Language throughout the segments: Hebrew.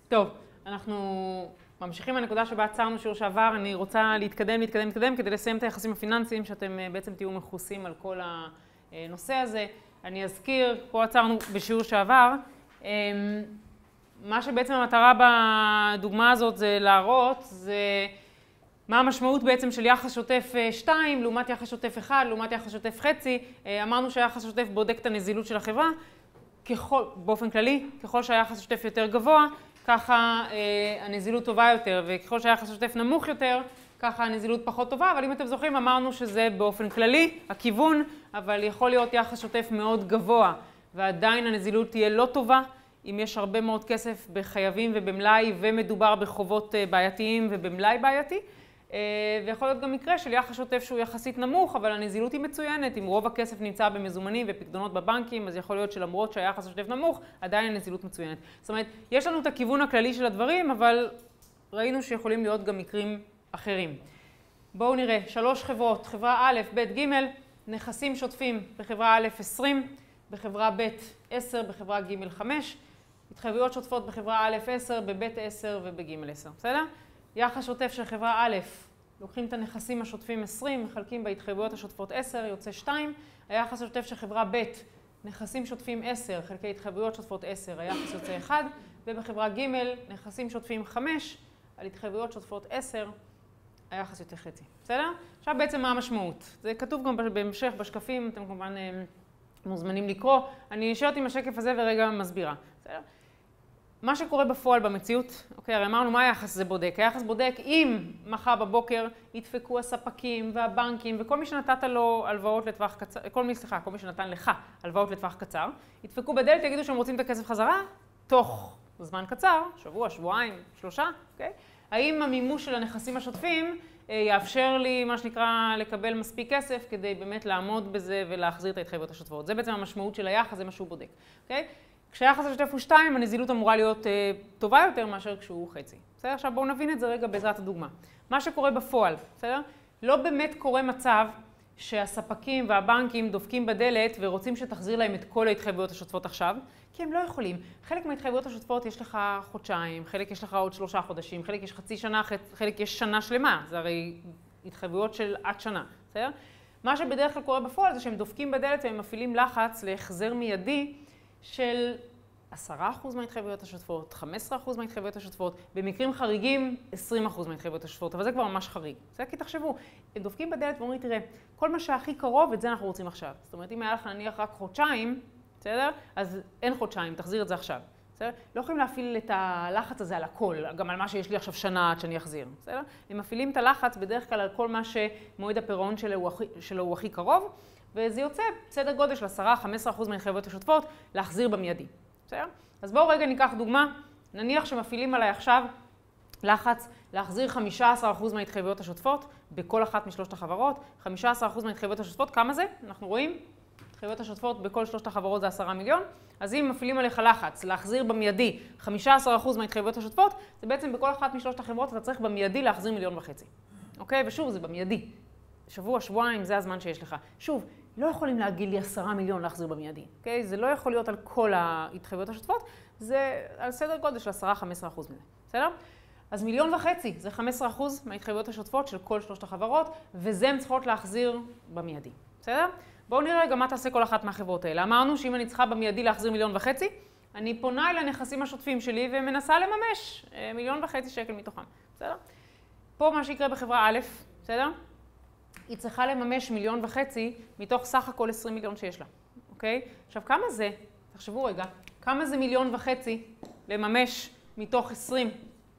טוב, אנחנו ממשיכים מהנקודה שבה עצרנו שיעור שעבר. אני רוצה להתקדם כדי לסיים את היחסים הפיננסיים, שאתם בעצם תהיו מכוסים על כל הנושא הזה. אני אזכיר, פה עצרנו בשיעור שעבר. מה שבעצם המטרה בדוגמה הזאת זה להראות, זה מה המשמעות בעצם של יחס שוטף 2 לעומת יחס שוטף 1, לעומת יחס שוטף חצי. אמרנו שהיחס השוטף בודק את הנזילות של החברה. באופן כללי, ככל שהיחס השוטף יותר גבוה, ככה הנזילות טובה יותר, וככל שהיחס השוטף נמוך יותר, ככה הנזילות פחות טובה. אבל אם אתם זוכרים, אמרנו שזה באופן כללי, הכיוון, אבל יכול להיות יחס שוטף מאוד גבוה, ועדיין הנזילות תהיה לא טובה, אם יש הרבה מאוד כסף בחייבים ובמלאי, ומדובר בחובות בעייתיים ובמלאי בעייתי. ויכול להיות גם מקרה של יחס שוטף שהוא יחסית נמוך, אבל הנזילות היא מצוינת. אם רוב הכסף נמצא במזומנים ופקדונות בבנקים, אז יכול להיות שלמרות שהיחס השוטף נמוך, עדיין הנזילות מצוינת. זאת אומרת, יש לנו את הכיוון הכללי של הדברים, אבל ראינו שיכולים להיות גם מקרים אחרים. בואו נראה, 3 חברות, חברה א', ב', ג', נכסים שוטפים בחברה א' 20, בחברה ב' 10, בחברה ג' 5, התחייבויות שוטפות בחברה א' 10, בב' 10 ובג' 10, בסדר? יחס שוטף של חברה א', לוקחים את הנכסים השוטפים 20, מחלקים בהתחייבויות השוטפות 10, יוצא 2. היחס השוטף של חברה ב', נכסים שוטפים 10, חלקי התחייבויות שוטפות 10, היחס יוצא 1. ובחברה ג', נכסים שוטפים 5, על התחייבויות שוטפות 10, היחס יוצא חצי. בסדר? עכשיו בעצם מה המשמעות? זה כתוב גם בהמשך בשקפים, אתם כמובן מוזמנים לקרוא. אני נשארת עם השקף הזה ורגע מסבירה. בסדר? מה שקורה בפועל במציאות, אוקיי, הרי אמרנו מה היחס זה בודק. היחס בודק אם מחר בבוקר ידפקו הספקים והבנקים וכל מי שנתת לו הלוואות לטווח קצר, כל מי שנתן לך הלוואות לטווח קצר, ידפקו בדלת, יגידו שהם רוצים את הכסף חזרה, תוך זמן קצר, שבוע, שבועיים, 3, אוקיי? האם המימוש של הנכסים השוטפים יאפשר לי, מה שנקרא, לקבל מספיק כסף כדי באמת לעמוד בזה ולהחזיר את ההתחייבויות השוטפות. זה בעצם המשמעות של היחס, זה מה שהוא בודק, אוקיי? כשהיחס השוטף הוא 2, הנזילות אמורה להיות טובה יותר מאשר כשהוא חצי. בסדר? עכשיו בואו נבין את זה רגע בעזרת הדוגמה. מה שקורה בפועל, בסדר? לא באמת קורה מצב שהספקים והבנקים דופקים בדלת ורוצים שתחזיר להם את כל ההתחייבויות השוטפות עכשיו, כי הם לא יכולים. חלק מההתחייבויות השוטפות יש לך חודשיים, חלק יש לך עוד 3 חודשים, חלק יש חצי שנה, חלק יש שנה שלמה. זה הרי התחייבויות של עד שנה, בסדר? מה שבדרך כלל קורה בפועל זה שהם דופקים בדלת והם מפעילים לחץ להחזר מיידי של 10% מההתחייבויות השוטפות, 15% מההתחייבויות השוטפות, במקרים חריגים 20% מההתחייבויות השוטפות, אבל זה כבר ממש חריג. זה כי תחשבו, הם דופקים בדלת ואומרים, תראה, כל מה שהכי קרוב, את זה אנחנו רוצים עכשיו. זאת אומרת, אם היה לך נניח רק חודשיים, בסדר? אז אין חודשיים, תחזיר את זה עכשיו. בסדר? לא יכולים להפעיל את הלחץ הזה על הכל, גם על מה שיש לי עכשיו שנה עד שאני אחזיר. בסדר? הם מפעילים את הלחץ בדרך כלל על כל מה שמועד הפירעון שלו הוא הכי קרוב, וזה יוצא בסדר גודל של 10-15% מההתחייבויות השוטפות להחזיר במיידי. בסדר? אז בואו רגע ניקח דוגמה. נניח שמפעילים עליי עכשיו לחץ להחזיר 15% מההתחייבויות השוטפות בכל אחת משלושת החברות. 15% מההתחייבויות השוטפות, כמה זה? אנחנו רואים, ההתחייבויות השוטפות בכל שלושת החברות זה 10 מיליון. אז אם מפעילים עליך לחץ להחזיר במיידי 15% מההתחייבויות השוטפות, זה בעצם בכל אחת משלושת החברות אתה צריך במיידי להחזיר 1.5 מיליון. אוקיי? ושוב, זה במיידי. שבוע, שבועיים, זה הזמן שיש לך. שוב, לא יכולים להגיד לי 10 מיליון להחזיר במיידי, אוקיי? זה לא יכול להיות על כל ההתחייבויות השוטפות, זה על סדר גודל של 10-15% מזה, בסדר? אז 1.5 מיליון, זה 15% מההתחייבויות השוטפות של כל שלושת החברות, וזה הן צריכות להחזיר במיידי, בסדר? בואו נראה רגע מה תעשה כל אחת מהחברות האלה. אמרנו שאם אני צריכה במיידי להחזיר 1.5 מיליון, אני פונה אל הנכסים השוטפים שלי ומנסה לממש 1.5 מיליון שקל מתוכם, בסדר? פה מה שיקרה בחברה א', בסדר? היא צריכה לממש 1.5 מיליון מתוך סך הכל 20 מיליון שיש לה, אוקיי? עכשיו, כמה זה? תחשבו רגע, כמה זה 1.5 מיליון לממש מתוך 20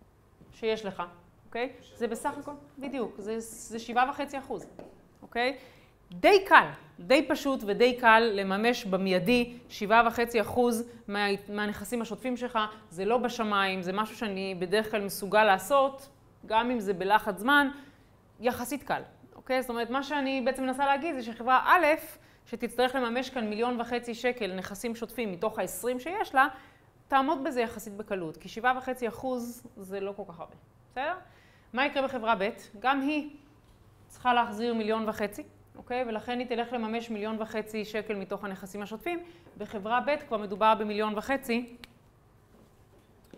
שיש לך, אוקיי? זה בסך הכל, בדיוק, זה 7.5%, אוקיי? די קל, די פשוט ודי קל לממש במיידי 7.5% מהנכסים השוטפים שלך. זה לא בשמיים, זה משהו שאני בדרך כלל מסוגל לעשות, גם אם זה בלחץ זמן, יחסית קל. אוקיי? זאת אומרת, מה שאני בעצם מנסה להגיד זה שחברה א', שתצטרך לממש כאן 1.5 מיליון שקל נכסים שוטפים מתוך ה-20 שיש לה, תעמוד בזה יחסית בקלות, כי 7.5% זה לא כל כך הרבה. בסדר? מה יקרה בחברה ב'? גם היא צריכה להחזיר 1.5 מיליון, אוקיי? ולכן היא תלך לממש 1.5 מיליון שקל מתוך הנכסים השוטפים. בחברה ב' כבר מדובר ב1.5 מיליון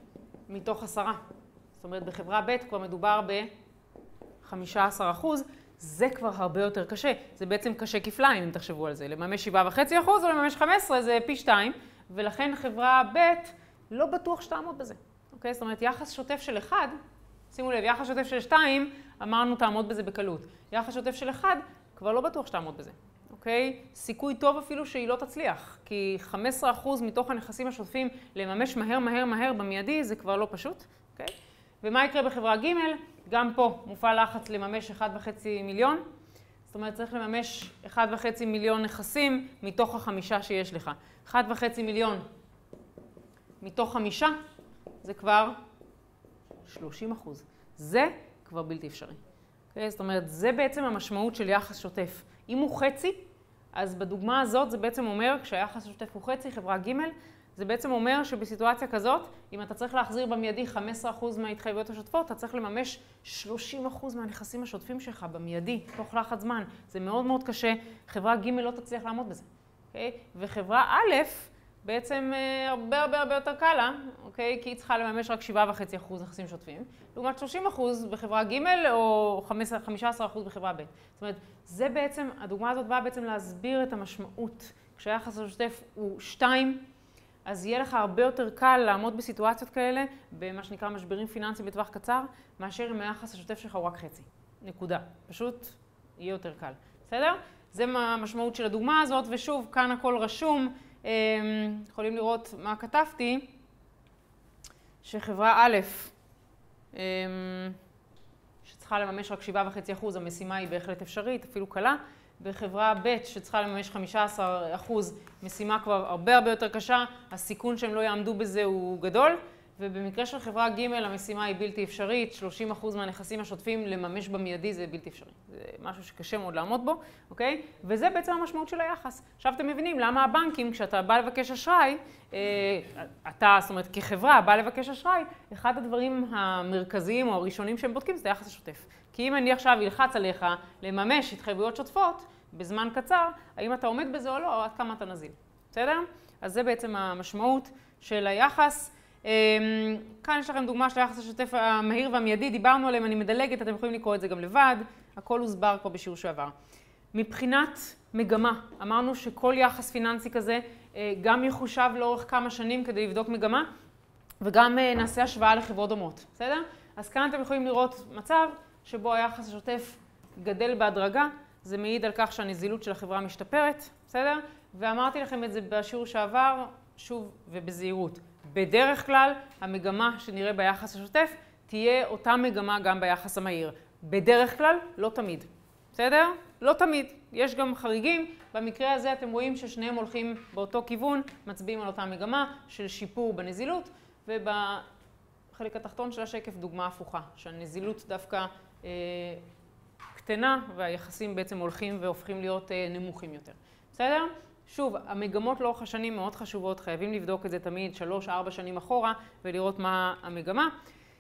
מתוך 10. זאת אומרת, בחברה ב' כבר מדובר ב-15%. זה כבר הרבה יותר קשה. זה בעצם קשה כפליים, אם תחשבו על זה. לממש 7.5% או לממש 15% זה פי 2, ולכן חברה ב' לא בטוח שתעמוד בזה. אוקיי? זאת אומרת, יחס שוטף של 1, שימו לב, יחס שוטף של 2, אמרנו תעמוד בזה בקלות. יחס שוטף של 1, כבר לא בטוח שתעמוד בזה. אוקיי? סיכוי טוב אפילו שהיא לא תצליח, כי 15% מתוך הנכסים השוטפים לממש מהר במיידי, זה כבר לא פשוט. אוקיי? ומה יקרה בחברה ג'? גם פה מופעל לחץ לממש 1.5 מיליון. זאת אומרת, צריך לממש 1.5 מיליון נכסים מתוך 5 שיש לך. 1.5 מיליון מתוך 5, זה כבר 30%. זה כבר בלתי אפשרי. Okay? זאת אומרת, זה בעצם המשמעות של יחס שוטף. אם הוא חצי, אז בדוגמה הזאת זה בעצם אומר, כשהיחס השוטף הוא חצי, חברה ג', זה בעצם אומר שבסיטואציה כזאת, אם אתה צריך להחזיר במיידי 15% מההתחייבויות השוטפות, אתה צריך לממש 30% מהנכסים השוטפים שלך במיידי, תוך לחץ זמן. זה מאוד מאוד קשה. חברה ג' לא תצליח לעמוד בזה. Okay? וחברה א', בעצם הרבה יותר קל לה, אוקיי? כי היא צריכה לממש רק 7.5% נכסים שוטפים, לעומת 30% בחברה ג' או 15% בחברה ב'. זאת אומרת, זה בעצם, הדוגמה הזאת באה בעצם להסביר את המשמעות. כשהיחס השוטף הוא 2, אז יהיה לך הרבה יותר קל לעמוד בסיטואציות כאלה, במה שנקרא משברים פיננסיים בטווח קצר, מאשר אם היחס השוטף שלך הוא רק חצי. נקודה. פשוט יהיה יותר קל. בסדר? זה המשמעות של הדוגמה הזאת, ושוב, כאן הכל רשום. יכולים לראות מה כתבתי, שחברה א', שצריכה לממש רק 7.5%, המשימה היא בהחלט אפשרית, אפילו קלה. בחברה ב' שצריכה לממש 15%, משימה כבר הרבה יותר קשה, הסיכון שהם לא יעמדו בזה הוא גדול. ובמקרה של חברה ג' המשימה היא בלתי אפשרית, 30% מהנכסים השוטפים לממש במיידי זה בלתי אפשרי. זה משהו שקשה מאוד לעמוד בו, אוקיי? וזה בעצם המשמעות של היחס. עכשיו אתם מבינים למה הבנקים, כשאתה בא לבקש אשראי, זאת אומרת, כחברה בא לבקש אשראי, אחד הדברים המרכזיים או הראשונים שהם בודקים זה היחס השוטף. כי אם אני עכשיו ילחץ עליך לממש התחייבויות שוטפות בזמן קצר, האם אתה עומד בזה או לא, או עד כמה אתה נזיל. בסדר? אז זה בעצם המשמעות של היחס. כאן יש לכם דוגמה של היחס השוטף המהיר והמיידי, דיברנו עליהם, אני מדלגת, אתם יכולים לקרוא את זה גם לבד, הכל הוסבר כבר בשיעור שעבר. מבחינת מגמה, אמרנו שכל יחס פיננסי כזה גם יחושב לאורך כמה שנים כדי לבדוק מגמה, וגם נעשה השוואה לחברות דומות, בסדר? אז כאן אתם יכולים לראות מצב שבו היחס השוטף גדל בהדרגה, זה מעיד על כך שהנזילות של החברה משתפרת, בסדר? ואמרתי לכם את זה בשיעור שעבר, שוב ובזהירות. בדרך כלל, המגמה שנראה ביחס השוטף תהיה אותה מגמה גם ביחס המהיר. בדרך כלל, לא תמיד. בסדר? לא תמיד. יש גם חריגים. במקרה הזה אתם רואים ששניהם הולכים באותו כיוון, מצביעים על אותה מגמה של שיפור בנזילות, ובחלק התחתון של השקף דוגמה הפוכה, שהנזילות דווקא קטנה, והיחסים בעצם הולכים והופכים להיות נמוכים יותר. בסדר? שוב, המגמות לאורך השנים מאוד חשובות, חייבים לבדוק את זה תמיד 3-4 שנים אחורה ולראות מה המגמה.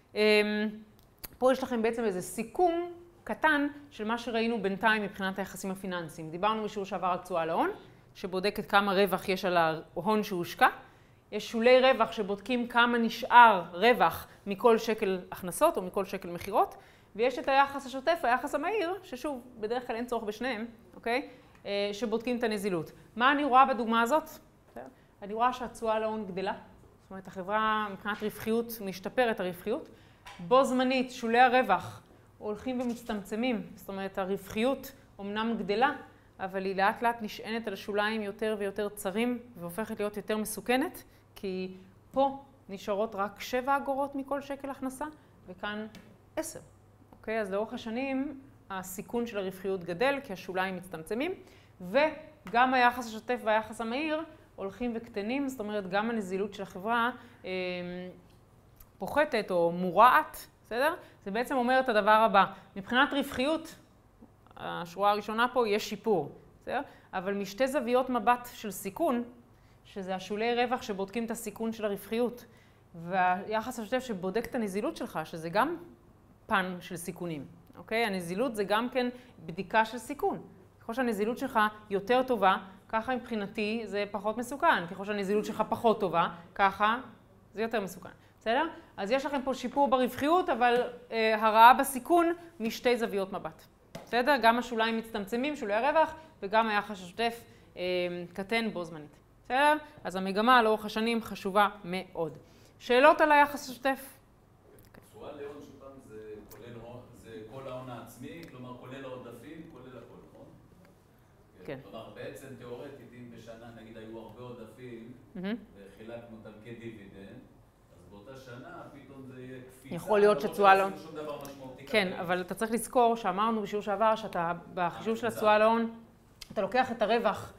פה יש לכם בעצם איזה סיכום קטן של מה שראינו בינתיים מבחינת היחסים הפיננסיים. דיברנו בשיעור שעבר על תשואה להון, שבודקת כמה רווח יש על ההון שהושקע. יש שולי רווח שבודקים כמה נשאר רווח מכל שקל הכנסות או מכל שקל מחירות. ויש את היחס השוטף, היחס המהיר, ששוב, בדרך כלל אין צורך בשניהם, אוקיי? שבודקים את הנזילות. מה אני רואה בדוגמה הזאת? אני רואה שהתשואה להון גדלה. זאת אומרת, החברה מבחינת רווחיות משתפרת הרווחיות. בו זמנית, שולי הרווח הולכים ומצטמצמים. זאת אומרת, הרווחיות אומנם גדלה, אבל היא לאט לאט נשענת על שוליים יותר ויותר צרים והופכת להיות יותר מסוכנת, כי פה נשארות רק 7 אגורות מכל שקל הכנסה, וכאן 10. אוקיי? אז לאורך השנים הסיכון של הרווחיות גדל, כי השוליים מצטמצמים, וגם היחס השוטף והיחס המהיר הולכים וקטנים, זאת אומרת, גם הנזילות של החברה פוחתת או מורעת, בסדר? זה בעצם אומר את הדבר הבא. מבחינת רווחיות, השורה הראשונה פה יש שיפור, בסדר? אבל משתי זוויות מבט של סיכון, שזה השולי רווח שבודקים את הסיכון של הרווחיות, והיחס השוטף שבודק את הנזילות שלך, שזה גם פן של סיכונים. אוקיי? הנזילות זה גם כן בדיקה של סיכון. ככל שהנזילות שלך יותר טובה, ככה מבחינתי זה פחות מסוכן. ככל שהנזילות שלך פחות טובה, ככה זה יותר מסוכן. בסדר? בסדר? אז יש לכם פה שיפור ברווחיות, אבל הרעה בסיכון משתי זוויות מבט. בסדר? גם השוליים מצטמצמים, שולי הרווח, וגם היחס השוטף קטן בו זמנית. בסדר? אז המגמה לאורך השנים חשובה מאוד. שאלות על היחס השוטף? תשואה להון שוב פעם זה כל ההון העצמי, כלומר כולל העודפים, כולל הכל, נכון? כן. כלומר בעצם תיאורטית, אם בשנה נגיד היו הרבה עודפים, וחילקנו אותם כדיבידנד, אז באותה שנה פתאום זה יהיה קפיצה. יכול להיות שתשואה להון. שום דבר משמעותי. כן, אבל אתה צריך לזכור שאמרנו בשיעור שעבר שאתה בחישוב של התשואה להון, אתה לוקח את הרווח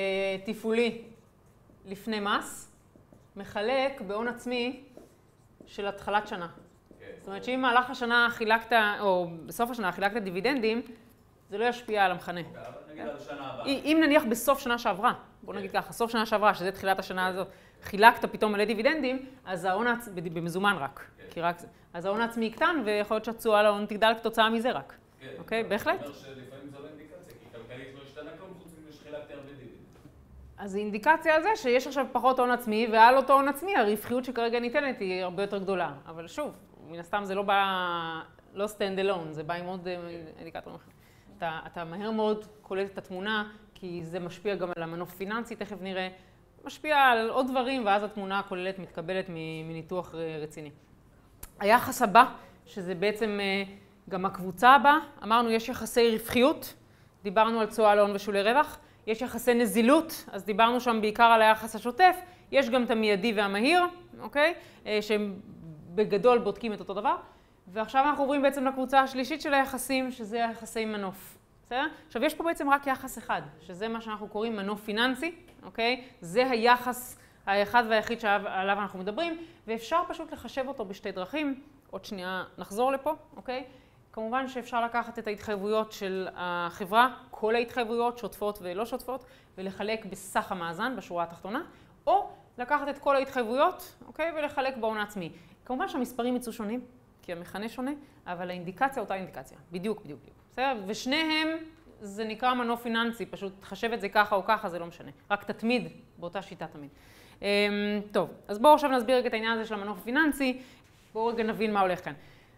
תפעולי לפני מס, מחלק בהון עצמי של התחלת שנה. זאת אומרת שאם מהלך השנה חילקת, או בסוף השנה חילקת דיבידנדים, זה לא ישפיע על המכנה. אבל נגיד על השנה הבאה. אם נניח בסוף שנה שעברה, בוא נגיד ככה, סוף שנה שעברה, שזה תחילת השנה הזאת, חילקת פתאום מלא דיבידנדים, אז ההון העצמי, במזומן רק, כי רק זה. אז ההון העצמי יקטן, ויכול להיות שהתשואה להון תגדל כתוצאה מזה רק. אוקיי? בהחלט. זאת אומרת שלפעמים זו לא אינדיקציה, כי כלכלית לא השתנה כלום, חוץ מזה שחילקתי הרבה דיבידנד. אז היא אינדיקציה על זה שיש עכשיו פחות הון עצמי, ועל אותו הון עצמי הרווחיות שכרגע ניתנת היא הרבה יותר גדולה. אבל שוב, מן הסתם זה לא בא, לא stand alone, זה בא עם עוד אינדיקטור אחר. אתה מהר מאוד קולט את התמונה, כי זה משפיע גם על המנוף פיננסי, תכף נראה, משפיע על עוד דברים, ואז התמונה הכוללת מתקבלת מניתוח רציני. היחס הבא, שזה בעצם גם הקבוצה הבאה, אמרנו יש יחסי רווחיות, דיברנו על תשואה להון ושולי רווח, יש יחסי נזילות, אז דיברנו שם בעיקר על היחס השוטף, יש גם את המיידי והמהיר, אוקיי? שהם בגדול בודקים את אותו דבר. ועכשיו אנחנו עוברים בעצם לקבוצה השלישית של היחסים, שזה היחסי מנוף. בסדר? עכשיו, יש פה בעצם רק יחס אחד, שזה מה שאנחנו קוראים מנוף פיננסי, אוקיי? זה היחס האחד והיחיד שעליו אנחנו מדברים, ואפשר פשוט לחשב אותו בשתי דרכים. עוד שנייה נחזור לפה, אוקיי? כמובן שאפשר לקחת את ההתחייבויות של החברה, כל ההתחייבויות, שוטפות ולא שוטפות, ולחלק בסך המאזן, בשורה התחתונה, או לקחת את כל ההתחייבויות, אוקיי? ולחלק בהון העצמי. כמובן שהמספרים יצאו שונים, כי המכנה שונה, אבל האינדיקציה אותה אינדיקציה. בדיוק. בסדר? ושניהם זה נקרא מנוף פיננסי, פשוט תחשב את זה ככה או ככה, זה לא משנה. רק תתמיד באותה שיטה תמיד. טוב, אז בואו עכשיו נסביר את העניין הזה של המנוף הפיננסי. בואו רגע נבין מה הולך כאן.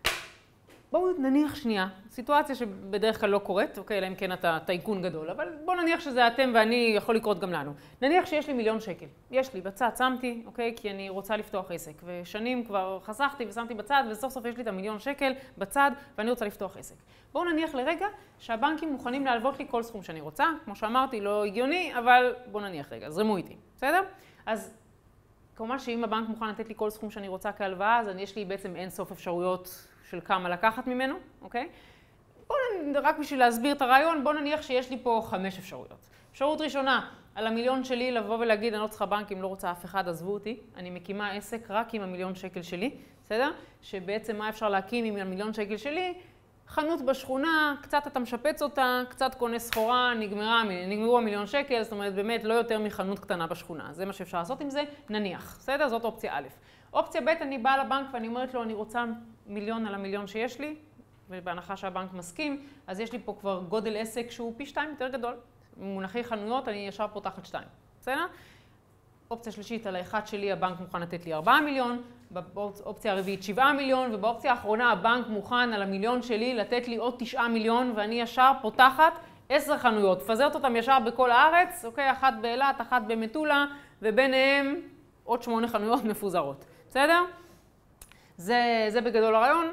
בואו נניח שנייה, סיטואציה שבדרך כלל לא קורית, אוקיי, אלא אם כן אתה טייקון גדול, אבל בואו נניח שזה אתם ואני, יכול לקרות גם לנו. נניח שיש לי 1,000,000 שקל. יש לי בצד, שמתי, אוקיי, כי אני רוצה לפתוח עסק. ושנים כבר חסכתי ושמתי בצד, וסוף סוף יש לי את 1,000,000 שקל בצד, ואני רוצה לפתוח עסק. בואו נניח לרגע שהבנקים מוכנים להלוות לי כל סכום שאני רוצה. כמו שאמרתי, לא הגיוני, אבל בואו נניח רגע, זרמו איתי, בסדר? אז כמובן שאם הבנק מוכן לתת לי כל סכום שאני רוצה כהלוואה, אז יש לי בעצם אין סוף אפשרויות של כמה לקחת ממנו, אוקיי? רק בשביל להסביר את הרעיון, בוא נניח שיש לי פה 5 אפשרויות. אפשרות ראשונה, על 1,000,000 שלי לבוא ולהגיד, אני לא צריכה בנקים, לא רוצה אף אחד, עזבו אותי. אני מקימה עסק רק עם 1,000,000 שקל שלי, בסדר? שבעצם מה אפשר להקים עם 1,000,000 שקל שלי? חנות בשכונה, קצת אתה משפץ אותה, קצת קונה סחורה, נגמרו 1,000,000 שקל, זאת אומרת באמת לא יותר מחנות קטנה בשכונה. זה מה שאפשר לעשות עם זה, נניח, בסדר? זאת אופציה א'. אופציה ב', אני באה לבנק ואני אומרת לו, אני רוצה 1,000,000 על 1,000,000 שיש לי, ובהנחה שהבנק מסכים, אז יש לי פה כבר גודל עסק שהוא פי 2 יותר גדול. במונחי חנויות אני ישר פותחת 2, בסדר? אופציה שלישית, על האחד שלי הבנק מוכן לתת לי 4,000,000, באופציה הרביעית 7,000,000, ובאופציה האחרונה הבנק מוכן על 1,000,000 שלי לתת לי עוד 9,000,000, ואני ישר פותחת 10 חנויות, פזרת אותם ישר בכל הארץ, אוקיי? אחת באילת, אחת במטולה, וביניהם עוד 8 חנויות מפוזרות, בסדר? זה בגדול הרעיון,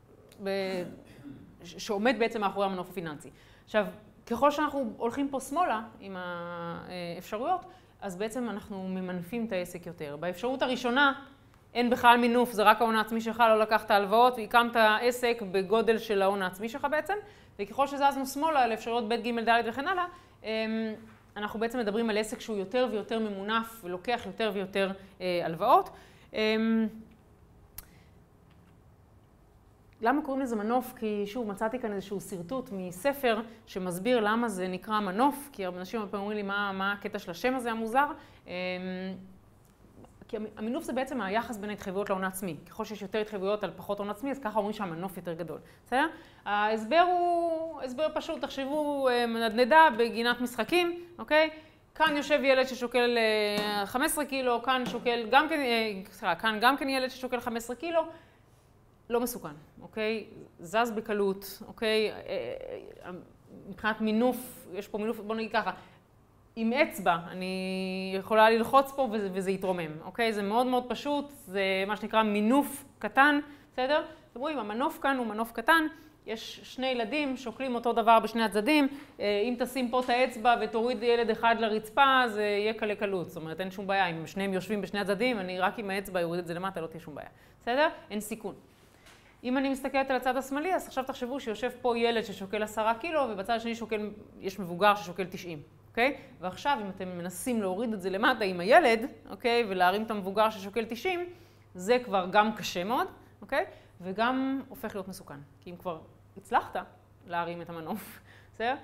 שעומד בעצם מאחורי המנוף הפיננסי. עכשיו, ככל שאנחנו הולכים פה שמאלה עם האפשרויות, אז בעצם אנחנו ממנפים את העסק יותר. באפשרות הראשונה, אין בכלל מינוף, זה רק ההון העצמי שלך, לא לקחת הלוואות, והקמת עסק בגודל של ההון העצמי שלך בעצם, וככל שזזנו שמאלה לאפשרויות ב' ג' ד' וכן הלאה, אנחנו בעצם מדברים על עסק שהוא יותר ויותר ממונף ולוקח יותר ויותר הלוואות. למה קוראים לזה מנוף? כי שוב, מצאתי כאן איזשהו סרטוט מספר שמסביר למה זה נקרא מנוף, כי אנשים הרבה אומרים לי מה הקטע של השם הזה המוזר. כי המינוף זה בעצם היחס בין ההתחייבויות להון העצמי. ככל שיש יותר התחייבויות על פחות הון עצמי, אז ככה אומרים שהמנוף יותר גדול. בסדר? ההסבר הוא הסבר פשוט, תחשבו נדנדה בגינת משחקים, אוקיי? כאן יושב ילד ששוקל 15 קילו, כאן שוקל גם כן, כאן גם כן ילד ששוקל 15 קילו, לא מסוכן, אוקיי? זז בקלות, אוקיי? מבחינת מינוף, יש פה מינוף, בוא נגיד ככה, עם אצבע אני יכולה ללחוץ פה וזה יתרומם, אוקיי? זה מאוד מאוד פשוט, זה מה שנקרא מינוף קטן, בסדר? אתם רואים, המנוף כאן הוא מנוף קטן, יש שני ילדים, שוקלים אותו דבר בשני הצדדים, אם תשים פה את האצבע ותוריד ילד אחד לרצפה, זה יהיה קלה קלות, זאת אומרת, אין שום בעיה, אם שניהם יושבים בשני הצדדים, אני רק עם האצבע יוריד את זה למטה, לא תהיה שום בעיה, בסדר? אין סיכון. אם אני מסתכלת על הצד השמאלי, אז עכשיו תחשבו שיושב פה ילד ששוקל 10 קילו, ובצד השני יש מבוגר ששוקל 90, אוקיי? ועכשיו, אם אתם מנסים להוריד את זה למטה עם הילד, אוקיי? ולהרים את המבוגר ששוקל 90, זה כבר גם קשה מאוד, אוקיי? וגם הופך להיות מסוכן. כי אם כבר הצלחת להרים את המנוף, בסדר?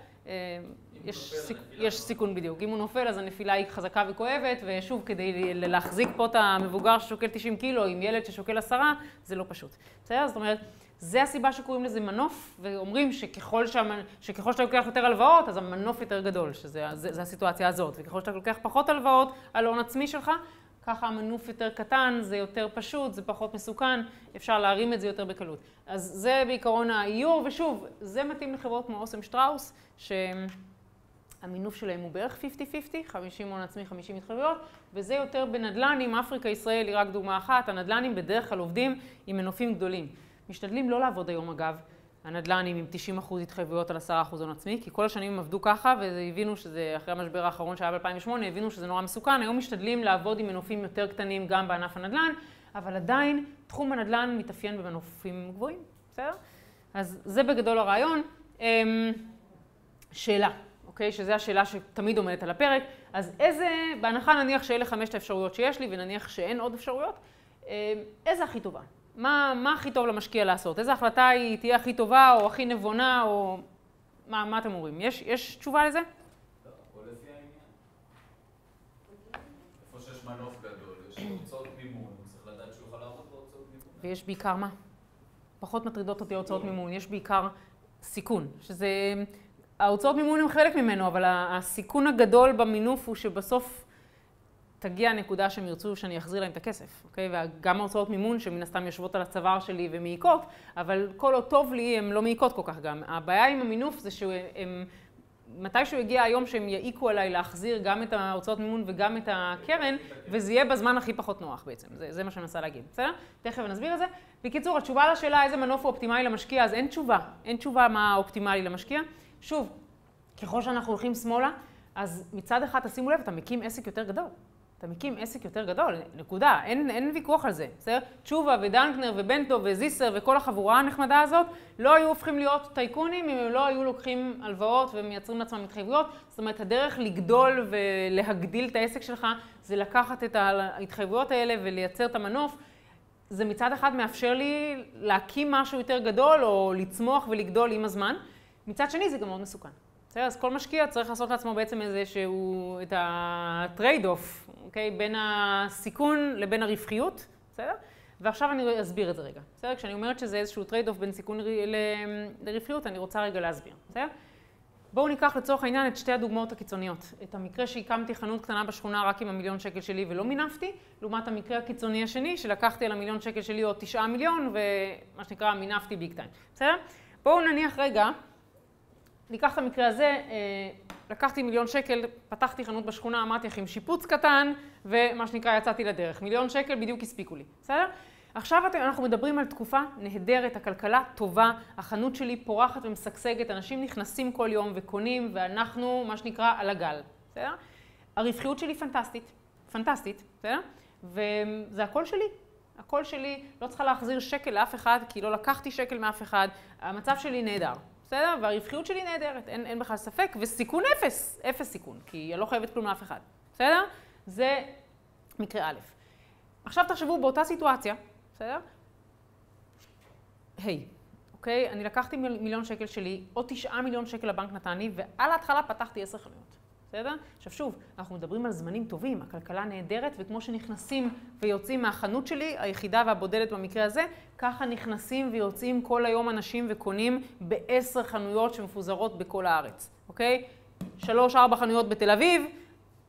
יש סיכון בדיוק. אם הוא נופל, אז הנפילה היא חזקה וכואבת, ושוב, כדי להחזיק פה את המבוגר ששוקל 90 קילו עם ילד ששוקל 10, זה לא פשוט. בסדר? זאת אומרת, זה הסיבה שקוראים לזה מנוף, ואומרים שככל שאתה לוקח יותר הלוואות, אז המנוף יותר גדול, שזה הסיטואציה הזאת. וככל שאתה לוקח פחות הלוואות על ההון עצמי שלך, ככה המנוף יותר קטן, זה יותר פשוט, זה פחות מסוכן, אפשר להרים את זה יותר בקלות. אז זה בעיקרון האיור, ושוב, זה מתאים לחברות כמו אוסם שטראוס, שהמינוף שלהם הוא בערך 50-50, 50 הון עצמי, 50 התחייבויות, וזה יותר בנדל"נים, אפריקה, ישראל היא רק דוגמה אחת, הנדל"נים בדרך כלל עובדים עם מנופים גדולים. משתדלים לא לעבוד היום אגב, הנדל"נים עם 90% התחייבויות על 10% הון עצמי, כי כל השנים הם עבדו ככה, והבינו שזה, אחרי המשבר האחרון שהיה ב-2008, הבינו שזה נורא מסוכן. היום משתדלים לעבוד עם מנופים יותר קטנים גם בענף הנדל"ן, אבל עדיין תחום הנדל"ן מתאפיין במנופים גבוהים, בסדר? אז זה בגדול הרעיון. שאלה, אוקיי? שזו השאלה שתמיד עומדת על הפרק. אז בהנחה נניח שאלה 5 האפשרויות שיש לי, ונניח שאין עוד אפשרויות, איזה הכי טובה? מה הכי טוב למשקיע לעשות? איזו החלטה היא תהיה הכי טובה או הכי נבונה או... מה אתם אומרים? יש תשובה לזה? לא, הכל לפי העניין. איפה שיש מנוף גדול, יש הוצאות מימון, צריך לדעת שהוא יכול לעבוד בהוצאות מימון. ויש בעיקר מה? פחות מטרידות אותי הוצאות מימון, יש בעיקר סיכון, שזה... ההוצאות מימון הם חלק ממנו, אבל הסיכון הגדול במינוף הוא שבסוף תגיע הנקודה שהם ירצו שאני אחזיר להם את הכסף, אוקיי? וגם ההוצאות מימון שמן הסתם יושבות על הצוואר שלי ומעיקות, אבל כל עוד טוב לי הם לא מעיקות כל כך גם. הבעיה עם המינוף זה שהם, מתישהו הגיע היום שהם יעיקו עליי להחזיר גם את ההוצאות מימון וגם את הקרן, וזה יהיה בזמן הכי פחות נוח בעצם. זה מה שאני מנסה להגיד, בסדר? תכף נסביר את זה. בקיצור, התשובה לשאלה איזה מנוף הוא אופטימלי למשקיע, אז אין תשובה. אין תשובה מה אופטימלי למשקיע. שוב, ככל שאנחנו הולכים שמאלה, אז מצד אחד, תשימו לב, אתה מקים עסק יותר גדול. אתה מקים עסק יותר גדול, נקודה, אין ויכוח על זה, בסדר? תשובה ודנקנר ובנטו וזיסר וכל החבורה הנחמדה הזאת לא היו הופכים להיות טייקונים אם הם לא היו לוקחים הלוואות ומייצרים לעצמם התחייבויות. זאת אומרת, הדרך לגדול ולהגדיל את העסק שלך זה לקחת את ההתחייבויות האלה ולייצר את המנוף. זה מצד אחד מאפשר לי להקים משהו יותר גדול או לצמוח ולגדול עם הזמן. מצד שני זה גם מאוד מסוכן. אז כל משקיע צריך לעשות לעצמו בעצם איזשהו, את הטרייד-אוף, אוקיי? בין הסיכון לבין הרווחיות, בסדר? ועכשיו אני אסביר את זה רגע, בסדר? כשאני אומרת שזה איזשהו טרייד-אוף בין סיכון לרווחיות, אני רוצה רגע להסביר, בסדר? בואו ניקח לצורך העניין את שתי הדוגמאות הקיצוניות. את המקרה שהקמתי חנות קטנה בשכונה רק עם $1,000,000 שלי ולא מינפתי, לעומת המקרה הקיצוני השני שלקחתי על $1,000,000 שלי עוד 9 מיליון ומה שנקרא מינפתי ביג טיים, בסדר? בואו נניח רגע, ניקח את המקרה הזה, לקחתי $1,000,000, פתחתי חנות בשכונה, אמרתי לכם, שיפוץ קטן, ומה שנקרא יצאתי לדרך. $1,000,000 בדיוק הספיקו לי, בסדר? עכשיו אנחנו מדברים על תקופה נהדרת, הכלכלה טובה, החנות שלי פורחת ומשגשגת, אנשים נכנסים כל יום וקונים, ואנחנו, מה שנקרא, על הגל, בסדר? הרווחיות שלי פנטסטית, פנטסטית, בסדר? וזה הכל שלי. הכל שלי, לא צריכה להחזיר שקל לאף אחד, כי לא לקחתי שקל מאף אחד, המצב שלי נהדר. בסדר? והרווחיות שלי נהדרת, אין בכלל ספק, וסיכון אפס, אפס סיכון, כי אני לא חייבת כלום לאף אחד. בסדר? זה מקרה א'. עכשיו תחשבו באותה סיטואציה, בסדר? אוקיי? אני לקחתי $1,000,000 שלי, עוד 9 מיליון שקל לבנק נתן לי, ועל ההתחלה פתחתי 10 חנויות. בסדר? עכשיו שוב, אנחנו מדברים על זמנים טובים, הכלכלה נהדרת, וכמו שנכנסים ויוצאים מהחנות שלי, היחידה והבודדת במקרה הזה, ככה נכנסים ויוצאים כל היום אנשים וקונים ב10 חנויות שמפוזרות בכל הארץ, אוקיי? 3-4 חנויות בתל אביב,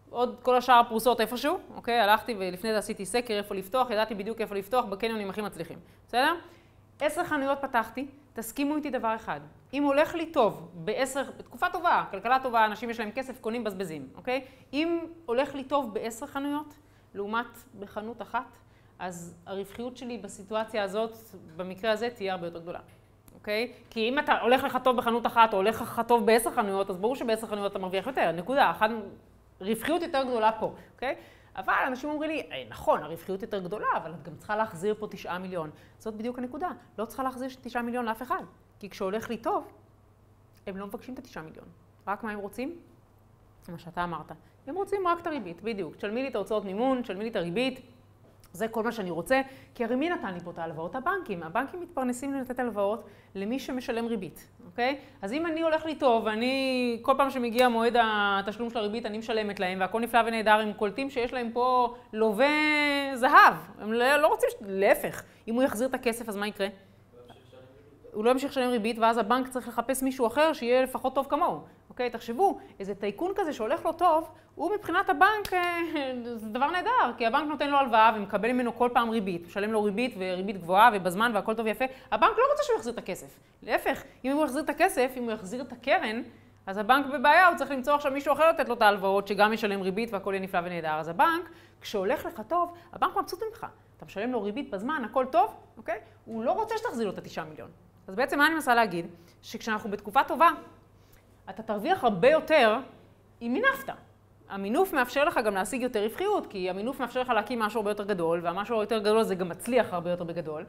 עוד כל השאר פרוסות איפשהו, אוקיי? הלכתי ולפני זה עשיתי סקר איפה לפתוח, ידעתי בדיוק איפה לפתוח, בקניונים הכי מצליחים, בסדר? 10 חנויות פתחתי, תסכימו איתי דבר אחד. אם הולך לי טוב, בתקופה טובה, כלכלה טובה, אנשים יש להם כסף, קונים בזבזים, אוקיי? אם הולך לי טוב ב10 חנויות, לעומת בחנות אחת, אז הרווחיות שלי בסיטואציה הזאת, במקרה הזה, תהיה הרבה יותר גדולה, אוקיי? כי אם אתה הולך לך טוב בחנות אחת, או הולך לך טוב ב10 חנויות, אז ברור שב10 חנויות אתה מרוויח יותר, נקודה. רווחיות יותר גדולה פה, אוקיי? אבל אנשים אומרים לי, נכון, הרווחיות יותר גדולה, אבל את גם צריכה להחזיר פה 9 מיליון. זאת בדיוק הנקודה. לא צריכה להחזיר 9 מיליון לאף אחד. כי כשהולך לי טוב, הם לא מבקשים את 9 מיליון. רק מה הם רוצים? מה שאתה אמרת. הם רוצים רק את הריבית, בדיוק. תשלמי לי את ההוצאות מימון, תשלמי לי את הריבית. זה כל מה שאני רוצה, כי הרי מי נתן לי פה את ההלוואות? הבנקים. הבנקים מתפרנסים לתת הלוואות למי שמשלם ריבית, אוקיי? אז אם אני הולך לי טוב, ואני, כל פעם שמגיע מועד התשלום של הריבית, אני משלמת להם, והכל נפלא ונהדר, הם קולטים שיש להם פה לווה זהב. הם לא רוצים, להפך. אם הוא יחזיר את הכסף, אז מה יקרה? הוא לא ימשיך לשלם ריבית, ואז הבנק צריך לחפש מישהו אחר שיהיה לפחות טוב כמוהו. אוקיי, תחשבו, איזה טייקון כזה שהולך לו טוב, הוא מבחינת הבנק, זה דבר נהדר, כי הבנק נותן לו הלוואה ומקבל ממנו כל פעם ריבית, משלם לו ריבית וריבית גבוהה ובזמן והכל טוב ויפה. הבנק לא רוצה שהוא יחזיר את הכסף. להפך, אם הוא יחזיר את הכסף, אם הוא יחזיר את הקרן, אז הבנק בבעיה, הוא צריך למצוא עכשיו מישהו אחר לתת לו את ההלוואות, שגם ישלם ריבית והכל יהיה נפלא ונהדר. אז הבנק, כשהולך לך טוב, הבנק מבסוט ממך. אתה משלם לו ריבית בזמן, הכל טוב, אוקיי? הוא לא רוצה שתחזיר לו את 9 מיליון. אז בעצם מה אני מנסה להגיד? שכשאנחנו בתקופה טובה, אתה תרוויח הרבה יותר עם מינפת. המינוף מאפשר לך גם להשיג יותר רווחיות, כי המינוף מאפשר לך להקים משהו הרבה יותר גדול, והמשהו יותר גדול זה גם מצליח הרבה יותר בגדול.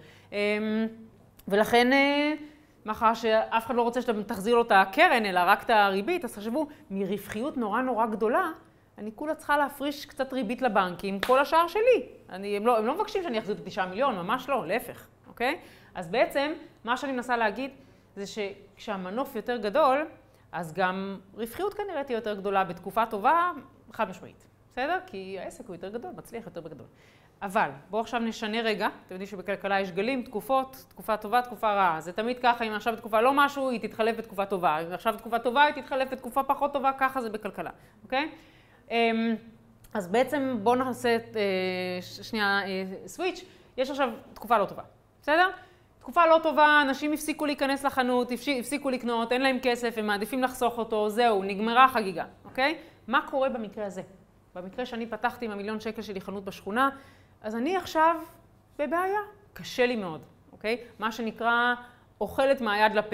ולכן, מאחר שאף אחד לא רוצה שאתה תחזיר לו את הקרן, אלא רק את הריבית, אז תחשבו, מרווחיות נורא גדולה, אני כולה צריכה להפריש קצת ריבית לבנקים, כל השאר שלי. הם לא מבקשים שאני אחזיר את 9 מיליון, ממש לא, להפך, אוקיי? אז בעצם, מה שאני מנסה להגיד, זה שכשהמנוף יותר גדול, אז גם רווחיות כנראה תהיה יותר גדולה בתקופה טובה, חד משמעית. בסדר? כי העסק הוא יותר גדול, מצליח יותר בגדול. אבל בואו עכשיו נשנה רגע, אתם יודעים שבכלכלה יש גלים, תקופות, תקופה טובה, תקופה רעה. זה תמיד ככה, אם עכשיו בתקופה לא משהו, היא תתחלף בתקופה טובה. אם עכשיו בתקופה טובה, היא תתחלף בתקופה פחות טובה, ככה זה בכלכלה. אוקיי? אז בעצם בואו נעשה שנייה סוויץ'. יש עכשיו תקופה לא טובה. בסדר? תקופה לא טובה, אנשים הפסיקו להיכנס לחנות, הפסיקו לקנות, אין להם כסף, הם מעדיפים לחסוך אותו, זהו, נגמרה החגיגה, אוקיי? מה קורה במקרה הזה? במקרה שאני פתחתי עם ה1,000,000 שקל שלי חנות בשכונה, אז אני עכשיו בבעיה, קשה לי מאוד, אוקיי? מה שנקרא, אוכלת מהיד לפה.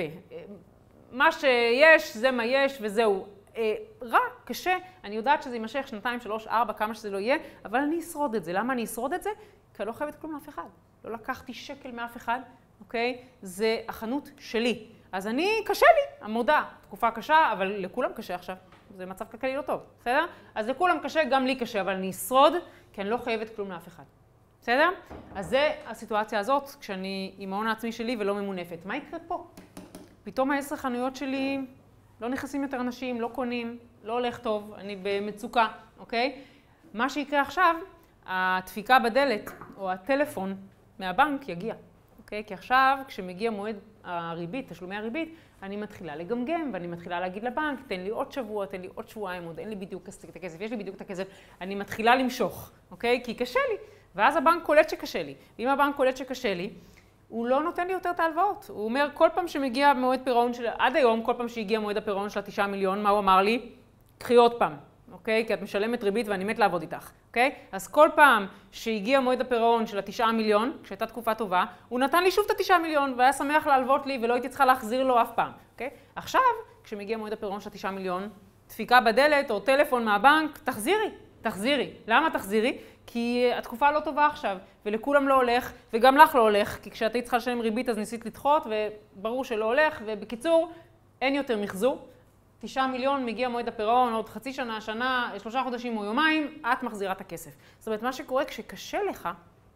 מה שיש, זה מה יש וזהו. רע, קשה, אני יודעת שזה יימשך 2, 3, 4, כמה שזה לא יהיה, אבל אני אשרוד את זה. למה אני אשרוד את זה? כי אני לא חייבת כלום מאף אחד. לא לקחתי שקל מאף אחד. אוקיי? זה החנות שלי. אז קשה לי, המודע, תקופה קשה, אבל לכולם קשה עכשיו. זה מצב כלכלי לא טוב, בסדר? אז לכולם קשה, גם לי קשה, אבל אני אשרוד, כי אני לא חייבת כלום לאף אחד. בסדר? אז זה הסיטואציה הזאת, כשאני עם ההון העצמי שלי ולא ממונפת. מה יקרה פה? פתאום 10 חנויות שלי, לא נכנסים יותר אנשים, לא קונים, לא הולך טוב, אני במצוקה, אוקיי? מה שיקרה עכשיו, הדפיקה בדלת או הטלפון מהבנק יגיע. אוקיי? כי עכשיו, כשמגיע מועד הריבית, תשלומי הריבית, אני מתחילה לגמגם, ואני מתחילה להגיד לבנק, תן לי עוד שבוע, תן לי עוד שבועיים, עוד אין לי בדיוק את הכסף, יש לי בדיוק את הכסף, אני מתחילה למשוך, אוקיי? כי קשה לי. ואז הבנק קולט שקשה לי. ואם הבנק קולט שקשה לי, הוא לא נותן לי יותר את ההלוואות. הוא אומר, כל פעם שמגיע מועד פירעון עד היום, כל פעם שהגיע מועד הפירעון של 9 מיליון, מה הוא אמר לי? קחי עוד פעם. אוקיי? כי את משלמת ריבית ואני מת לעבוד איתך, אוקיי? אז כל פעם שהגיע מועד הפירעון של 9 מיליון, כשהייתה תקופה טובה, הוא נתן לי שוב את 9 מיליון והיה שמח להלוות לי ולא הייתי צריכה להחזיר לו אף פעם, אוקיי? עכשיו, כשמגיע מועד הפירעון של 9 מיליון, דפיקה בדלת או טלפון מהבנק, תחזירי. למה תחזירי? כי התקופה לא טובה עכשיו, ולכולם לא הולך, וגם לך לא הולך, כי כשאת היית צריכה לשלם ריבית אז ניסית לדחות, וברור שלא הולך, ובקיצור, אין יותר מחזור. 9 מיליון מגיע מועד הפירעון, עוד חצי שנה, שנה, 3 חודשים או יומיים, את מחזירה את הכסף. זאת אומרת, מה שקורה כשקשה לך,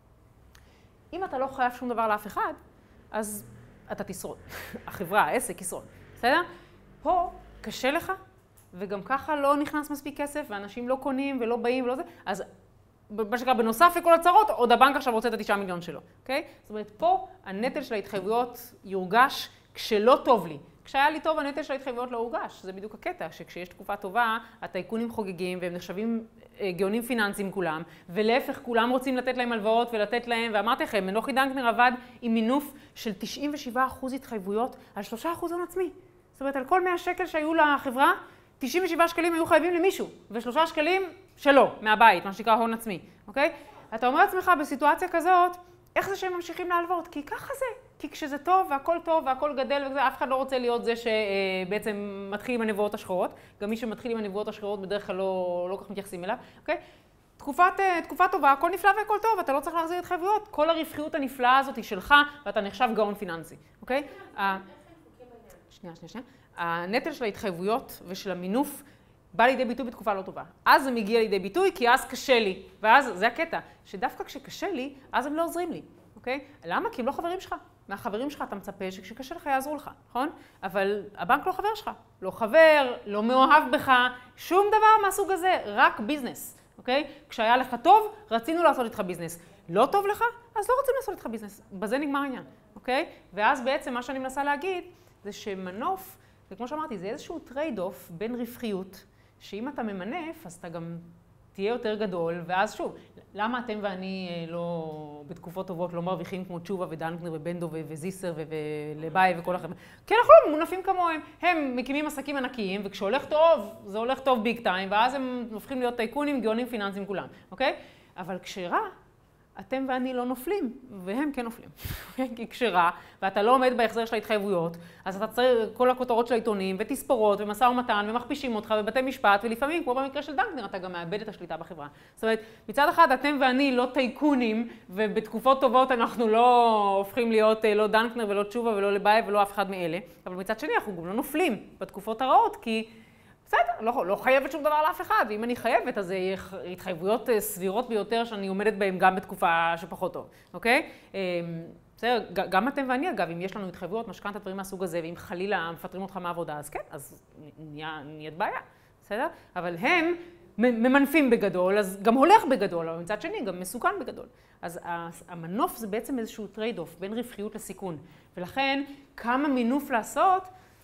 אם אתה לא חייב שום דבר לאף אחד, אז אתה תשרוד. החברה, העסק ישרוד. בסדר? פה קשה לך, וגם ככה לא נכנס מספיק כסף, ואנשים לא קונים ולא באים ולא זה, אז מה שקרה, בנוסף לכל הצרות, עוד הבנק עכשיו רוצה את 9 מיליון שלו. אוקיי? זאת אומרת, פה הנטל של ההתחייבויות יורגש כשלא טוב לי. כשהיה לי טוב, הנטל של ההתחייבויות לא הורגש. זה בדיוק הקטע, שכשיש תקופה טובה, הטייקונים חוגגים והם נחשבים גאונים פיננסיים כולם, ולהפך, כולם רוצים לתת להם הלוואות ולתת להם, ואמרתי לכם, נוחי דנקנר עבד עם מינוף של 97% התחייבויות על 3% הון עצמי. זאת אומרת, על כל 100 שקל שהיו לחברה, 97 שקלים היו חייבים למישהו, ו3 שקלים שלו, מהבית, מה שנקרא הון עצמי, אוקיי? אתה אומר לעצמך בסיטואציה כזאת, איך זה שהם ממשיכים להלוות? כי ככה זה. כי כשזה טוב והכל טוב והכל גדל וזה, אף אחד לא רוצה להיות זה שבעצם מתחיל עם הנבואות השחורות. גם מי שמתחיל עם הנבואות השחורות בדרך כלל לא כך מתייחסים אליו, אוקיי? תקופה טובה, הכל נפלא והכל טוב, אתה לא צריך להחזיר התחייבויות. כל הרווחיות הנפלאה הזאת היא שלך ואתה נחשב גאון פיננסי, אוקיי? שנייה. הנטל של ההתחייבויות ושל המינוף בא לידי ביטוי בתקופה לא טובה. אז זה מגיע לידי ביטוי כי אז קשה לי. ואז זה הקטע, שדווקא כשקשה לי, אז הם לא עוזרים לי, אוקיי? למה? כי הם לא חברים שלך. מהחברים שלך אתה מצפה שכשקשה לך יעזרו לך, נכון? אבל הבנק לא חבר שלך. לא חבר, לא מאוהב בך, שום דבר מהסוג הזה, רק ביזנס, אוקיי? כשהיה לך טוב, רצינו לעשות איתך ביזנס. לא טוב לך? אז לא רוצים לעשות איתך ביזנס. בזה נגמר העניין, אוקיי? ואז בעצם מה שאני מנסה להגיד זה שמנוף, וכמו שאמרתי, זה איזשהו טרייד-אוף בין רווחיות, שאם אתה ממנף, אז אתה גם תהיה יותר גדול, ואז שוב, למה אתם ואני לא, בתקופות טובות, לא מרוויחים כמו תשובה ודנקנר ובנדו וזיסר ולבאי וכל החבר'ה? כי אנחנו לא מונפים כמוהם. הם מקימים עסקים ענקיים, וכשהולך טוב, זה הולך טוב ביג טיים, ואז הם הופכים להיות טייקונים, גאונים פיננסיים כולם, אוקיי? אבל כשרע, אתם ואני לא נופלים, והם כן נופלים. כי כשרע, ואתה לא עומד בהחזר של ההתחייבויות, אז אתה צריך כל הכותרות של העיתונים, ותספורות, ומשא ומתן, ומכפישים אותך בבתי משפט, ולפעמים, כמו במקרה של דנקנר, אתה גם מאבד את השליטה בחברה. זאת אומרת, מצד אחד, אתם ואני לא טייקונים, ובתקופות טובות אנחנו לא הופכים להיות לא דנקנר ולא תשובה ולא לבאי ולא אף אחד מאלה. אבל מצד שני, אנחנו גם לא נופלים בתקופות הרעות, כי בסדר, לא חייבת שום דבר לאף אחד, ואם אני חייבת, אז זה יהיה התחייבויות סבירות ביותר שאני עומדת בהן גם בתקופה שפחות טוב, אוקיי? בסדר, גם אתם ואני אגב, אם יש לנו התחייבויות, משכנתא, דברים מהסוג הזה, ואם חלילה מפטרים אותך מהעבודה, אז כן, אז נהיית בעיה, בסדר? אבל הם ממנפים בגדול, אז גם הולך בגדול, אבל מצד שני, גם מסוכן בגדול. אז המנוף זה בעצם איזשהו טרייד-אוף בין רווחיות לסיכון, ולכן כמה מינוף לעשות,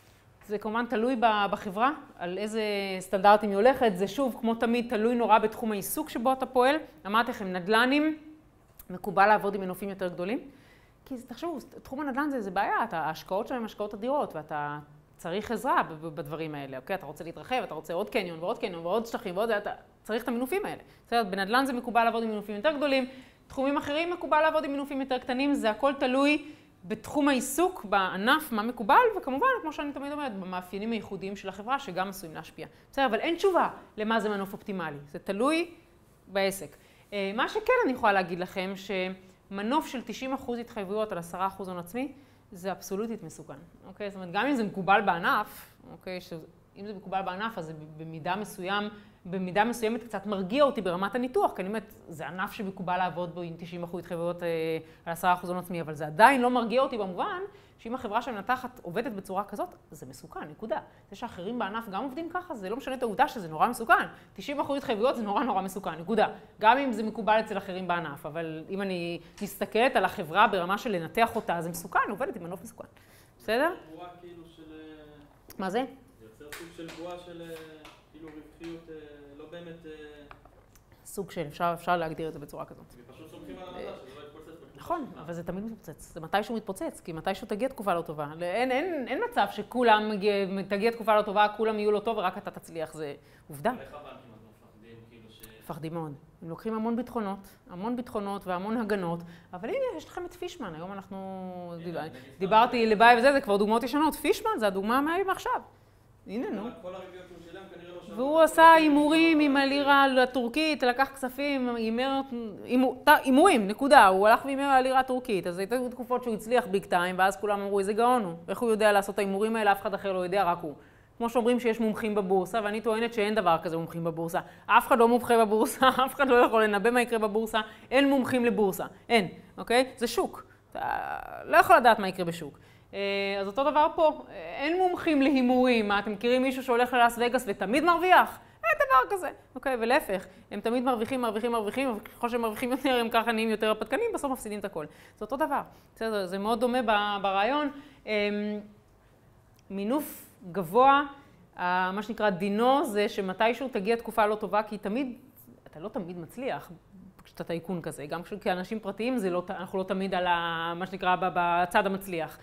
זה כמובן תלוי בחברה, על איזה סטנדרטים היא הולכת. זה שוב, כמו תמיד, תלוי נורא בתחום העיסוק שבו אתה פועל. אמרתי לכם, נדל"נים, מקובל לעבוד עם מנופים יותר גדולים. כי תחשבו, תחום הנדל"ן זה בעיה, ההשקעות שלהם הן השקעות אדירות, ואתה צריך עזרה בדברים האלה. אוקיי? אתה רוצה להתרחב, אתה רוצה עוד קניון ועוד קניון ועוד שטחים ועוד זה, אתה צריך את המנופים האלה. בסדר, בנדל"ן זה מקובל לעבוד עם מנופים יותר גדולים, תחומים אחרים מקובל לעבוד עם מנופים יותר קטנים, זה הכל תלוי בתחום העיסוק, בענף, מה מקובל, וכמובן, כמו שאני תמיד אומרת, במאפיינים הייחודיים של החברה, שגם עשויים להשפיע. בסדר, אבל אין תשובה למה זה מנוף אופטימלי. זה תלוי בעסק. מה שכן אני יכולה להגיד לכם, שמנוף של 90% התחייבויות על 10% הון עצמי, זה אבסולוטית מסוכן. אוקיי? זאת אומרת, גם אם זה מקובל בענף, אוקיי? אם זה מקובל בענף, אז זה במידה מסוימת קצת מרגיע אותי ברמת הניתוח, כי אני אומרת, זה ענף שמקובל לעבוד בו עם 90% התחייבויות על 10% הון עצמי, אבל זה עדיין לא מרגיע אותי במובן שאם החברה שמנתחת עובדת בצורה כזאת, זה מסוכן, נקודה. זה שאחרים בענף גם עובדים ככה, זה לא משנה את העובדה שזה נורא מסוכן. 90% התחייבויות זה נורא מסוכן, נקודה. גם אם זה מקובל אצל אחרים בענף, אבל אם אני מסתכלת על החברה ברמה של לנתח אותה, זה מסוכן, עובדת עם מנוף מסוכן. בסדר? בועה כאילו של... מה זה? יוצר סוג של בועה של כאילו רווחיות לא באמת... סוג של, אפשר להגדיר את זה בצורה כזאת. פשוט סומכים על המדע, שזה לא יתפוצץ. נכון, אבל זה תמיד מתפוצץ. זה מתישהו מתפוצץ, כי מתישהו תגיע תקופה לא טובה. אין מצב שכולם תגיע תקופה לא טובה, כולם יהיו לא טוב ורק אתה תצליח, זה עובדה. איך הבנקים אז מפחדים כאילו ש... מפחדים מאוד. הם לוקחים המון ביטחונות והמון הגנות, אבל הנה, יש לכם את פישמן. היום אנחנו... דיברתי לבאי וזה, זה כבר דוגמאות ישנות. פישמן זה הדוגמה מעכשיו. הנה, נו. כל הריביות שהוא שילם כנראה לא שווה. והוא עשה הימורים עם הלירה הטורקית, לקח כספים, הימורים, נקודה. הוא הלך והימר על הלירה הטורקית, אז הייתה תקופות שהוא הצליח ביג טיים, ואז כולם אמרו, איזה גאון הוא. איך הוא יודע לעשות את ההימורים האלה, אף אחד אחר לא יודע, רק הוא. כמו שאומרים שיש מומחים בבורסה, ואני טוענת שאין דבר כזה מומחים בבורסה. אף אחד לא מומחה בבורסה, אף אחד לא יכול לנבא מה יקרה בבורסה, אין מומחים לבורסה, אין, אוקיי? זה שוק. אתה לא יכול לדעת מה יקרה בשוק. אז אותו דבר פה, אין מומחים להימורים. מה, אתם מכירים מישהו שהולך ללאס וגאס ותמיד מרוויח? אין דבר כזה, אוקיי? ולהפך, הם תמיד מרוויחים, וככל שהם מרוויחים יותר, הם ככה נהיים יותר הפתקנים, בסוף מפסידים את הכל. זה אותו דבר. זה מאוד דומה ברעיון. מינוף גבוה, מה שנקרא דינו, זה שמתישהו תגיע תקופה לא טובה, כי תמיד, אתה לא תמיד מצליח כשאתה טייקון כזה, גם כאנשים פרטיים אנחנו לא תמיד על מה שנקרא בצד המצליח.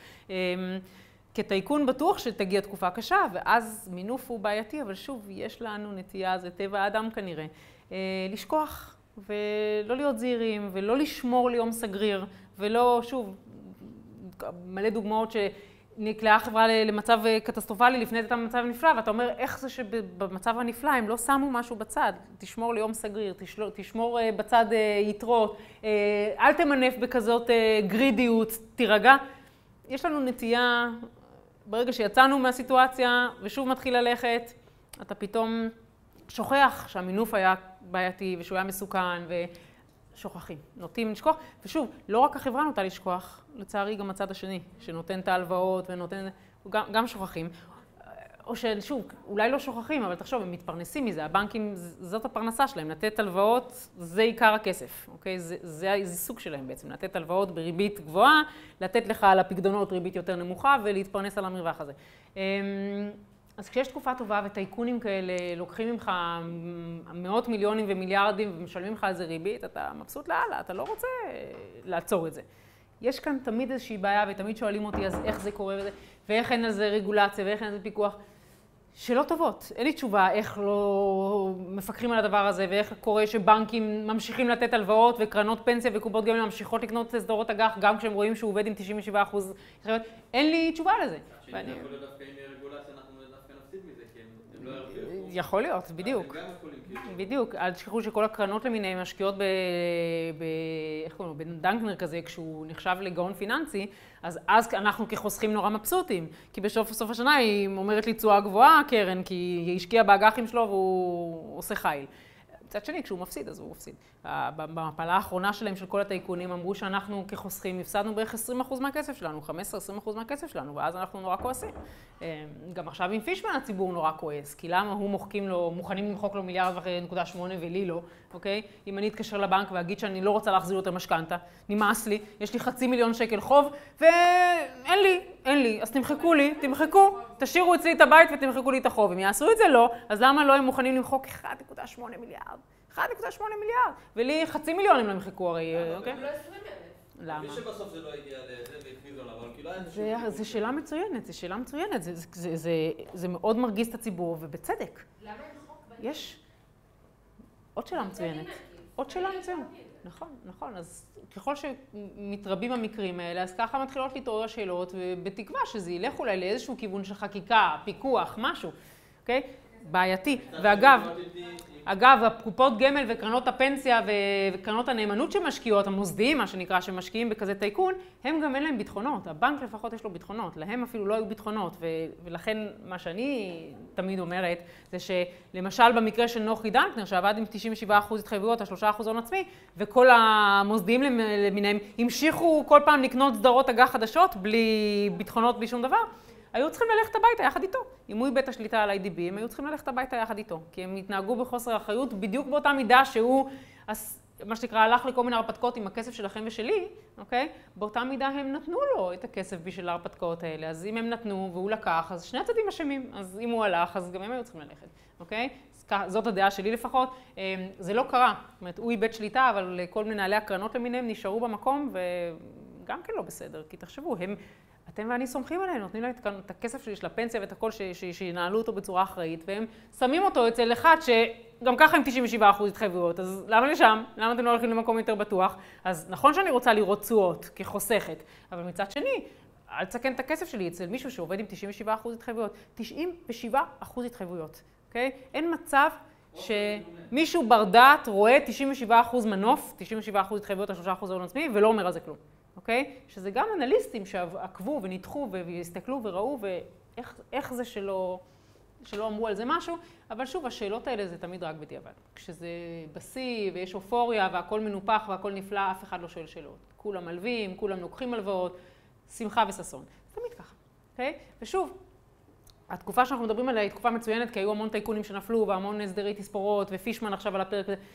כטייקון בטוח שתגיע תקופה קשה, ואז מינוף הוא בעייתי, אבל שוב, יש לנו נטייה, זה טבע האדם כנראה, לשכוח ולא להיות זהירים, ולא לשמור ליום סגריר, ולא, שוב, מלא דוגמאות שנקלעה חברה למצב קטסטרופלי, לפני זה הייתה במצב נפלא, ואתה אומר, איך זה שבמצב הנפלא הם לא שמו משהו בצד? תשמור ליום סגריר, תשמור בצד יתרות, אל תמנף בכזאת גרידיות, תירגע. יש לנו נטייה, ברגע שיצאנו מהסיטואציה ושוב מתחיל ללכת, אתה פתאום שוכח שהמינוף היה בעייתי ושהוא היה מסוכן ושוכחים, נוטים לשכוח. ושוב, לא רק החברה נוטה לשכוח, לצערי גם הצד השני, שנותן את ההלוואות ונותן, גם שוכחים. או ששוב, אולי לא שוכחים, אבל תחשוב, הם מתפרנסים מזה, הבנקים, זאת הפרנסה שלהם, לתת הלוואות, זה עיקר הכסף, אוקיי? זה סוג שלהם בעצם, לתת הלוואות בריבית גבוהה, לתת לך על הפקדונות ריבית יותר נמוכה ולהתפרנס על המרווח הזה. אז כשיש תקופה טובה וטייקונים כאלה, לוקחים ממך מאות מיליונים ומיליארדים ומשלמים לך על זה ריבית, אתה מבסוט לאללה, אתה לא רוצה לעצור את זה. יש כאן תמיד איזושהי בעיה ותמיד שואלים אותי אז איך זה קורה וזה, ואיך אין על זה רגולציה ואיך אין על זה פיקוח. שאלות טובות, אין לי תשובה איך לא מפקחים על הדבר הזה ואיך קורה שבנקים ממשיכים לתת הלוואות וקרנות פנסיה וקופות גמל ממשיכות לקנות סדרות אג"ח גם כשהם רואים שהוא עובד עם 97%. אין לי תשובה לזה. יכול להיות דווקא עם רגולציה אנחנו דווקא נפסיד מזה כי הם לא ירוויחו. יכול להיות, בדיוק. בדיוק, אל תשכחו שכל הקרנות למיניהם משקיעות איך קוראים לו, בדנקנר כזה, כשהוא נחשב לגאון פיננסי, אז אנחנו כחוסכים נורא מבסוטים, כי בסוף השנה היא אומרת לי תשואה גבוהה, קרן, כי היא השקיעה באג"חים שלו והוא עושה חייל. מצד שני, כשהוא מפסיד, אז הוא מפסיד. במפלה האחרונה שלהם, של כל הטייקונים, אמרו שאנחנו כחוסכים הפסדנו בערך 20% מהכסף שלנו, 15-20% מהכסף שלנו, ואז אנחנו נורא כועסים. גם עכשיו עם פישמן הציבור נורא כועס, כי למה מוכנים למחוק לו 1.8 מיליארד ולי לא, אוקיי? אם אני אתקשר לבנק ואגיד שאני לא רוצה להחזיר יותר משכנתה, נמאס לי, יש לי 500,000 שקל חוב, ואין לי, אז תמחקו, תשאירו אצלי את הבית ותמחקו לי את החוב. אם יעשו את זה לא, אז למה לא הם מוכנים למחוק 1.8 מיליארד? 1.8 מיליארד, ולי 500,000 הם לא ימחקו הרי, אוקיי? לא 20,000. למה? מי שבסוף זה לא הגיע לזה והקפיזו עליו, אבל כאילו היה... זו שאלה מצוינת, זה מאוד מרגיז את הציבור, ובצדק. למה אין חוק? יש עוד שאלה מצוינת. נכון. אז ככל שמתרבים המקרים האלה, אז ככה מתחילות להתעורר שאלות, ובתקווה שזה ילך אולי לאיזשהו כיוון של חקיקה, פיקוח, משהו, אוקיי? בעייתי. ואגב, הקופות גמל וקרנות הפנסיה וקרנות הנאמנות שמשקיעות, המוסדיים, מה שנקרא, שמשקיעים בכזה טייקון, הם גם אין להם ביטחונות. הבנק לפחות יש לו ביטחונות, להם אפילו לא היו ביטחונות, ולכן מה שאני תמיד אומרת, זה שלמשל במקרה של נוחי דנקנר, שעבד עם 97% התחייבויות, 3% הון עצמי, וכל המוסדיים למיניהם המשיכו כל פעם לקנות סדרות אג"ח חדשות, בלי ביטחונות, בלי שום דבר, היו צריכים ללכת הביתה יחד איתו. אם הוא איבד את השליטה על IDB, הם היו צריכים ללכת הביתה יחד איתו. כי הם התנהגו בחוסר אחריות בדיוק באותה מידה שהוא, מה שנקרא, הלך לכל מיני הרפתקאות עם הכסף שלכם ושלי, אוקיי? באותה מידה הם נתנו לו את הכסף בשביל ההרפתקאות האלה. אז אם הם נתנו והוא לקח, אז שני הצדדים אשמים. אז אם הוא הלך, אז גם הם היו צריכים ללכת, אוקיי? זאת הדעה שלי לפחות. זה לא קרה. זאת אומרת, הוא איבד שליטה, אבל כל מנהלי הקרנות למיניהם נשארו במקום, וגם כן לא בסדר. כי תחשבו, אתם ואני סומכים עליהם, נותנים להם את הכסף שלי, של הפנסיה ואת הכל שינהלו אותו בצורה אחראית, והם שמים אותו אצל אחד שגם ככה עם 97% התחייבויות, אז למה לשם? למה אתם לא הולכים למקום יותר בטוח? אז נכון שאני רוצה לראות תשואות כחוסכת, אבל מצד שני, אל תסכן את הכסף שלי אצל מישהו שעובד עם 97% התחייבויות. 97% התחייבויות, אוקיי? אין מצב שמישהו בר דעת רואה 97% מנוף, 97% התחייבויות על 3% הון עצמי, ולא אומר על זה כלום. אוקיי? שזה גם אנליסטים שעקבו וניתחו והסתכלו וראו ואיך זה שלא אמרו על זה משהו, אבל שוב, השאלות האלה זה תמיד רק בדיעבד. כשזה בשיא ויש אופוריה והכל מנופח והכל נפלא, אף אחד לא שואל שאלות. כולם מלווים, כולם לוקחים הלוואות, שמחה וששון. זה תמיד ככה, אוקיי? ושוב, התקופה שאנחנו מדברים עליה היא תקופה מצוינת, כי היו המון טייקונים שנפלו והמון הסדרי תספורות ופישמן עכשיו על הפרק הזה.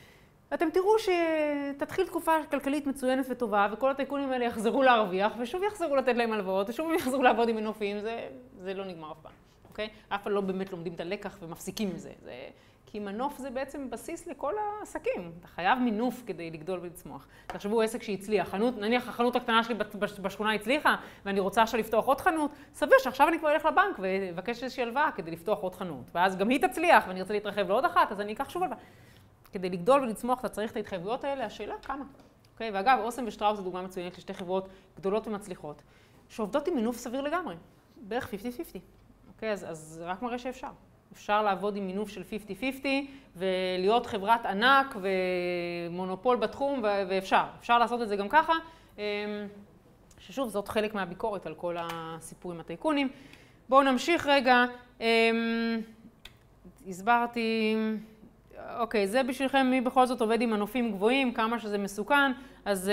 אתם תראו שתתחיל תקופה כלכלית מצוינת וטובה, וכל הטייקונים האלה יחזרו להרוויח, ושוב יחזרו לתת להם הלוואות, ושוב יחזרו לעבוד עם מנופים, זה לא נגמר אף פעם, אוקיי? אף פעם לא באמת לומדים את הלקח ומפסיקים מזה. כי מנוף זה בעצם בסיס לכל העסקים. אתה חייב מינוף כדי לגדול ולצמוח. תחשבו עסק שהצליח, נניח החנות הקטנה שלי בשכונה הצליחה, ואני רוצה עכשיו לפתוח עוד חנות, סביר שעכשיו אני כבר אלך לבנק ואבקש איזושהי הלוואה כדי לפתוח עוד חנות. ואז גם היא תצליח ואני רוצה להתרחב לעוד אחת, אז אני אקח שוב הלוואה. כדי לגדול ולצמוח אתה צריך את ההתחייבויות האלה, השאלה כמה. אוקיי? ואגב, אוסם ושטראוס זו דוגמה מצוינת לשתי חברות גדולות ומצליחות, שעובדות עם מינוף סביר לגמרי, בערך 50-50. אוקיי? אז רק מראה שאפשר. אפשר לעבוד עם מינוף של 50-50 ולהיות חברת ענק ומונופול בתחום, ואפשר. אפשר לעשות את זה גם ככה, ששוב, זאת חלק מהביקורת על כל הסיפור עם הטייקונים. בואו נמשיך רגע. הסברתי, אוקיי, זה בשבילכם מי בכל זאת עובד עם מנופים גבוהים, כמה שזה מסוכן. אז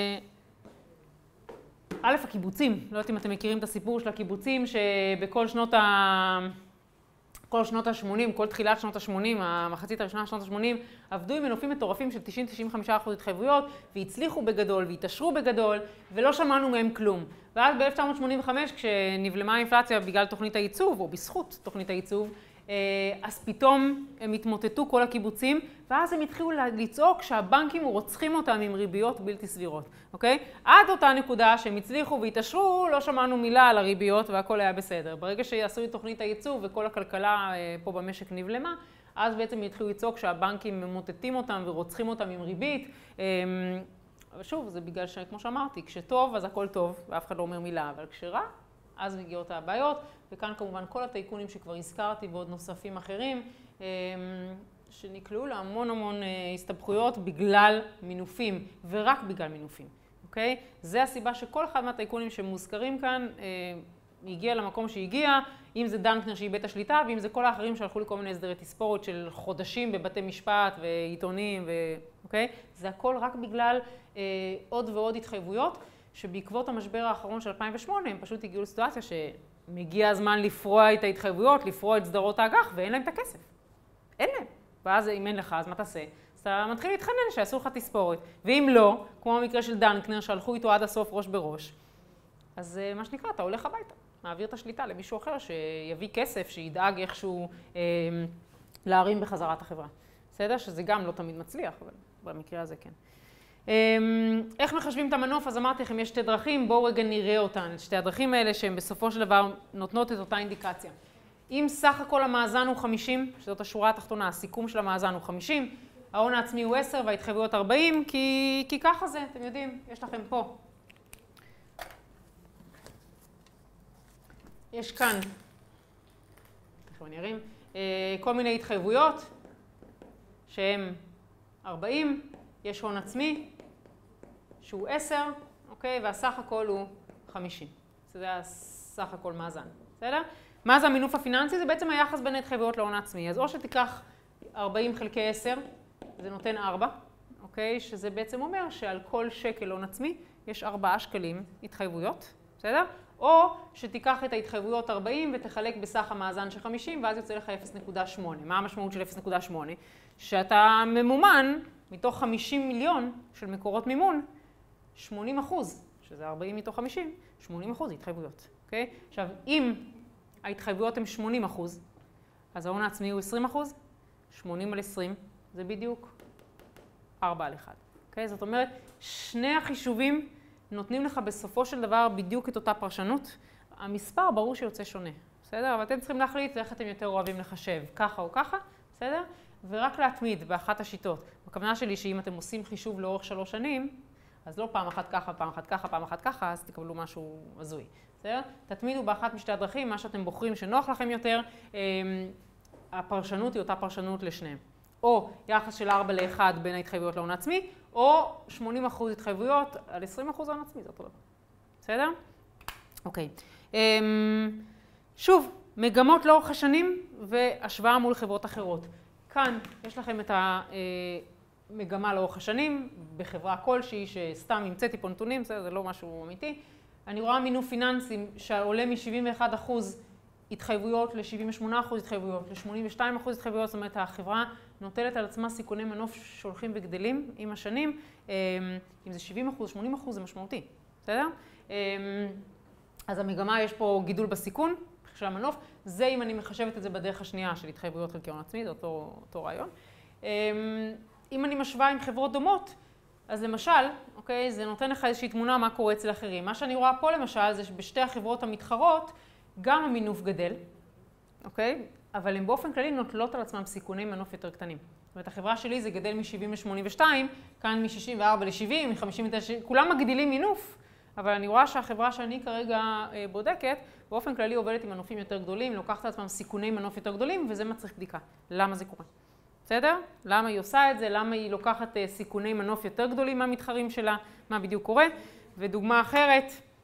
א', הקיבוצים, לא יודעת אם אתם מכירים את הסיפור של הקיבוצים, שבכל שנות ה-80, כל תחילת שנות ה-80, המחצית הראשונה של שנות ה-80, עבדו עם מנופים מטורפים של 90-95% התחייבויות, והצליחו בגדול, והתעשרו בגדול, ולא שמענו מהם כלום. ואז ב-1985, כשנבלמה האינפלציה בגלל תוכנית הייצוב, או בזכות תוכנית הייצוב, אז פתאום הם התמוטטו כל הקיבוצים, ואז הם התחילו לצעוק שהבנקים רוצחים אותם עם ריביות בלתי סבירות, אוקיי? עד אותה נקודה שהם הצליחו והתעשרו, לא שמענו מילה על הריביות והכל היה בסדר. ברגע שעשו את תוכנית הייצוב וכל הכלכלה פה במשק נבלמה, אז בעצם התחילו לצעוק שהבנקים ממוטטים אותם ורוצחים אותם עם ריבית. אבל שוב, זה בגלל שכמו שאמרתי, כשטוב אז הכל טוב ואף אחד לא אומר מילה, אבל כשרע, אז מגיעות הבעיות, וכאן כמובן כל הטייקונים שכבר הזכרתי ועוד נוספים אחרים, שנקלעו להמון הסתבכויות בגלל מינופים, ורק בגלל מינופים, אוקיי? זה הסיבה שכל אחד מהטייקונים שמוזכרים כאן הגיע למקום שהגיע, אם זה דנקנר שאיבד את השליטה, ואם זה כל האחרים שהלכו לכל מיני הסדרי תספורת של חודשים בבתי משפט ועיתונים, אוקיי? זה הכל רק בגלל עוד ועוד התחייבויות, שבעקבות המשבר האחרון של 2008 הם פשוט הגיעו לסיטואציה שמגיע הזמן לפרוע את ההתחייבויות, לפרוע את סדרות האג"ח, ואין להם את הכסף. אין להם. ואז אם אין לך, אז מה תעשה? אז אתה מתחיל להתחנן שיעשו לך תספורת. ואם לא, כמו המקרה של דנקנר, שהלכו איתו עד הסוף ראש בראש, אז מה שנקרא, אתה הולך הביתה, מעביר את השליטה למישהו אחר שיביא כסף, שידאג איכשהו להרים בחזרת החברה. בסדר? שזה גם לא תמיד מצליח, אבל במקרה הזה כן. איך מחשבים את המנוף? אז אמרתי לכם, יש שתי דרכים, בואו רגע נראה אותן. שתי הדרכים האלה שהן בסופו של דבר נותנות את אותה אינדיקציה. אם סך הכל המאזן הוא 50, שזאת השורה התחתונה, הסיכום של המאזן הוא 50, ההון העצמי הוא 10 וההתחייבויות 40, כי ככה זה, אתם יודעים, יש לכם פה. יש כאן, תכף אני ארים, כל מיני התחייבויות שהן 40, יש הון עצמי שהוא 10, אוקיי? והסך הכל הוא 50. זה הסך הכל מאזן, בסדר? מה זה המינוף הפיננסי? זה בעצם היחס בין ההתחייבויות להון העצמי. אז או שתיקח 40 חלקי 10, זה נותן 4, אוקיי? שזה בעצם אומר שעל כל שקל הון עצמי יש 4 שקלים התחייבויות, בסדר? או שתיקח את ההתחייבויות 40 ותחלק בסך המאזן של 50, ואז יוצא לך 0.8. מה המשמעות של 0.8? שאתה ממומן מתוך 50 מיליון של מקורות מימון, 80%, שזה 40 מתוך 50, 80% התחייבויות, אוקיי? עכשיו, אם ההתחייבויות הן 80%, אז ההון העצמי הוא 20%, 80 על 20, זה בדיוק 4 על 1, אוקיי? זאת אומרת, שני החישובים נותנים לך בסופו של דבר בדיוק את אותה פרשנות. המספר ברור שיוצא שונה, בסדר? אבל אתם צריכים להחליט איך אתם יותר אוהבים לחשב, ככה או ככה, בסדר? ורק להתמיד באחת השיטות. הכוונה שלי שאם אתם עושים חישוב לאורך 3 שנים, אז לא פעם אחת ככה, פעם אחת ככה, פעם אחת ככה, אז תקבלו משהו הזוי. בסדר? תתמידו באחת משתי הדרכים, מה שאתם בוחרים שנוח לכם יותר, הפרשנות היא אותה פרשנות לשניהם. או יחס של 4 ל-1 בין ההתחייבויות להון העצמי, או 80% התחייבויות על 20% הון עצמי, זה אותו דבר. בסדר? אוקיי. שוב, מגמות לאורך השנים והשוואה מול חברות אחרות. כאן יש לכם את המגמה לאורך השנים, בחברה כלשהי שסתם המצאתי פה נתונים, זה לא משהו אמיתי. אני רואה מינוף פיננסים שעולה מ-71% התחייבויות ל-78% התחייבויות, ל-82% התחייבויות, זאת אומרת, החברה נוטלת על עצמה סיכוני מנוף שהולכים וגדלים עם השנים, אם זה 70%, 80% זה משמעותי, בסדר? אז המגמה, יש פה גידול בסיכון של המנוף, זה אם אני מחשבת את זה בדרך השנייה של התחייבויות חלקי הון עצמי, זה אותו רעיון. אם אני משווה עם חברות דומות, אז למשל, אוקיי, זה נותן לך איזושהי תמונה מה קורה אצל אחרים. מה שאני רואה פה למשל, זה שבשתי החברות המתחרות, גם המינוף גדל, אוקיי? אבל הם באופן כללי נוטלות על עצמם סיכוני מנוף יותר קטנים. זאת אומרת, החברה שלי זה גדל מ-70 ל-82, כאן מ-64 ל-70, מ-59, כולם מגדילים מינוף, אבל אני רואה שהחברה שאני כרגע בודקת, באופן כללי עובדת עם מנופים יותר גדולים, לוקחת על עצמם סיכוני מנוף יותר גדולים, וזה מצריך בדיקה. למה זה קורה? בסדר? למה היא עושה את זה? למה היא לוקחת סיכוני מנוף יותר גדולים מהמתחרים שלה? מה בדיוק קורה? ודוגמה אחרת,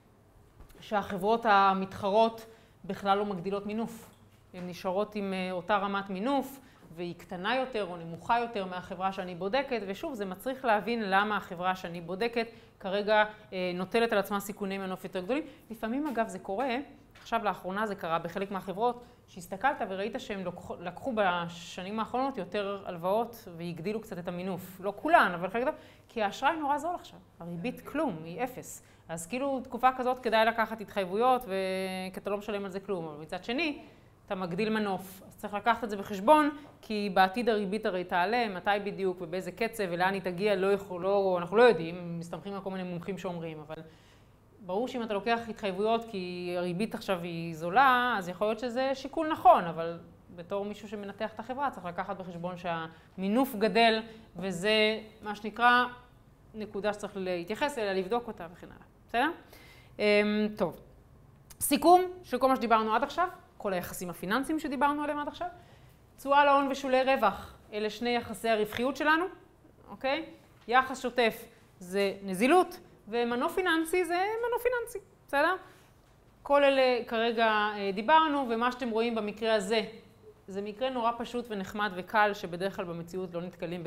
שהחברות המתחרות בכלל לא מגדילות מינוף. הן נשארות עם אותה רמת מינוף, והיא קטנה יותר או נמוכה יותר מהחברה שאני בודקת, ושוב, זה מצריך להבין למה החברה שאני בודקת כרגע נוטלת על עצמה סיכוני מנוף יותר גדולים. לפעמים, אגב, זה קורה, עכשיו לאחרונה זה קרה בחלק מהחברות, שהסתכלת וראית שהם לקחו בשנים האחרונות יותר הלוואות והגדילו קצת את המינוף. לא כולן, אבל חלק גדול, כי האשראי נורא זול עכשיו. הריבית כלום, היא אפס. אז כאילו תקופה כזאת כדאי לקחת התחייבויות כי אתה לא משלם על זה כלום. אבל מצד שני, אתה מגדיל מנוף. אז צריך לקחת את זה בחשבון, כי בעתיד הריבית הרי תעלה, מתי בדיוק ובאיזה קצב ולאן היא תגיע, אנחנו לא יודעים, מסתמכים על כל מיני מומחים שאומרים, אבל ברור שאם אתה לוקח התחייבויות כי הריבית עכשיו היא זולה, אז יכול להיות שזה שיקול נכון, אבל בתור מישהו שמנתח את החברה צריך לקחת בחשבון שהמינוף גדל, וזה מה שנקרא נקודה שצריך להתייחס אליה, לבדוק אותה וכן הלאה. בסדר? טוב. סיכום של כל מה שדיברנו עד עכשיו, כל היחסים הפיננסיים שדיברנו עליהם עד עכשיו. תשואה להון ושולי רווח, אלה שני יחסי הרווחיות שלנו, אוקיי? יחס שוטף זה נזילות, ומנוף פיננסי זה מנוף פיננסי, בסדר? כל אלה כרגע דיברנו, ומה שאתם רואים במקרה הזה, זה מקרה נורא פשוט ונחמד וקל, שבדרך כלל במציאות לא נתקלים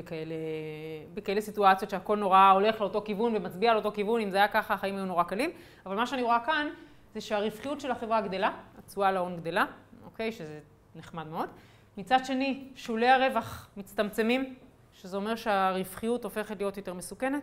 בכאלה סיטואציות שהכל נורא הולך לאותו כיוון ומצביע לאותו כיוון, אם זה היה ככה, החיים היו נורא קלים. אבל מה שאני רואה כאן, זה שהרווחיות של החברה גדלה, התשואה להון גדלה, אוקיי? שזה נחמד מאוד. מצד שני, שולי הרווח מצטמצמים, שזה אומר שהרווחיות הופכת להיות יותר מסוכנת.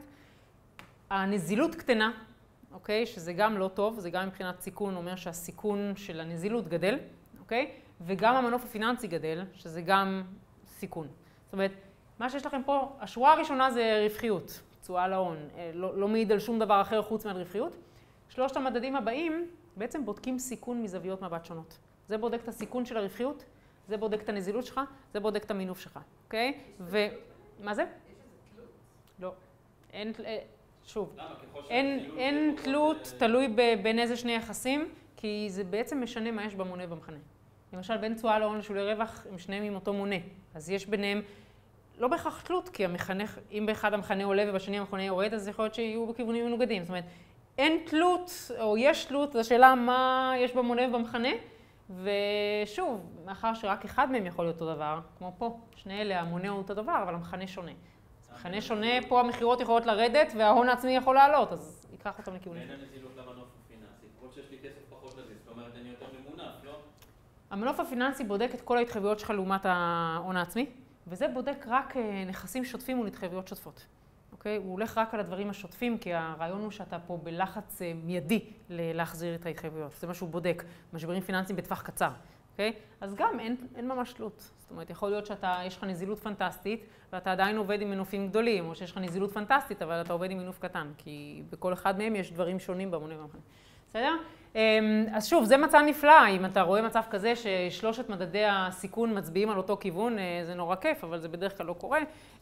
הנזילות קטנה, אוקיי? שזה גם לא טוב, זה גם מבחינת סיכון, אומר שהסיכון של הנזילות גדל, אוקיי? וגם המנוף הפיננסי גדל, שזה גם סיכון. זאת אומרת, מה שיש לכם פה, השורה הראשונה זה רווחיות, תשואה להון, לא מעיד על שום דבר אחר חוץ מהרווחיות. שלושת המדדים הבאים בעצם בודקים סיכון מזוויות מבט שונות. זה בודק את הסיכון של הרווחיות, זה בודק את הנזילות שלך, זה בודק את המינוף שלך, אוקיי? מה זה? יש איזה תלות? לא. שוב, אין תלות תלוי בין איזה שני יחסים, כי זה בעצם משנה מה יש במונה ובמכנה. למשל, בין תשואה להון לשולי רווח, הם שניהם עם אותו מונה. אז יש ביניהם לא בהכרח תלות, כי המכנה, אם באחד המכנה עולה ובשני המכנה יורד, אז יכול להיות שיהיו בכיוונים מנוגדים. זאת אומרת, אין תלות, או יש תלות, זו שאלה מה יש במונה ובמכנה, ושוב, מאחר שרק אחד מהם יכול להיות אותו דבר, כמו פה, שני אלה, המונה הוא אותו דבר, אבל המכנה שונה. המכנה שונה, פה המחירות יכולות לרדת, וההון העצמי יכול לעלות, אז ייקח אותם לכיוונים. אין הנזילות למנוף הפיננסי, כמו שיש לי כסף פחות לזה, זאת אומרת, אני יותר ממונף, לא? המנוף הפיננסי בודק את כל ההתחייבויות שלך לעומת ההון העצמי, וזה בודק רק נכסים שוטפים ולהתחייבויות שוטפות. אוקיי? הוא הולך רק על הדברים השוטפים, כי הרעיון הוא שאתה פה בלחץ מיידי להחזיר את ההתחייבויות. זה מה שהוא בודק, משברים פיננסיים בטווח קצר. אוקיי? אז גם אין ממש תלות. זאת אומרת, יכול להיות יש לך נזילות פנטסטית, ואתה עדיין עובד עם מנופים גדולים, או שיש לך נזילות פנטסטית, אבל אתה עובד עם מנוף קטן, כי בכל אחד מהם יש דברים שונים במונה ובמכנה. בסדר? אז שוב, זה מצב נפלא. אם אתה רואה מצב כזה ששלושת מדדי הסיכון מצביעים על אותו כיוון, זה נורא כיף, אבל זה בדרך כלל לא קורה.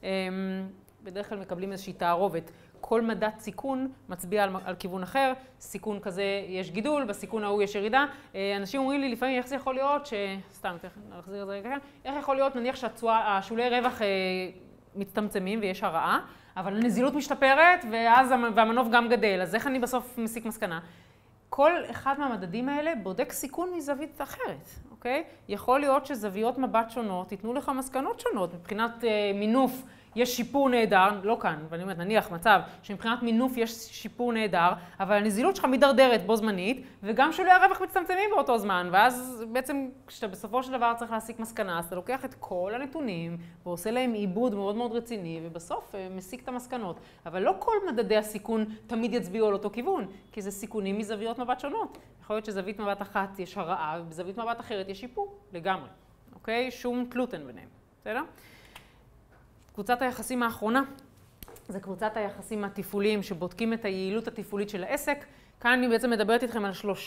בדרך כלל מקבלים איזושהי תערובת. כל מדד סיכון מצביע על כיוון אחר, סיכון כזה יש גידול, בסיכון ההוא יש ירידה. אנשים אומרים לי לפעמים איך זה יכול להיות, סתם, נחזיר את זה רגע, איך יכול להיות נניח שהשולי רווח מצטמצמים ויש הרעה, אבל הנזילות משתפרת והמנוף גם גדל, אז איך אני בסוף מסיק מסקנה? כל אחד מהמדדים האלה בודק סיכון מזווית אחרת, אוקיי? יכול להיות שזוויות מבט שונות ייתנו לך מסקנות שונות מבחינת מינוף. יש שיפור נהדר, לא כאן, ואני אומרת, נניח מצב שמבחינת מינוף יש שיפור נהדר, אבל הנזילות שלך מדרדרת בו זמנית, וגם שולי הרווח מצטמצמים באותו זמן, ואז בעצם כשאתה בסופו של דבר צריך להסיק מסקנה, אז אתה לוקח את כל הנתונים, ועושה להם עיבוד מאוד מאוד רציני, ובסוף מסיק את המסקנות. אבל לא כל מדדי הסיכון תמיד יצביעו על אותו כיוון, כי זה סיכונים מזוויות מבט שונות. יכול להיות שזווית מבט אחת יש הרעה, ובזווית מבט אחרת יש שיפור לגמרי. אוקיי? שום תלות אין ביניהם. בסדר? קבוצת היחסים האחרונה זה קבוצת היחסים התפעוליים שבודקים את היעילות התפעולית של העסק. כאן אני בעצם מדברת איתכם על 3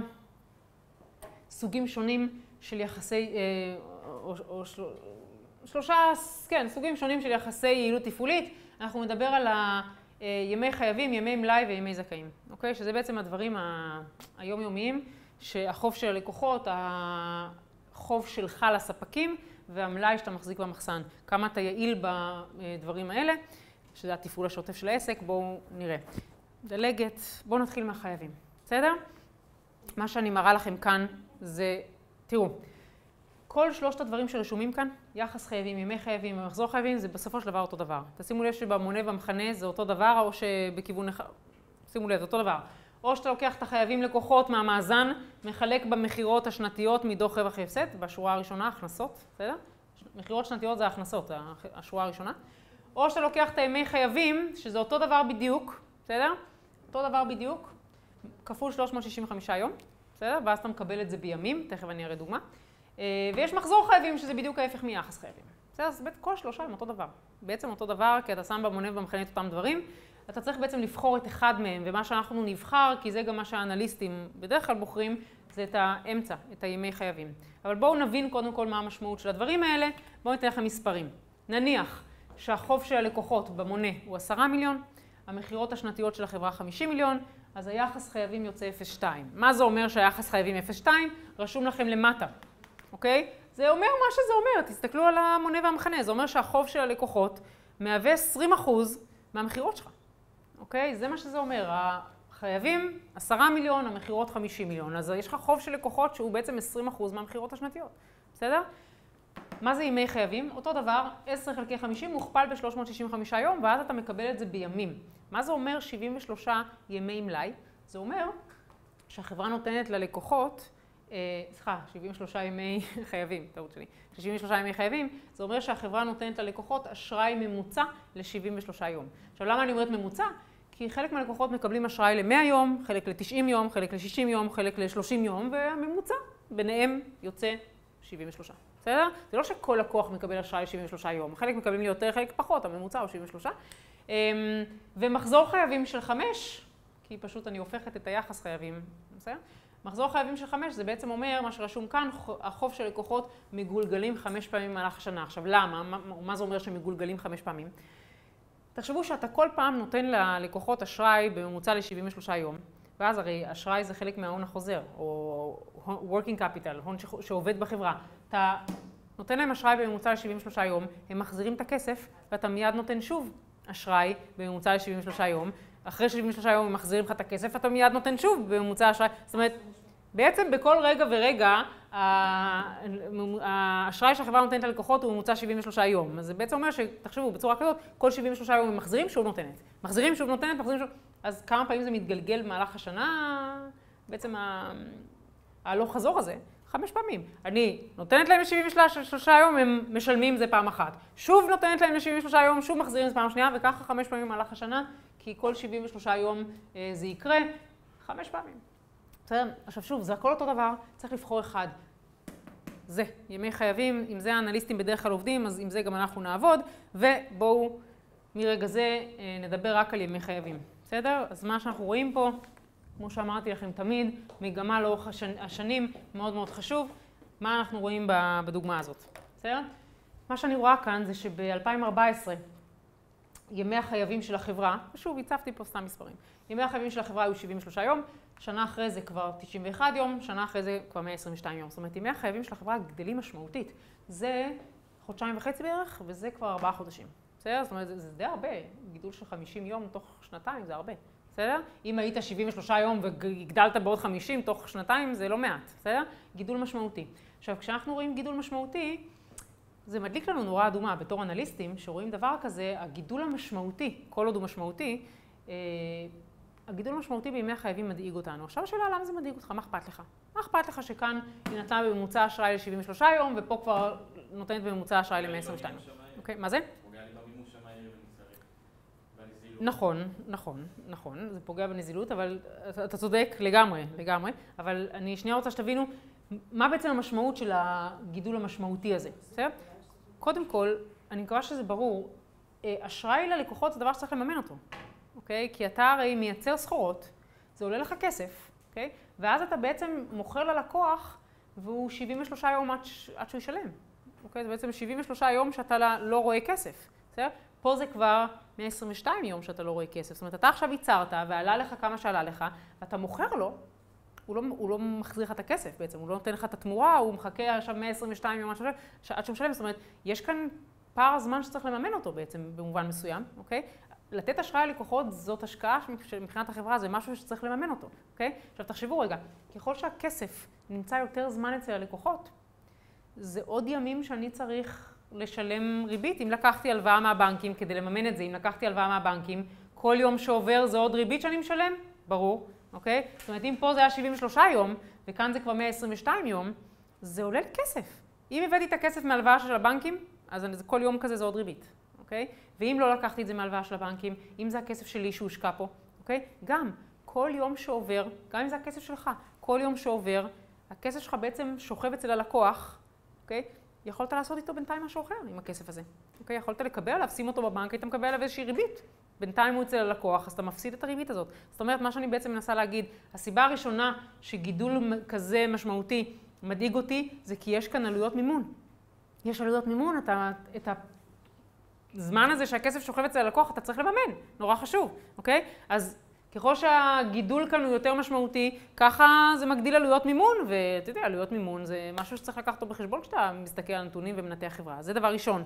סוגים שונים של יחסי, סוגים שונים של יחסי יעילות תפעולית. אנחנו מדבר על ימי חייבים, ימי מלאי וימי זכאים. אוקיי? שזה בעצם הדברים היומיומיים שהחוב של הלקוחות, החוב שלך לספקים, והמלאי שאתה מחזיק במחסן. כמה אתה יעיל בדברים האלה, שזה התפעול השוטף של העסק. בואו נראה. דלגת, בואו נתחיל מהחייבים. בסדר? מה שאני מראה לכם כאן זה, תראו, כל 3 הדברים שרשומים כאן, יחס חייבים, ימי חייבים ומחזור חייבים, זה בסופו של דבר אותו דבר. תשימו לב שבמונה ובמכנה זה אותו דבר, או שבכיוון אחד, שימו לב, זה אותו דבר. או שאתה לוקח את החייבים לקוחות מהמאזן, מחלק במחירות השנתיות מדוח רווח והפסד, בשורה הראשונה, הכנסות, בסדר? מחירות שנתיות זה ההכנסות, השורה הראשונה. או שאתה לוקח את הימי חייבים, שזה אותו דבר בדיוק, בסדר? אותו דבר בדיוק, כפול 365 יום, בסדר? ואז אתה מקבל את זה בימים, תכף אני אראה דוגמה. ויש מחזור חייבים, שזה בדיוק ההפך מיחס חייבים. בסדר? אז כל 3 הם אותו דבר. בעצם אותו דבר, כי אתה שם במונה ובמכנה את אותם דברים. אתה צריך בעצם לבחור את אחד מהם, ומה שאנחנו נבחר, כי זה גם מה שהאנליסטים בדרך כלל בוחרים, זה את האמצע, את הימי חייבים. אבל בואו נבין קודם כל מה המשמעות של הדברים האלה. בואו ניתן לכם מספרים. נניח שהחוב של הלקוחות במונה הוא 10 מיליון, המחירות השנתיות של החברה 50 מיליון, אז היחס חייבים יוצא 0.2. מה זה אומר שהיחס חייבים 0.2? רשום לכם למטה, אוקיי? זה אומר מה שזה אומר, תסתכלו על המונה והמכנה. זה אומר שהחוב של הלקוחות מהווה 20% מהמחירות שלך. אוקיי? זה מה שזה אומר. החייבים 10 מיליון, המחירות 50 מיליון. אז יש לך חוב של לקוחות שהוא בעצם 20% מהמחירות השנתיות. בסדר? מה זה ימי חייבים? אותו דבר, 10 חלקי 50 מוכפל ב-365 יום, ואז אתה מקבל את זה בימים. מה זה אומר 73 ימי מלאי? זה אומר שהחברה נותנת ללקוחות, 73 ימי חייבים, טעות שלי. 73 ימי חייבים, זה אומר שהחברה נותנת ללקוחות אשראי ממוצע ל-73 יום. עכשיו, למה אני אומרת ממוצע? כי חלק מהלקוחות מקבלים אשראי ל-100 יום, חלק ל-90 יום, חלק ל-60 יום, חלק ל-30 יום, והממוצע ביניהם יוצא 73. בסדר? זה לא שכל לקוח מקבל אשראי ל-73 יום. חלק מקבלים לי יותר, חלק פחות, הממוצע הוא 73. ומחזור חייבים של 5, כי פשוט אני הופכת את היחס חייבים, בסדר? מחזור חייבים של 5 זה בעצם אומר, מה שרשום כאן, החוב של לקוחות מגולגלים 5 פעמים במהלך השנה. עכשיו, למה? מה זה אומר שמגולגלים 5 פעמים? תחשבו שאתה כל פעם נותן ללקוחות אשראי בממוצע ל-73 יום, ואז הרי אשראי זה חלק מההון החוזר, או working capital, הון שעובד בחברה. אתה נותן להם אשראי בממוצע ל-73 יום, הם מחזירים את הכסף, ואתה מיד נותן שוב אשראי בממוצע ל-73 יום. אחרי 73 יום הם מחזירים לך את הכסף, ואתה מיד נותן שוב בממוצע אשראי. זאת אומרת, בעצם בכל רגע ורגע, האשראי שהחברה נותנת ללקוחות הוא ממוצע 73 יום. אז זה בעצם אומר שתחשבו, בצורה כזאת, כל 73 יום הם מחזירים, שוב נותנת. מחזירים, שוב נותנת, מחזירים, שוב. אז כמה פעמים זה מתגלגל במהלך השנה, בעצם הלא חזור הזה, 5 פעמים. אני נותנת להם ל-73 יום, הם משלמים זה פעם אחת. שוב נותנת להם ל-73 יום, שוב מחזירים זה פעם שנייה, וככה 5 פעמים במהלך השנה, כי כל 73 יום זה יקרה 5 פעמים. בסדר? עכשיו שוב, זה הכל אותו דבר, צריך לבחור אחד. זה, ימי חייבים, עם זה האנליסטים בדרך כלל עובדים, אז עם זה גם אנחנו נעבוד, ובואו מרגע זה נדבר רק על ימי חייבים. בסדר? אז מה שאנחנו רואים פה, כמו שאמרתי לכם תמיד, מגמה לאורך השנים, מאוד מאוד חשוב. מה אנחנו רואים בדוגמה הזאת? בסדר? מה שאני רואה כאן זה שב-2014, ימי החייבים של החברה, ושוב, הצפתי פה סתם מספרים, ימי החייבים של החברה היו 73 יום, שנה אחרי זה כבר 91 יום, שנה אחרי זה כבר 122 יום. זאת אומרת, ימי החייבים של החברה גדלים משמעותית. זה 1.5 חודשים בערך, וזה כבר 4 חודשים. בסדר? זאת אומרת, זה די הרבה. גידול של 50 יום תוך שנתיים זה הרבה. בסדר? אם היית 73 יום והגדלת בעוד 50 תוך שנתיים, זה לא מעט. בסדר? גידול משמעותי. עכשיו, כשאנחנו רואים גידול משמעותי, זה מדליק לנו נורה אדומה בתור אנליסטים, שרואים דבר כזה, הגידול המשמעותי, כל עוד הוא משמעותי, הגידול המשמעותי בימי החייבים מדאיג אותנו. עכשיו השאלה, למה זה מדאיג אותך? מה אכפת לך? מה אכפת לך שכאן היא נתנה בממוצע אשראי ל-73 יום, ופה כבר נותנת בממוצע אשראי ל-122? אוקיי, מה זה? פוגע לי במימוש המהיר ומסרי. נכון, זה פוגע בנזילות, אבל אתה צודק לגמרי, אבל אני שנייה רוצה שתבינו מה בעצם המשמעות של הגידול המשמעותי הזה, בסדר? קודם כל, אני מקווה שזה ברור, אשראי ללקוחות זה דבר שצריך לממן אותו, אוקיי? כי אתה הרי מייצר סחורות, זה עולה לך כסף, אוקיי? ואז אתה בעצם מוכר ללקוח, והוא 73 יום עד שהוא ישלם, אוקיי? זה בעצם 73 יום שאתה לא רואה כסף, בסדר? פה זה כבר 122 יום שאתה לא רואה כסף. זאת אומרת, אתה עכשיו ייצרת ועלה לך כמה שעלה לך, ואתה מוכר לו, הוא לא מחזיר לך את הכסף בעצם, הוא לא נותן לך את התמורה, הוא מחכה עכשיו 122 יום עד שהוא משלם. זאת אומרת, יש כאן פער הזמן שצריך לממן אותו בעצם במובן מסוים, אוקיי? לתת אשראי ללקוחות זאת השקעה שמבחינת החברה, זה משהו שצריך לממן אותו, אוקיי? עכשיו תחשבו רגע, ככל שהכסף נמצא יותר זמן אצל הלקוחות, זה עוד ימים שאני צריך לשלם ריבית. אם לקחתי הלוואה מהבנקים כדי לממן את זה, אם לקחתי הלוואה מהבנקים, כל יום שעובר זה עוד ריבית שאני משלם? ברור, אוקיי? זאת אומרת, אם פה זה היה 73 יום, וכאן זה כבר 122 יום, זה עולה לי כסף. אם הבאתי את הכסף מהלוואה של הבנקים, אז כל יום כזה זה עוד ריבית, אוקיי? ואם לא לקחתי את זה מהלוואה של הבנקים, אם זה הכסף שלי שהושקע פה, אוקיי? גם כל יום שעובר, גם אם זה הכסף שלך, כל יום שעובר, הכסף שלך בעצם שוכב אצל הלקוח, אוקיי? יכולת לעשות איתו בינתיים משהו אחר עם הכסף הזה. אוקיי? יכולת לקבל עליו, שים אותו בבנק, היית מקבל עליו איזושהי ריבית. בינתיים הוא אצל הלקוח, אז אתה מפסיד את הריבית הזאת. זאת אומרת, מה שאני בעצם מנסה להגיד, הסיבה הראשונה שגידול כזה משמעותי מדאיג אותי, זה כי יש כאן עלויות מימון. יש עלויות מימון, את הזמן הזה שהכסף שוכב אצל הלקוח, אתה צריך לממן. נורא חשוב, אוקיי? אז ככל שהגידול כאן הוא יותר משמעותי, ככה זה מגדיל עלויות מימון, ואתה יודע, עלויות מימון זה משהו שצריך לקחת אותו בחשבון כשאתה מסתכל על נתונים ומנתח חברה. זה דבר ראשון.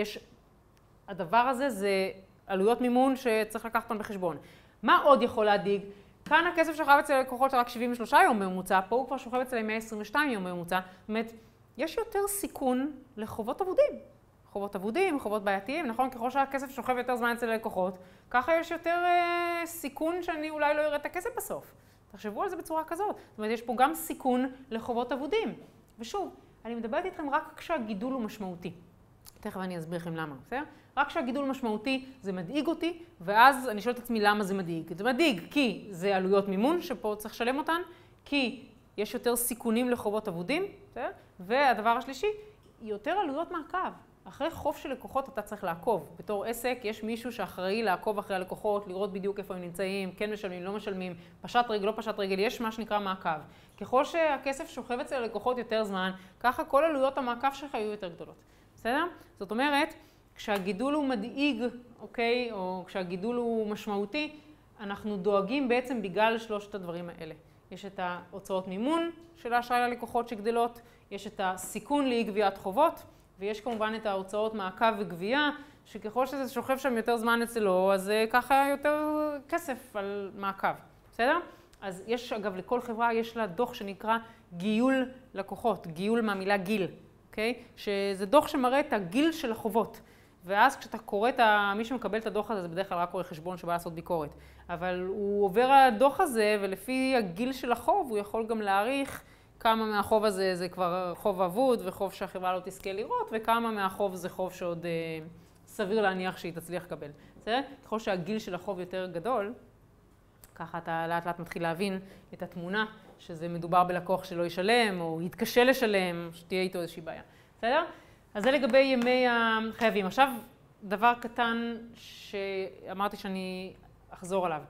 הדבר הזה זה עלויות מימון שצריך לקחת אותם בחשבון. מה עוד יכול להדאיג? כאן הכסף שוכב אצל הלקוחות רק 73 יום בממוצע, פה הוא כבר שוכב אצל 122 יום בממוצע. זאת אומרת, יש יותר סיכון לחובות אבודים. חובות אבודים, חובות בעייתיים, נכון? ככל שהכסף שוכב יותר זמן אצל הלקוחות, ככה יש יותר סיכון שאני אולי לא אראה את הכסף בסוף. תחשבו על זה בצורה כזאת. זאת אומרת, יש פה גם סיכון לחובות אבודים. ושוב, אני מדברת איתכם רק כשהגידול הוא משמעותי. תכף אני אסביר לכם למה, בסדר? רק כשהגידול משמעותי זה מדאיג אותי, ואז אני שואלת את עצמי למה זה מדאיג. זה מדאיג כי זה עלויות מימון שפה צריך לשלם אותן, כי יש יותר סיכונים לחובות אבודים, בסדר? והדבר השלישי, יותר עלויות מעקב. אחרי חוב של לקוחות אתה צריך לעקוב. בתור עסק יש מישהו שאחראי לעקוב אחרי הלקוחות, לראות בדיוק איפה הם נמצאים, כן משלמים, לא משלמים, פשט רגל, לא פשט רגל, יש מה שנקרא מעקב. ככל שהכסף שוכב אצל הלקוחות יותר זמן, ככה כל עלויות המעקב שלך יהיו יותר גדולות. בסדר? זאת אומרת, כשהגידול הוא מדאיג, אוקיי, או כשהגידול הוא משמעותי, אנחנו דואגים בעצם בגלל שלושת הדברים האלה. יש את ההוצאות מימון של האשראי ללקוחות שגדלות, יש את הסיכון לאי גביית חובות, ויש כמובן את ההוצאות מעקב וגבייה, שככל שזה שוכב שם יותר זמן אצלו, אז ככה יותר כסף על מעקב. בסדר? אז יש, אגב, לכל חברה יש לה דוח שנקרא גיול לקוחות, גיול מהמילה גיל, אוקיי? שזה דוח שמראה את הגיל של החובות. ואז כשאתה קורא מי שמקבל את הדוח הזה, זה בדרך כלל רק רואה חשבון שבא לעשות ביקורת. אבל הוא עובר הדוח הזה, ולפי הגיל של החוב, הוא יכול גם להעריך כמה מהחוב הזה זה כבר חוב אבוד, וחוב שהחברה לא תזכה לראות, וכמה מהחוב זה חוב שעוד סביר להניח שהיא תצליח לקבל. בסדר? ככל שהגיל של החוב יותר גדול, ככה אתה לאט לאט מתחיל להבין את התמונה, שזה מדובר בלקוח שלא ישלם, או יתקשה לשלם, שתהיה איתו איזושהי בעיה. בסדר? אז זה לגבי ימי החייבים. עכשיו, דבר קטן שאמרתי שאני אחזור עליו.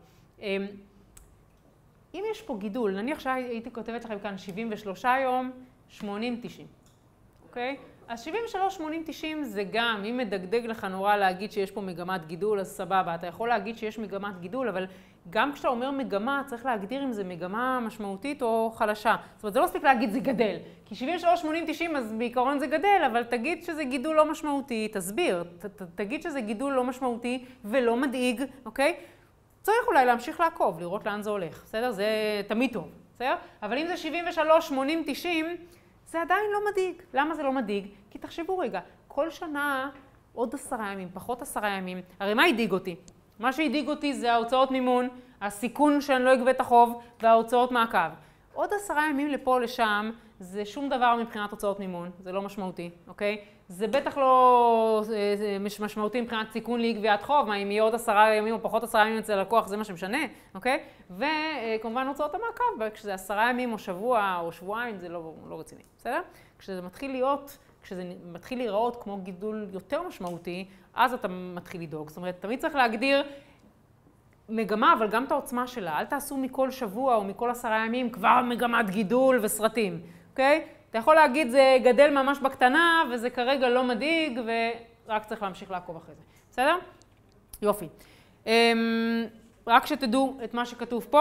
אם יש פה גידול, נניח שהייתי כותבת לכם כאן 73 יום, 80-90, אוקיי? אז 73, 80, 90 זה גם, אם מדגדג לך נורא להגיד שיש פה מגמת גידול, אז סבבה, אתה יכול להגיד שיש מגמת גידול, אבל גם כשאתה אומר מגמה, צריך להגדיר אם זה מגמה משמעותית או חלשה. זאת אומרת, זה לא מספיק להגיד זה גדל, כי 73, 80, 90 אז בעיקרון זה גדל, אבל תגיד שזה גידול לא משמעותי, תסביר, תגיד שזה גידול לא משמעותי ולא מדאיג, אוקיי? צריך אולי להמשיך לעקוב, לראות לאן זה הולך, בסדר? זה תמיד טוב, בסדר? אבל אם זה 73, 80, 90, זה עדיין לא מדאיג. למה זה לא מדאיג? כי תחשבו רגע, כל שנה עוד 10 ימים, פחות 10 ימים. הרי מה הדאיג אותי? מה שהדאיג אותי זה ההוצאות מימון, הסיכון שאני לא אגבה את החוב וההוצאות מעקב. עוד 10 ימים לפה או לשם זה שום דבר מבחינת הוצאות מימון, זה לא משמעותי, אוקיי? זה בטח לא משמעותי מבחינת סיכון לאי גביית חוב, מה אם יהיה עוד 10 ימים או פחות 10 ימים אצל הלקוח, זה מה שמשנה, אוקיי? וכמובן הוצאות המעקב, כשזה 10 ימים או שבוע או שבועיים, זה לא רציני, בסדר? כשזה מתחיל להיראות כמו גידול יותר משמעותי, אז אתה מתחיל לדאוג. זאת אומרת, תמיד צריך להגדיר מגמה, אבל גם את העוצמה שלה. אל תעשו מכל שבוע או מכל 10 ימים כבר מגמת גידול וסרטים, אוקיי? אתה יכול להגיד, זה גדל ממש בקטנה, וזה כרגע לא מדאיג, ורק צריך להמשיך לעקוב אחרי זה. בסדר? יופי. רק שתדעו את מה שכתוב פה.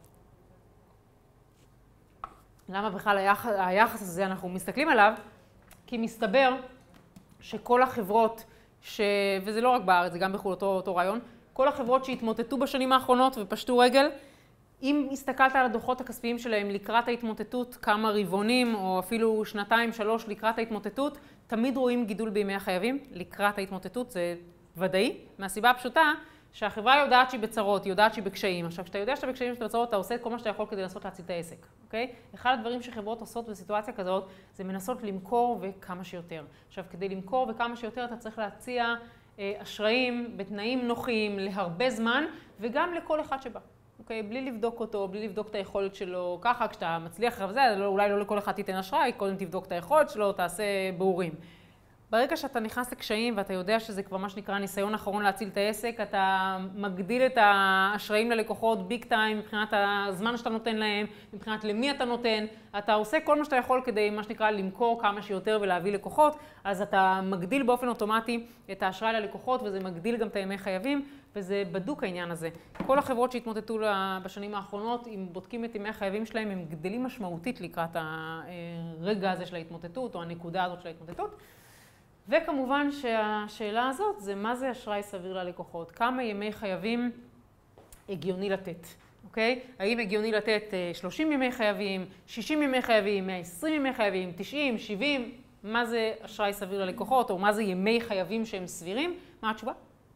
למה בכלל היחס הזה אנחנו מסתכלים עליו? כי מסתבר שכל החברות, וזה לא רק בארץ, זה גם בחו"ל אותו רעיון, כל החברות שהתמוטטו בשנים האחרונות ופשטו רגל, אם הסתכלת על הדוחות הכספיים שלהם לקראת ההתמוטטות, כמה רבעונים או אפילו 2-3 לקראת ההתמוטטות, תמיד רואים גידול בימי החייבים לקראת ההתמוטטות, זה ודאי, מהסיבה הפשוטה שהחברה יודעת שהיא בצרות, היא יודעת שהיא בקשיים. עכשיו, כשאתה יודע שאתה בקשיים שאתה בצרות, אתה עושה כל מה שאתה יכול כדי לנסות להציל את העסק, אוקיי? אחד הדברים שחברות עושות בסיטואציה כזאת, זה מנסות למכור וכמה שיותר. עכשיו, כדי למכור וכמה שיותר, אתה צריך להציע אשראים בתנאים נוחים להרבה זמן, וגם לכל אחד שבא, אוקיי? בלי לבדוק אותו, בלי לבדוק את היכולת שלו. ככה, כשאתה מצליח אחרי זה, אולי לא לכל אחד תיתן אשראי, קודם תבדוק את היכולת שלו, תעשה בירורים. ברגע שאתה נכנס לקשיים ואתה יודע שזה כבר מה שנקרא ניסיון אחרון להציל את העסק, אתה מגדיל את האשראים ללקוחות ביג טיים מבחינת הזמן שאתה נותן להם, מבחינת למי אתה נותן, אתה עושה כל מה שאתה יכול כדי מה שנקרא למכור כמה שיותר ולהביא לקוחות, אז אתה מגדיל באופן אוטומטי את האשראי ללקוחות וזה מגדיל גם את הימי חייבים וזה בדוק העניין הזה. כל החברות שהתמוטטו בשנים האחרונות, אם בודקים את ימי החייבים שלהם, הם גדלים משמעותית לקראת הרגע הזה של ההתמוטטות או הנקודה הזאת של ההתמוטטות. וכמובן שהשאלה הזאת זה מה זה אשראי סביר ללקוחות, כמה ימי חייבים הגיוני לתת, אוקיי? האם הגיוני לתת 30 ימי חייבים, 60 ימי חייבים, 120 ימי חייבים, 90, 70, מה זה אשראי סביר ללקוחות או מה זה ימי חייבים שהם סבירים? מה התשובה?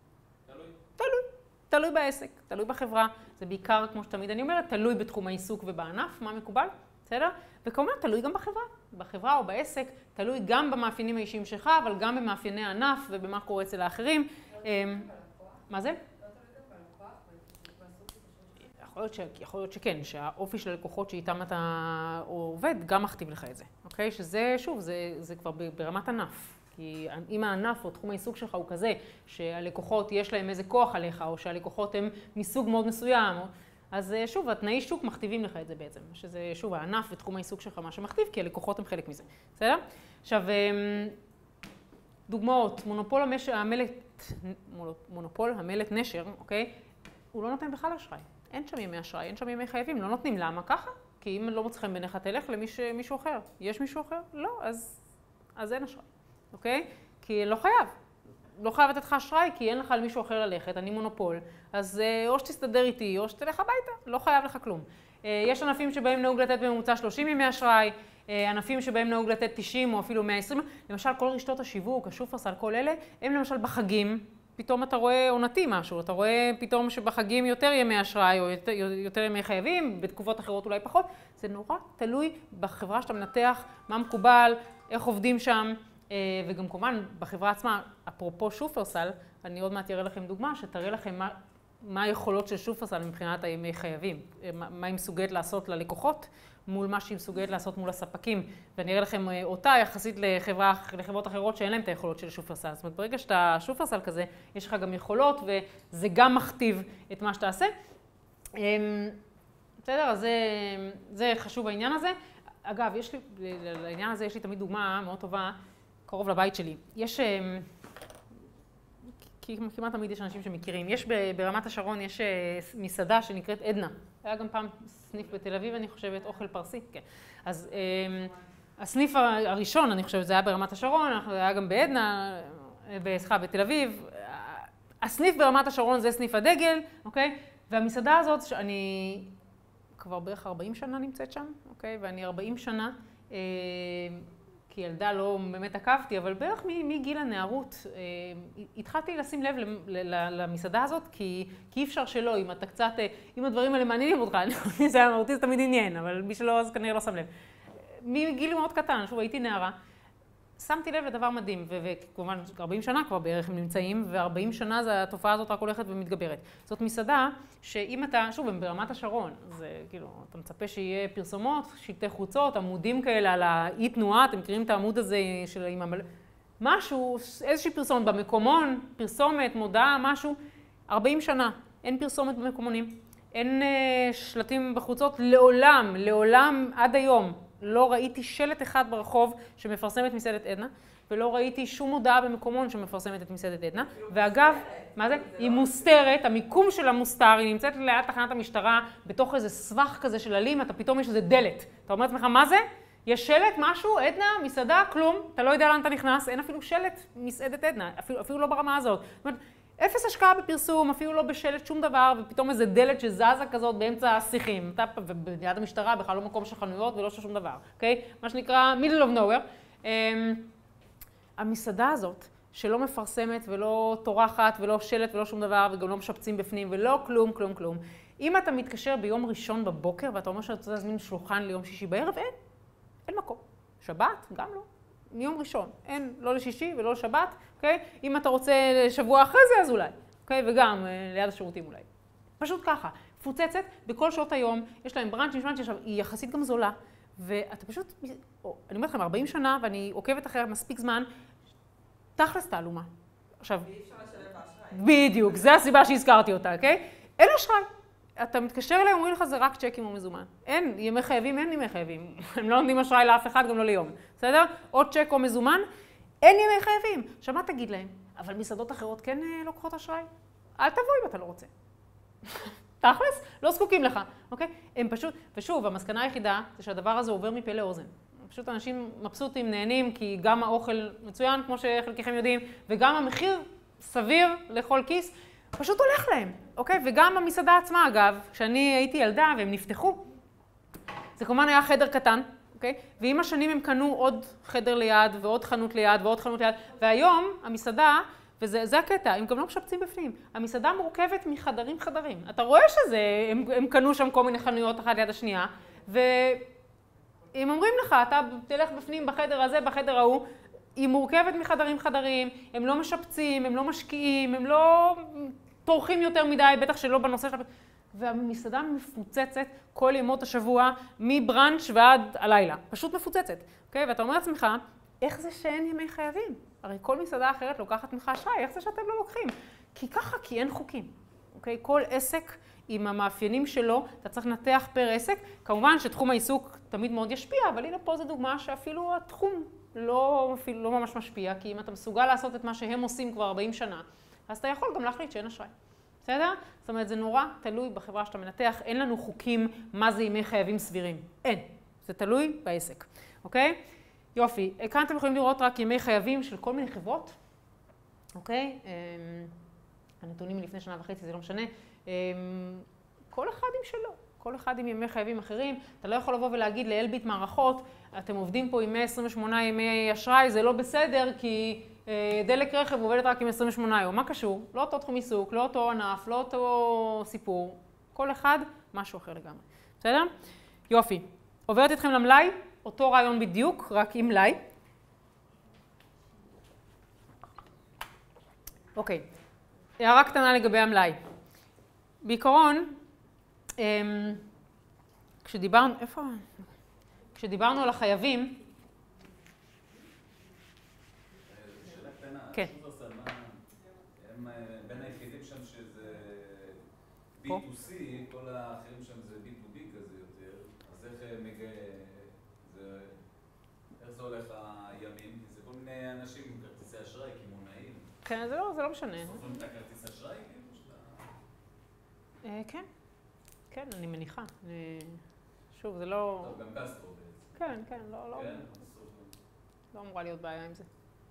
תלוי בעסק, תלוי בחברה, זה בעיקר כמו שתמיד אני אומרת, תלוי בתחום העיסוק ובענף, מה מקובל, בסדר? וכמובן תלוי גם בחברה או בעסק, תלוי גם במאפיינים האישיים שלך, אבל גם במאפייני הענף ובמה קורה אצל האחרים. מה זה? יכול להיות שכן, שהאופי של הלקוחות שאיתם אתה עובד גם מכתיב לך את זה, אוקיי? שזה, שוב, זה כבר ברמת ענף. כי אם הענף או תחום העיסוק שלך הוא כזה, שהלקוחות יש להם איזה כוח עליך, או שהלקוחות הם מסוג מאוד מסוים, אז שוב, התנאי שוק מכתיבים לך את זה בעצם, שזה שוב, הענף ותחום העיסוק שלך מה שמכתיב, כי הלקוחות הם חלק מזה, בסדר? עכשיו, דוגמאות, מונופול המלט נשר, אוקיי? הוא לא נותן בכלל אשראי, אין שם ימי אשראי, אין שם ימי חייבים, לא נותנים, למה ככה? כי אם לא מוצא חן בעיניך, תלך למישהו אחר. יש מישהו אחר? לא, אז אין אשראי, אוקיי? כי לא חייב לתת לך אשראי, כי אין לך על מישהו אחר ללכת, אני מונופול. אז או שתסתדר איתי, או שתלך הביתה, לא חייב לך כלום. יש ענפים שבהם נהוג לתת בממוצע 30 ימי אשראי, ענפים שבהם נהוג לתת 90 או אפילו 120. למשל, כל רשתות השיווק, השופרסל, כל אלה, הם למשל בחגים, פתאום אתה רואה עונתי משהו, אתה רואה פתאום שבחגים יותר ימי אשראי או יותר ימי חייבים, בתקופות אחרות אולי פחות. זה נורא תלוי בחברה שאתה מנתח, מה מקובל, איך עובדים שם. וגם כמובן, בחברה עצמה, אפרופו שופרסל, אני עוד מעט אראה לכם דוגמה, שתראה לכם מה היכולות של שופרסל מבחינת הימי חייבים, מה היא מסוגלת לעשות ללקוחות, מול מה שהיא מסוגלת לעשות מול הספקים, ואני אראה לכם אותה יחסית לחברות אחרות שאין להם את היכולות של שופרסל. זאת אומרת, ברגע שאתה שופרסל כזה, יש לך גם יכולות, וזה גם מכתיב את מה שאתה עושה. בסדר, אז זה חשוב העניין הזה. אגב, לעניין הזה יש לי תמיד דוגמה מאוד טובה, קרוב לבית שלי. יש, כמעט תמיד יש אנשים שמכירים. יש ברמת השרון, יש מסעדה שנקראת עדנה. היה גם פעם סניף בתל אביב, אני חושבת, אוכל פרסי. כן. אז הסניף הראשון, אני חושבת, זה היה ברמת השרון, זה היה גם בעדנה, בתל אביב. הסניף ברמת השרון זה סניף הדגל, אוקיי? והמסעדה הזאת, שאני כבר בערך 40 שנה נמצאת שם, אוקיי? ואני 40 שנה, כילדה לא באמת עקבתי, אבל בערך מגיל הנערות התחלתי לשים לב למסעדה הזאת, כי אי אפשר שלא, אם אתה קצת, אם הדברים האלה מעניינים אותך, אותי זה תמיד עניין, אבל מי שלא, אז כנראה לא שם לב. מגיל מאוד קטן, שוב, הייתי נערה, שמתי לב לדבר מדהים, וכמובן 40 שנה כבר בערך הם נמצאים, ו40 שנה התופעה הזאת רק הולכת ומתגברת. זאת מסעדה שאם אתה, שוב, הם ברמת השרון, זה כאילו, אתה מצפה שיהיה פרסומות, שלטי חוצות, עמודים כאלה על האי תנועה, אתם מכירים את העמוד הזה של משהו, איזושהי פרסומת במקומון, פרסומת, מודעה, משהו, 40 שנה, אין פרסומת במקומונים, אין שלטים בחוצות, לעולם, עד היום. לא ראיתי שלט אחד ברחוב שמפרסם את מסעדת עדנה, ולא ראיתי שום הודעה במקומון שמפרסמת את מסעדת עדנה. ואגב, מה זה? היא מוסתרת, המיקום שלה מוסתר, היא נמצאת ליד תחנת המשטרה, בתוך איזה סבך כזה של עלים, אתה פתאום יש איזה דלת. אתה אומר לעצמך, מה זה? יש שלט, משהו, עדנה, מסעדה, כלום, אתה לא יודע לאן אתה נכנס, אין אפילו שלט מסעדת עדנה, אפילו לא ברמה הזאת. זאת אומרת, אפס השקעה בפרסום, אפילו לא בשלט שום דבר, ופתאום איזה דלת שזזה כזאת באמצע השיחים. וביד המשטרה בכלל לא מקום של חנויות ולא של שום דבר, אוקיי? מה שנקרא middle of nowhere. המסעדה הזאת, שלא מפרסמת ולא טורחת ולא שלט ולא שום דבר, וגם לא משפצים בפנים ולא כלום, כלום, כלום. אם אתה מתקשר ביום ראשון בבוקר ואתה אומר שאתה רוצה להזמין שולחן ליום שישי בערב, אין מקום. שבת? גם לא. מיום ראשון. אין, לא לשישי ולא לשבת, אוקיי? אם אתה רוצה שבוע אחרי זה, אז אולי, אוקיי? וגם ליד השירותים אולי. פשוט ככה. פוצצת בכל שעות היום, יש להם ברנצ'ים, היא יחסית גם זולה, ואתה פשוט, אני אומרת לכם, 40 שנה, ואני עוקבת אחרי מספיק זמן, תכלס תעלומה. עכשיו, ואי אפשר לשלם באשראי. בדיוק, זו הסיבה שהזכרתי אותה, אוקיי? אין אשראי. אתה מתקשר אליהם, אומרים לך, זה רק צ'קים או מזומן. אין, ימי חייבים, אין ימי חייבים. הם לא נותנים אשראי לאף אחד, גם לא ליום. בסדר? או צ'ק או מזומן, אין ימי חייבים. עכשיו, מה תגיד להם? אבל מסעדות אחרות כן לוקחות אשראי? אל תבוא אם אתה לא רוצה. תכלס, לא זקוקים לך, אוקיי? הם פשוט, ושוב, המסקנה היחידה זה שהדבר הזה עובר מפה לאוזן. פשוט אנשים מבסוטים, נהנים, כי גם האוכל מצוין, כמו שחלקכם יודעים, וגם המחיר סביר לכל כיס, פשוט הולך להם, אוקיי? וגם המסעדה עצמה, אגב, כשאני הייתי ילדה והם נפתחו, זה כמובן היה חדר קטן, אוקיי? ועם השנים הם קנו עוד חדר ליד ועוד חנות ליד ועוד חנות ליד, והיום המסעדה, וזה הקטע, הם גם לא משפצים בפנים. המסעדה מורכבת מחדרים. אתה רואה שזה, הם קנו שם כל מיני חנויות אחת ליד השנייה, והם אומרים לך, אתה תלך בפנים בחדר הזה, בחדר ההוא, היא מורכבת מחדרים, הם לא משפצים, הם לא משקיעים, הם לא טורחים יותר מדי, בטח שלא בנושא של... והמסעדה מפוצצת כל ימות השבוע, מברנץ' ועד הלילה. פשוט מפוצצת, אוקיי? ואתה אומר לעצמך, איך זה שאין ימי חייבים? הרי כל מסעדה אחרת לוקחת ממך אשראי, איך זה שאתם לא לוקחים? כי ככה, כי אין חוקים, אוקיי? כל עסק עם המאפיינים שלו, אתה צריך לנתח פר עסק. כמובן שתחום העיסוק תמיד מאוד ישפיע, אבל הנה פה זו דוגמה שאפילו התחום לא ממש משפיע, כי אם אתה מסוגל לעשות את מה שהם עושים כבר 40 שנה, אז אתה יכול גם להחליט שאין אשראי. בסדר? זאת אומרת, זה נורא תלוי בחברה שאתה מנתח. אין לנו חוקים מה זה ימי חייבים סבירים. אין. זה תלוי בעסק. אוקיי? יופי. כאן אתם יכולים לראות רק ימי חייבים של כל מיני חברות. אוקיי? הנתונים מלפני שנה וחצי, זה לא משנה. כל אחד עם שלו. כל אחד עם ימי חייבים אחרים. אתה לא יכול לבוא ולהגיד לאלביט מערכות, אתם עובדים פה עם 128 ימי אשראי, זה לא בסדר, כי דלק רכב עובדת רק עם 28 יום. מה קשור? לא אותו תחום עיסוק, לא אותו ענף, לא אותו סיפור. כל אחד, משהו אחר לגמרי. בסדר? יופי. עוברת אתכם למלאי, אותו רעיון בדיוק, רק עם מלאי. אוקיי. הערה קטנה לגבי המלאי. בעיקרון, כשדיברנו על החייבים, כן. הם בין היחידים שם שזה B2C, כל האחרים שם זה B2B כזה יותר, אז איך זה הולך הימים? זה כל מיני אנשים עם כרטיסי אשראי, קמעונאים. כן, זה לא משנה. סופרים את הכרטיס אשראי? כן, כן, אני מניחה. שוב, זה לא... גם קסטרו בעצם. כן, לא אמורה להיות בעיה עם זה.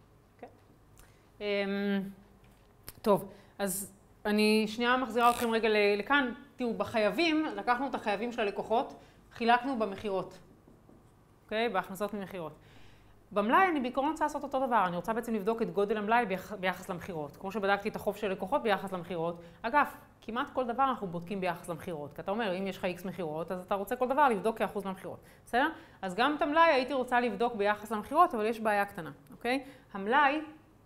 טוב, אז אני שנייה מחזירה אתכם רגע לכאן. תראו, בחייבים, לקחנו את החייבים של הלקוחות, חילקנו במחירות, אוקיי? בהכנסות ממחירות. במלאי אני בעיקרון רוצה לעשות אותו דבר, אני רוצה בעצם לבדוק את גודל המלאי ביחס למחירות. כמו שבדקתי את החוב של לקוחות ביחס למחירות. אגב, כמעט כל דבר אנחנו בודקים ביחס למחירות. כי אתה אומר, אם יש לך X מחירות, אז אתה רוצה כל דבר לבדוק כאחוז מהמחירות. בסדר? אז גם את המלאי הייתי רוצה לבדוק ביחס למחירות, אבל יש בעיה קטנה, אוקיי? המלאי,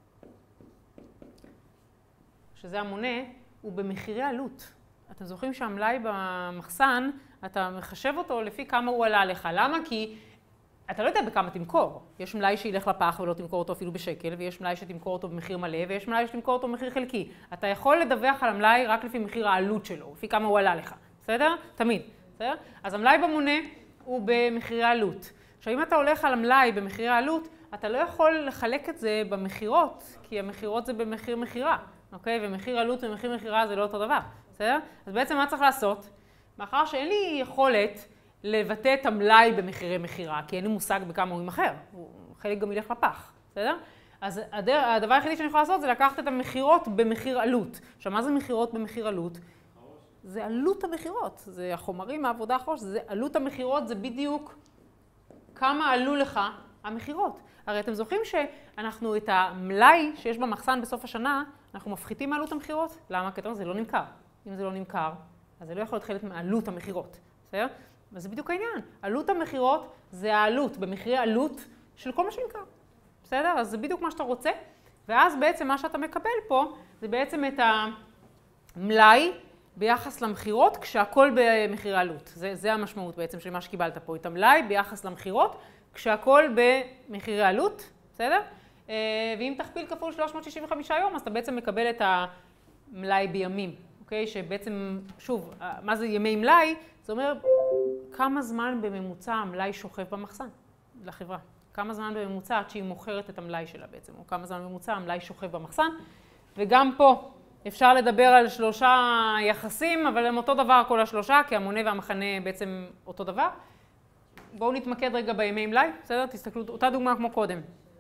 שזה המונה, הוא במחירי עלות. אתם זוכרים שהמלאי במחסן, אתה מחשב אותו לפי כמה הוא עלה לך. למה? כי אתה לא יודע בכמה תמכור. יש מלאי שילך לפח ולא תמכור אותו אפילו בשקל, ויש מלאי שתמכור אותו במחיר מלא, ויש מלאי שתמכור אותו במחיר חלקי. אתה יכול לדווח על המלאי רק לפי מחיר העלות שלו, לפי כמה הוא עלה לך. בסדר? תמיד. בסדר? אז המלאי במונה הוא במחירי עלות. עכשיו, אם אתה הולך על המלאי במחירי העלות, אתה לא יכול לחלק את זה במחירות, כי המחירות זה במחיר מחירה. אוקיי? ומחיר עלות ומחיר מחירה זה לא אותו דבר. בסדר? אז בעצם מה צריך לעשות? מאחר שאין לי יכולת לבטא את המלאי במחירי מחירה, כי אין לי מושג בכמה הוא ימכר. חלק גם ילך לפח. בסדר? אז הדבר היחידי שאני יכולה לעשות זה לקחת את המחירות במחיר עלות. עכשיו, מה זה מחירות במחיר עלות? זה עלות המחירות. זה החומרים, העבודה האחרונה, זה עלות המחירות, זה בדיוק כמה עלו לך המחירות. הרי אתם זוכרים שאנחנו את המלאי שיש במחסן בסוף השנה, אנחנו מפחיתים מעלות המחירות? למה? כי זה לא נמכר. אם זה לא נמכר, אז זה לא יכול להיות חלק מעלות המחירות. בסדר? וזה בדיוק העניין. עלות המחירות זה העלות, במחירי עלות של כל מה שנמכר. בסדר? אז זה בדיוק מה שאתה רוצה. ואז בעצם מה שאתה מקבל פה, זה בעצם את המלאי ביחס למחירות, כשהכל במחירי עלות. זה המשמעות בעצם של מה שקיבלת פה. את המלאי ביחס למחירות, כשהכל במחירי עלות. בסדר? ואם תכפיל כפול 365 יום, אז אתה בעצם מקבל את המלאי בימים. אוקיי? שבעצם, שוב, מה זה ימי מלאי? זה אומר כמה זמן בממוצע המלאי שוכב במחסן לחברה. כמה זמן בממוצע עד שהיא מוכרת את המלאי שלה בעצם, או כמה זמן בממוצע המלאי שוכב במחסן. וגם פה אפשר לדבר על 3 יחסים, אבל הם אותו דבר כל השלושה, כי המונה והמחנה בעצם אותו דבר. בואו נתמקד רגע בימי מלאי, בסדר? תסתכלו, אותה דוגמה כמו קודם.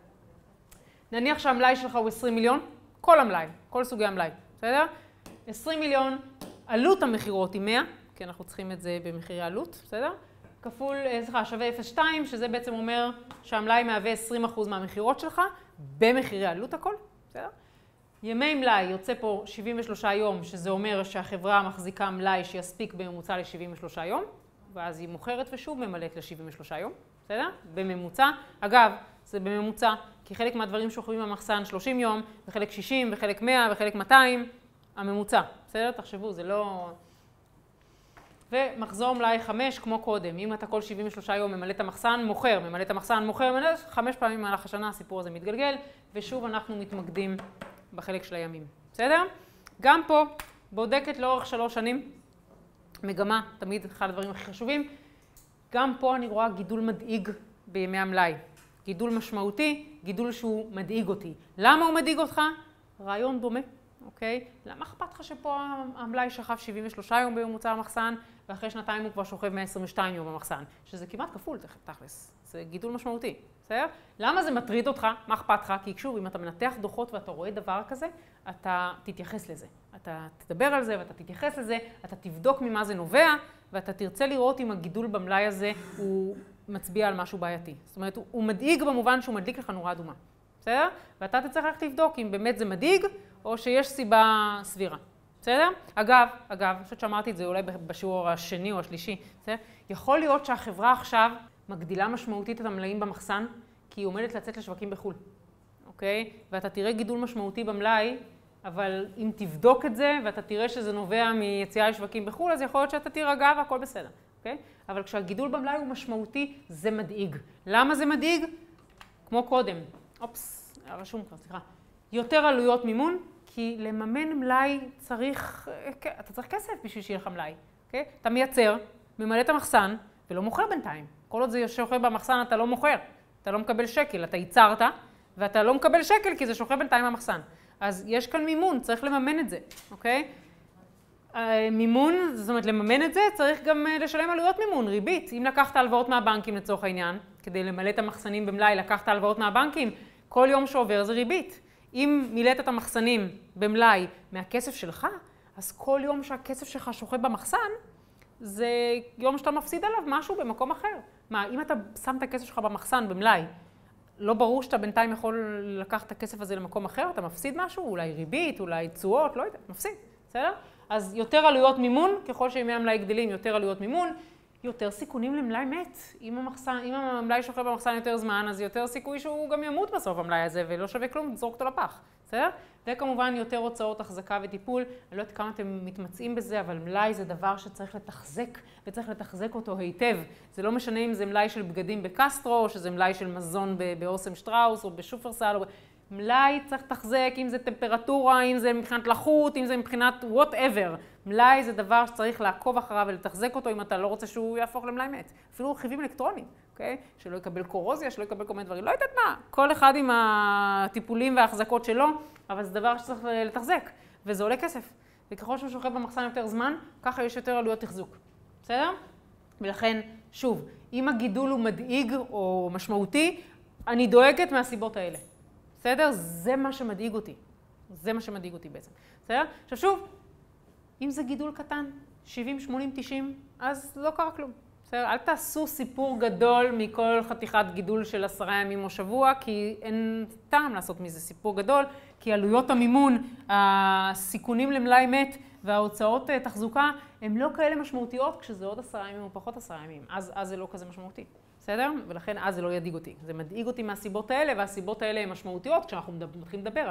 נניח שהמלאי שלך הוא 20 מיליון, כל המלאי, כל סוגי המלאי, בסדר? 20 מיליון, עלות המחירות היא 100, כי אנחנו צריכים את זה במחירי עלות, בסדר? כפול, שווה 0.2, שזה בעצם אומר שהמלאי מהווה 20% מהמחירות שלך, במחירי עלות הכל, בסדר? ימי מלאי יוצא פה 73 יום, שזה אומר שהחברה מחזיקה מלאי שיספיק בממוצע ל-73 יום, ואז היא מוכרת ושוב ממלאת ל-73 יום, בסדר? בממוצע. אגב, זה בממוצע, כי חלק מהדברים שוכבים במחסן 30 יום, וחלק 60, וחלק 100, וחלק 200, הממוצע, בסדר? תחשבו, זה לא... ומחזור מלאי 5 כמו קודם, אם אתה כל 73 יום ממלא את המחסן, מוכר, ממלא את המחסן, מוכר, 5 פעמים במהלך השנה הסיפור הזה מתגלגל, ושוב אנחנו מתמקדים בחלק של הימים, בסדר? גם פה בודקת לאורך 3 שנים, מגמה, תמיד אחד הדברים הכי חשובים, גם פה אני רואה גידול מדאיג בימי המלאי, גידול משמעותי, גידול שהוא מדאיג אותי. למה הוא מדאיג אותך? רעיון דומה. אוקיי? למה אכפת לך שפה המלאי שכב 73 יום בממוצע המחסן, ואחרי 2 הוא כבר שוכב 122 יום במחסן, שזה כמעט כפול תכלס. זה גידול משמעותי, בסדר? למה זה מטריד אותך? מה אכפת לך? כי שוב, אם אתה מנתח דוחות ואתה רואה דבר כזה, אתה תתייחס לזה. אתה תדבר על זה ואתה תתייחס לזה, אתה תבדוק ממה זה נובע, ואתה תרצה לראות אם הגידול במלאי הזה הוא מצביע על משהו בעייתי. זאת אומרת, הוא מדאיג במובן שהוא מדליק לך נורה אדומה. בסדר? ואתה תצטרך רק לבדוק אם באמת זה מדאיג, או שיש סיבה סבירה. בסדר? אגב, אני חושבת שאמרתי את זה אולי בשיעור השני או השלישי, בסדר? יכול להיות שהחברה עכשיו מגדילה משמעותית את המלאים במחסן, כי היא עומדת לצאת לשווקים בחו"ל. אוקיי? ואתה תראה גידול משמעותי במלאי, אבל אם תבדוק את זה ואתה תראה שזה נובע מיציאה לשווקים בחו"ל, אז יכול להיות שאתה תירגע והכל בסדר. אוקיי? אבל כשהגידול במלאי הוא משמעותי, זה מדאיג. למה זה מדאיג? כמו קודם. אופס, רשום כבר, סליחה. יותר עלויות מימון, כי לממן מלאי אתה צריך כסף בשביל שיהיה לך מלאי. אוקיי? אתה מייצר, ממלא את המחסן, ולא מוכר בינתיים. כל עוד זה שוכב במחסן, אתה לא מוכר. אתה לא מקבל שקל, אתה ייצרת, ואתה לא מקבל שקל כי זה שוכב בינתיים במחסן. אז יש כאן מימון, צריך לממן את זה, אוקיי? מימון, זאת אומרת, לממן את זה, צריך גם לשלם עלויות מימון, ריבית. אם לקחת הלוואות מהבנקים לצורך העניין, כדי למלא את המחסנים במלאי, לקחת הלוואות מהבנקים, כל יום שעובר זה ריבית. אם מילאת את המחסנים במלאי מהכסף שלך, אז כל יום שהכסף שלך שוכב במחסן, זה יום שאתה מפסיד עליו משהו במקום אחר. מה, אם אתה שם את הכסף שלך במחסן במלאי, לא ברור שאתה בינתיים יכול לקחת את הכסף הזה למקום אחר, אתה מפסיד משהו, אולי ריבית, אולי תשואות, לא יודע, מפסיד, בסדר? אז יותר עלויות מימון, ככל שימי המלאי גדלים, יותר עלויות מימון, יותר סיכונים למלאי מת. אם המלאי שוכב במחסן יותר זמן, אז יותר סיכוי שהוא גם ימות בסוף המלאי הזה, ולא שווה כלום, תזרוק אותו לפח, בסדר? וכמובן יותר הוצאות החזקה וטיפול. אני לא יודעת כמה אתם מתמצאים בזה, אבל מלאי זה דבר שצריך לתחזק, וצריך לתחזק אותו היטב. זה לא משנה אם זה מלאי של בגדים בקסטרו, או שזה מלאי של מזון באוסם שטראוס, או בשופרסל, מלאי צריך לתחזק, אם זה טמפרטורה, אם זה מבחינת לחות, אם זה מבחינת whatever. מלאי זה דבר שצריך לעקוב אחריו ולתחזק אותו אם אתה לא רוצה שהוא יהפוך למלאי מת. אפילו רכיבים אלקטרוניים, אוקיי? שלא יקבל קורוזיה, שלא יקבל כל מיני דברים. לא יודעת מה, כל אחד עם הטיפולים וההחזקות שלו, אבל זה דבר שצריך לתחזק, וזה עולה כסף. וככל שהוא שוכב במחסן יותר זמן, ככה יש יותר עלויות תחזוק. בסדר? ולכן, שוב, אם הגידול הוא מדאיג או משמעותי, אני דואגת מהסיבות האלה. בסדר? זה מה שמדאיג אותי. זה מה שמדאיג אותי בעצם. בסדר? עכשיו שוב, אם זה גידול קטן, 70, 80, 90, אז לא קרה כלום. בסדר? אל תעשו סיפור גדול מכל חתיכת גידול של 10 ימים או שבוע, כי אין טעם לעשות מזה סיפור גדול, כי עלויות המימון, הסיכונים למלאי מת וההוצאות תחזוקה, הן לא כאלה משמעותיות כשזה עוד 10 ימים או פחות 10 ימים. אז זה לא כזה משמעותי. בסדר? ולכן אז זה לא ידאיג אותי. זה מדאיג אותי מהסיבות האלה, והסיבות האלה הן משמעותיות כשאנחנו מתחילים לדבר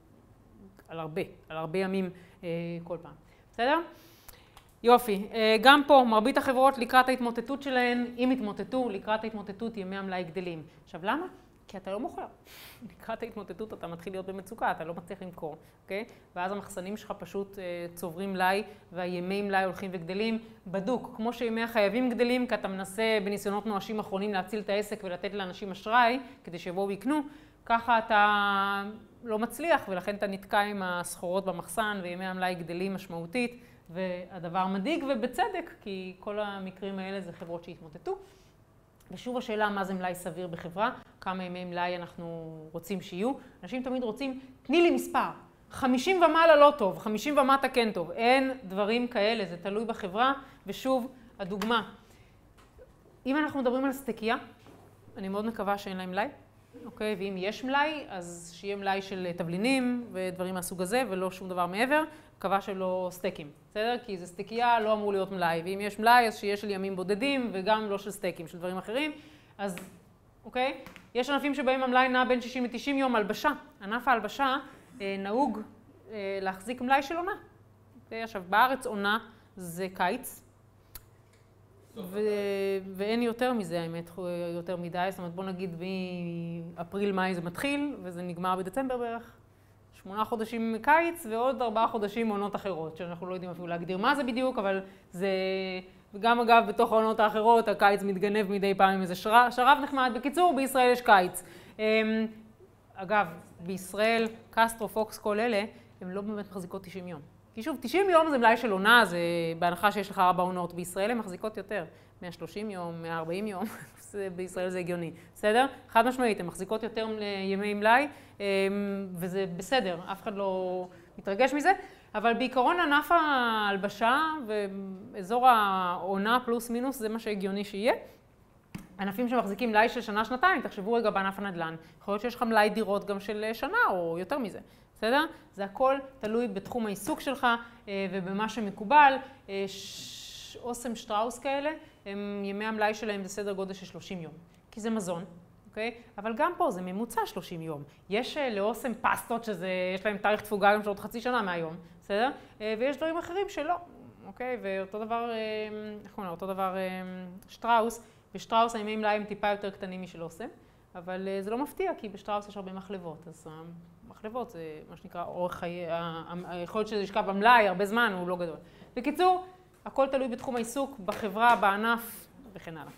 על הרבה ימים כל פעם. בסדר? יופי. גם פה, מרבית החברות לקראת ההתמוטטות שלהן, אם התמוטטו, לקראת ההתמוטטות ימי המלאי גדלים. עכשיו, למה? כי אתה לא מוכר. לקראת ההתמוטטות אתה מתחיל להיות במצוקה, אתה לא מצליח למכור, אוקיי? ואז המחסנים שלך פשוט צוברים מלאי, והימי מלאי הולכים וגדלים בדוק. כמו שימי החייבים גדלים, כי אתה מנסה בניסיונות נואשים אחרונים להציל את העסק ולתת לאנשים אשראי, כדי שיבואו ויקנו, ככה אתה לא מצליח, ולכן אתה נתקע עם הסחורות במחסן, וימי המלאי גדלים משמעותית, והדבר מדאיג, ובצדק, כי כל המקרים האלה זה חברות שהתמוטטו. ושוב השאלה, מה זה מלאי סביר בחברה? כמה ימי מלאי אנחנו רוצים שיהיו? אנשים תמיד רוצים, תני לי מספר. 50 ומעלה לא טוב, 50 ומטה כן טוב. אין דברים כאלה, זה תלוי בחברה. ושוב, הדוגמה. אם אנחנו מדברים על סטקייה, אני מאוד מקווה שאין להם מלאי. אוקיי? ואם יש מלאי, אז שיהיה מלאי של תבלינים ודברים מהסוג הזה, ולא שום דבר מעבר. מקווה שלא סטייקים, בסדר? כי זה סטייקייה, לא אמור להיות מלאי. ואם יש מלאי, אז שיהיה של ימים בודדים, וגם לא של סטייקים, של דברים אחרים. אז, אוקיי? יש ענפים שבהם המלאי נע בין 60 ל-90 יום. הלבשה. ענף ההלבשה נהוג להחזיק מלאי של עונה. עכשיו, בארץ עונה זה קיץ. ואין יותר מזה, האמת, יותר מדי. זאת אומרת, בוא נגיד מאפריל-מאי זה מתחיל, וזה נגמר בדצמבר בערך. 8 חודשים קיץ ועוד 4 חודשים עונות אחרות, שאנחנו לא יודעים אפילו להגדיר מה זה בדיוק, אבל זה... וגם אגב, בתוך העונות האחרות, הקיץ מתגנב מדי פעם עם איזה שרב נחמד. בקיצור, בישראל יש קיץ. אגב, בישראל, קסטרו, פוקס, כל אלה, הם לא באמת מחזיקות 90 יום. כי שוב, 90 יום זה מלאי של עונה, זה בהנחה שיש לך 4 עונות. בישראל הן מחזיקות יותר, 130 יום, 140 יום, בישראל זה הגיוני. בסדר? חד משמעית, הן מחזיקות יותר ימי מלאי, וזה בסדר, אף אחד לא מתרגש מזה. אבל בעיקרון ענף ההלבשה ואזור העונה פלוס מינוס זה מה שהגיוני שיהיה. ענפים שמחזיקים מלאי של שנה-שנתיים, תחשבו רגע בענף הנדל"ן. יכול להיות שיש לך מלאי דירות גם של שנה או יותר מזה. בסדר? זה הכל תלוי בתחום העיסוק שלך ובמה שמקובל. אוסם שטראוס כאלה, ימי המלאי שלהם זה סדר גודל של 30 יום. כי זה מזון, אוקיי? אבל גם פה זה ממוצע 30 יום. יש לאוסם פסטות שיש להם תאריך תפוגה גם של עוד חצי שנה מהיום, בסדר? ויש דברים אחרים שלא, אוקיי? ואותו דבר, איך אומרים? אותו דבר שטראוס. בשטראוס הימי מלאי הם טיפה יותר קטנים משל אוסם, אבל זה לא מפתיע, כי בשטראוס יש הרבה מחלבות. אז מחלבות זה מה שנקרא אורך חיי, היכולת שזה ישכב במלאי הרבה זמן הוא לא גדול. בקיצור, הכל תלוי בתחום העיסוק, בחברה, בענף וכן הלאה.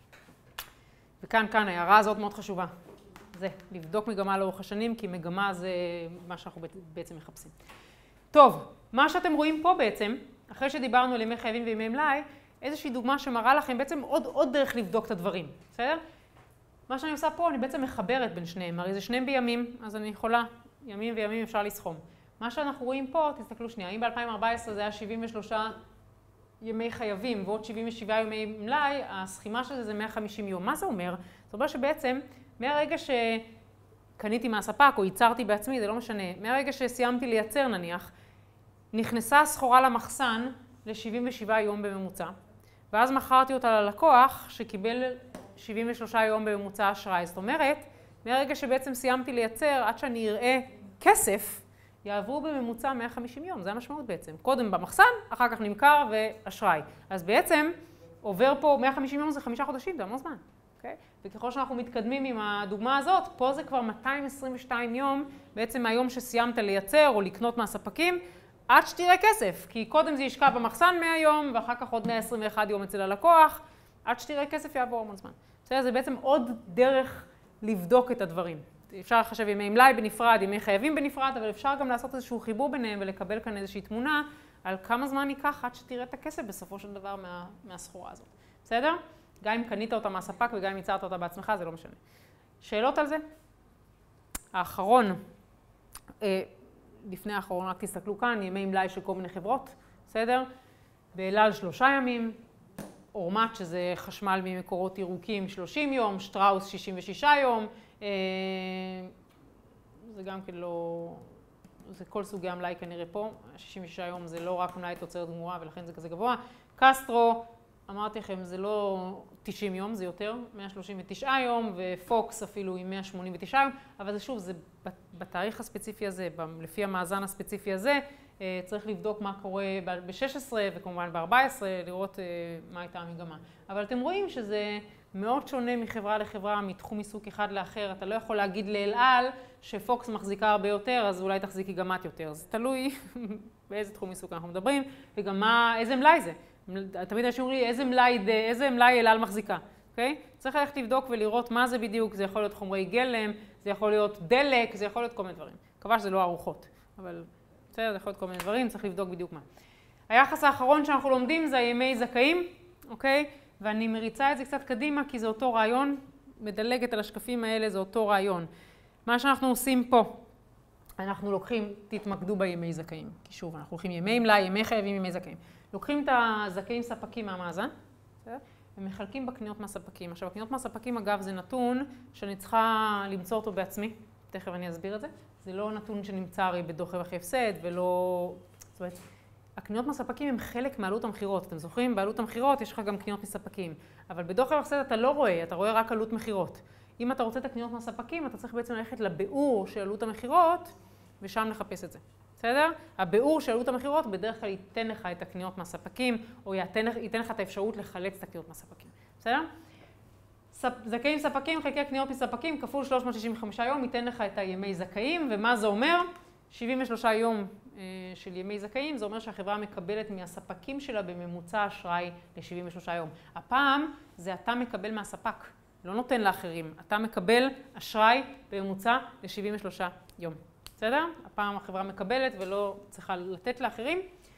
וכאן, ההערה הזאת מאוד חשובה. זה, לבדוק מגמה לאורך השנים, כי מגמה זה מה שאנחנו בעצם מחפשים. טוב, מה שאתם רואים פה בעצם, אחרי שדיברנו על ימי חייבים וימי מלאי, איזושהי דוגמה שמראה לכם בעצם עוד דרך לבדוק את הדברים, בסדר? מה שאני עושה פה, אני בעצם מחברת בין שניהם, הרי זה שניהם בימים, אז אני יכולה, ימים וימים אפשר לסכום. מה שאנחנו רואים פה, תסתכלו שנייה, אם ב-2014 זה היה 73 ימי חייבים ועוד 77 ימי מלאי, הסכימה של זה 150 יום. מה זה אומר? זאת אומרת שבעצם מהרגע שקניתי מהספק או ייצרתי בעצמי, זה לא משנה, מהרגע שסיימתי לייצר נניח, נכנסה הסחורה למחסן ל-77 יום בממוצע, ואז מכרתי אותה ללקוח שקיבל 73 יום בממוצע אשראי. זאת אומרת, מהרגע שבעצם סיימתי לייצר, עד שאני אראה כסף, יעברו בממוצע 150 יום, זה המשמעות בעצם. קודם במחסן, אחר כך נמכר ואשראי. אז בעצם עובר פה 150 יום זה 5 חודשים, זה המון זמן. Okay? וככל שאנחנו מתקדמים עם הדוגמה הזאת, פה זה כבר 222 יום, בעצם מהיום שסיימת לייצר או לקנות מהספקים, עד שתראה כסף, כי קודם זה ישקע במחסן 100 יום, ואחר כך עוד 121 יום אצל הלקוח, עד שתראה כסף יעבור המון זמן. זה בעצם עוד דרך לבדוק את הדברים. אפשר לחשב ימי מלאי בנפרד, ימי חייבים בנפרד, אבל אפשר גם לעשות איזשהו חיבור ביניהם ולקבל כאן איזושהי תמונה על כמה זמן ייקח עד שתראה את הכסף בסופו של דבר מהסחורה הזאת. בסדר? גם אם קנית אותה מהספק וגם אם ייצרת אותה בעצמך, זה לא משנה. שאלות על זה? האחרון, לפני האחרון, רק תסתכלו כאן, ימי מלאי של כל מיני חברות, בסדר? באלעל 3 ימים, אורמת, שזה חשמל ממקורות ירוקים, 30 יום, שטראוס 66 יום, זה גם כן לא, זה כל סוגי המלאי כנראה פה, 66 יום זה לא רק מלאי תוצרת גמורה ולכן זה כזה גבוה. קסטרו, אמרתי לכם, זה לא 90 יום, זה יותר, 139 יום, ופוקס אפילו עם 189 יום, אבל זה שוב, זה בתאריך הספציפי הזה, לפי המאזן הספציפי הזה, צריך לבדוק מה קורה ב-16 וכמובן ב-14, לראות מה הייתה המגמה. אבל אתם רואים שזה מאוד שונה מחברה לחברה, מתחום עיסוק אחד לאחר. אתה לא יכול להגיד לאלעל שפוקס מחזיקה הרבה יותר, אז אולי תחזיקי גם את יותר. זה תלוי באיזה תחום עיסוק אנחנו מדברים, וגם איזה מלאי זה. תמיד אנשים אומרים לי איזה מלאי אלעל מחזיקה. אוקיי? צריך ללכת לבדוק ולראות מה זה בדיוק. זה יכול להיות חומרי גלם, זה יכול להיות דלק, זה יכול להיות כל מיני דברים. מקווה שזה לא ארוחות, אבל בסדר, זה יכול להיות כל מיני דברים, צריך לבדוק בדיוק מה. היחס האחרון שאנחנו לומדים זה ימי זכאים, אוקיי? ואני מריצה את זה קצת קדימה כי זה אותו רעיון, מדלגת על השקפים האלה, זה אותו רעיון. מה שאנחנו עושים פה, אנחנו לוקחים, תתמקדו בימי זכאים, כי שוב, אנחנו לוקחים ימי מלאי, ימי חייבים, ימי זכאים. לוקחים את הזכאים ספקים מהמאזן, ומחלקים בקניות מהספקים. עכשיו, הקניות מהספקים, אגב, זה נתון שאני צריכה למצוא אותו בעצמי, תכף אני אסביר את זה. זה לא נתון שנמצא הרי בדוח רווח הפסד, ולא... זאת אומרת, הקניות מהספקים הם חלק מעלות המחירות. אתם זוכרים? בעלות המחירות יש לך גם קניות מספקים. אבל בדוח רווח הפסד אתה לא רואה, אתה רואה רק עלות מחירות. אם אתה רוצה את הקניות מהספקים, אתה צריך בעצם ללכת לביאור של עלות המחירות, ושם לחפש את זה. בסדר? הביאור של עלות המחירות בדרך כלל ייתן לך את הקניות מהספקים, או ייתן לך את האפשרות לחלץ את הקניות מהספקים. בסדר? זכאים ספקים, חלקי קניות מספקים, כפול 365 יום, ייתן לך את הימי זכאים, ומה זה אומר? 73 יום של ימי זכאים, זה אומר שהחברה מקבלת מהספקים שלה בממוצע אשראי ל-73 יום. הפעם זה אתה מקבל מהספק, לא נותן לאחרים. אתה מקבל אשראי בממוצע ל-73 יום. בסדר? הפעם החברה מקבלת ולא צריכה לתת לאחרים.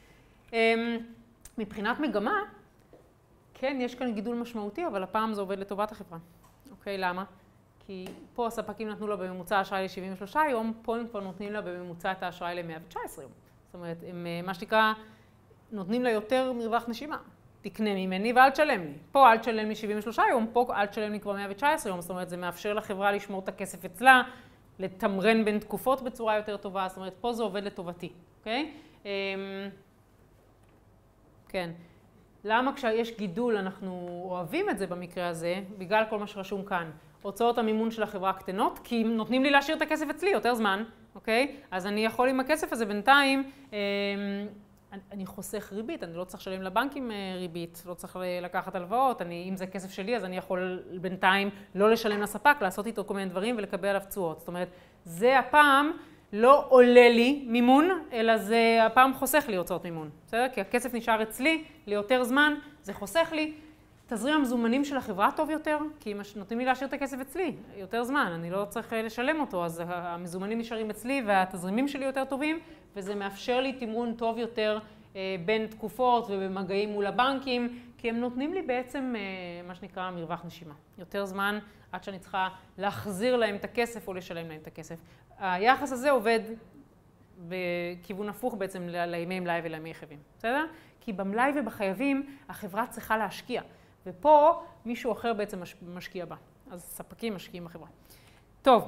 מבחינת מגמה, כן, יש כאן גידול משמעותי, אבל הפעם זה עובד לטובת החברה. אוקיי, למה? כי פה הספקים נתנו לה בממוצע אשראי ל-73 יום, פה הם כבר נותנים לה בממוצע את האשראי ל-119 יום. זאת אומרת, הם מה שנקרא, נותנים לה יותר מרווח נשימה. תקנה ממני ואל תשלם לי. פה אל תשלם לי 73 יום, פה אל תשלם לי כבר 119 יום. זאת אומרת, זה מאפשר לחברה לשמור את הכסף אצלה, לתמרן בין תקופות בצורה יותר טובה. זאת אומרת, פה זה עובד לטובתי. אוקיי? כן. למה כשיש גידול אנחנו אוהבים את זה במקרה הזה? בגלל כל מה שרשום כאן. הוצאות המימון של החברה קטנות, כי נותנים לי להשאיר את הכסף אצלי יותר זמן, אוקיי? אז אני יכול עם הכסף הזה בינתיים, אני חוסך ריבית, אני לא צריך לשלם לבנקים ריבית, לא צריך לקחת הלוואות, אם זה כסף שלי אז אני יכול בינתיים לא לשלם לספק, לעשות איתו כל מיני דברים ולקבל עליו תשואות. זאת אומרת, זה הפעם לא עולה לי מימון, אלא זה הפעם חוסך לי הוצאות מימון, בסדר? כי הכסף נשאר אצלי ליותר זמן, זה חוסך לי. תזרים המזומנים של החברה טוב יותר, כי נותנים לי להשאיר את הכסף אצלי יותר זמן, אני לא צריך לשלם אותו, אז המזומנים נשארים אצלי והתזרימים שלי יותר טובים, וזה מאפשר לי תמרון טוב יותר בין תקופות ובמגעים מול הבנקים, כי הם נותנים לי בעצם מה שנקרא מרווח נשימה. יותר זמן עד שאני צריכה להחזיר להם את הכסף או לשלם להם את הכסף. היחס הזה עובד בכיוון הפוך בעצם לימי מלאי ולימי חייבים, בסדר? כי במלאי ובחייבים החברה צריכה להשקיע. ופה מישהו אחר בעצם משקיע בה. אז ספקים משקיעים בחברה. טוב,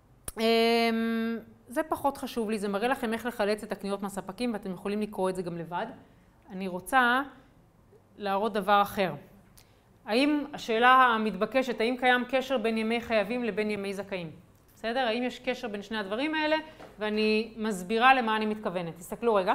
זה פחות חשוב לי, זה מראה לכם איך לחלץ את הקניות מהספקים, ואתם יכולים לקרוא את זה גם לבד. אני רוצה להראות דבר אחר. השאלה המתבקשת, האם קיים קשר בין ימי חייבים לבין ימי זכאים? בסדר? האם יש קשר בין שני הדברים האלה? ואני מסבירה למה אני מתכוונת. תסתכלו רגע.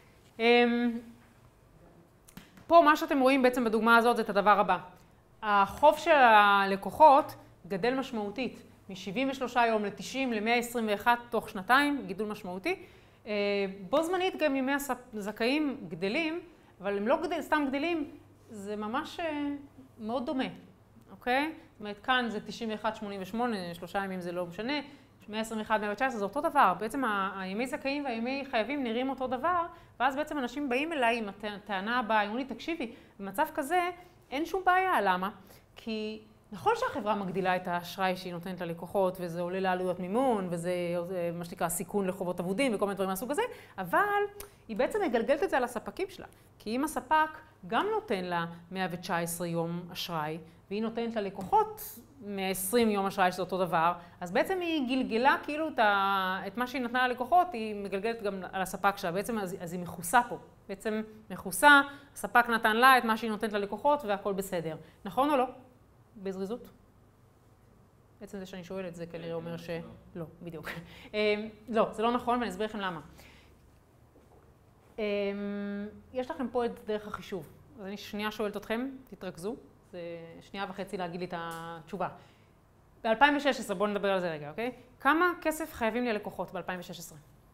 פה מה שאתם רואים בעצם בדוגמה הזאת זה את הדבר הבא. החוב של הלקוחות גדל משמעותית, מ-73 יום ל-90 ל-121 תוך שנתיים, גידול משמעותי. בו זמנית גם ימי הזכאים גדלים, אבל הם לא סתם גדלים, זה ממש מאוד דומה, אוקיי? זאת אומרת, כאן זה 91-88, 3 ימים זה לא משנה, 121-119 זה אותו דבר. בעצם הימי זכאים והימי חייבים נראים אותו דבר, ואז בעצם אנשים באים אליי עם הטענה הבאה, אומרים לי, תקשיבי, במצב כזה אין שום בעיה, למה? כי נכון שהחברה מגדילה את האשראי שהיא נותנת ללקוחות, וזה עולה לעלויות מימון, וזה מה שנקרא סיכון לחובות אבודים וכל מיני דברים מהסוג הזה, אבל היא בעצם מגלגלת את זה על הספקים שלה. כי אם הספק גם נותן לה 119 יום אשראי, והיא נותנת ללקוחות 120 יום אשראי שזה אותו דבר, אז בעצם היא גלגלה כאילו את מה שהיא נתנה ללקוחות, היא מגלגלת גם על הספק שלה. בעצם אז היא מכוסה פה. בעצם מכוסה, הספק נתן לה את מה שהיא נותנת ללקוחות והכל בסדר. נכון או לא? בזריזות? בעצם זה שאני שואלת, זה כנראה אומר לא, בדיוק. לא, זה לא נכון ואני אסביר לכם למה. יש לכם פה את דרך החישוב. אז אני שנייה שואלת אתכם, תתרכזו. זה שנייה וחצי להגיד לי את התשובה. ב-2016, בואו נדבר על זה רגע, אוקיי? כמה כסף חייבים לי הלקוחות ב-2016?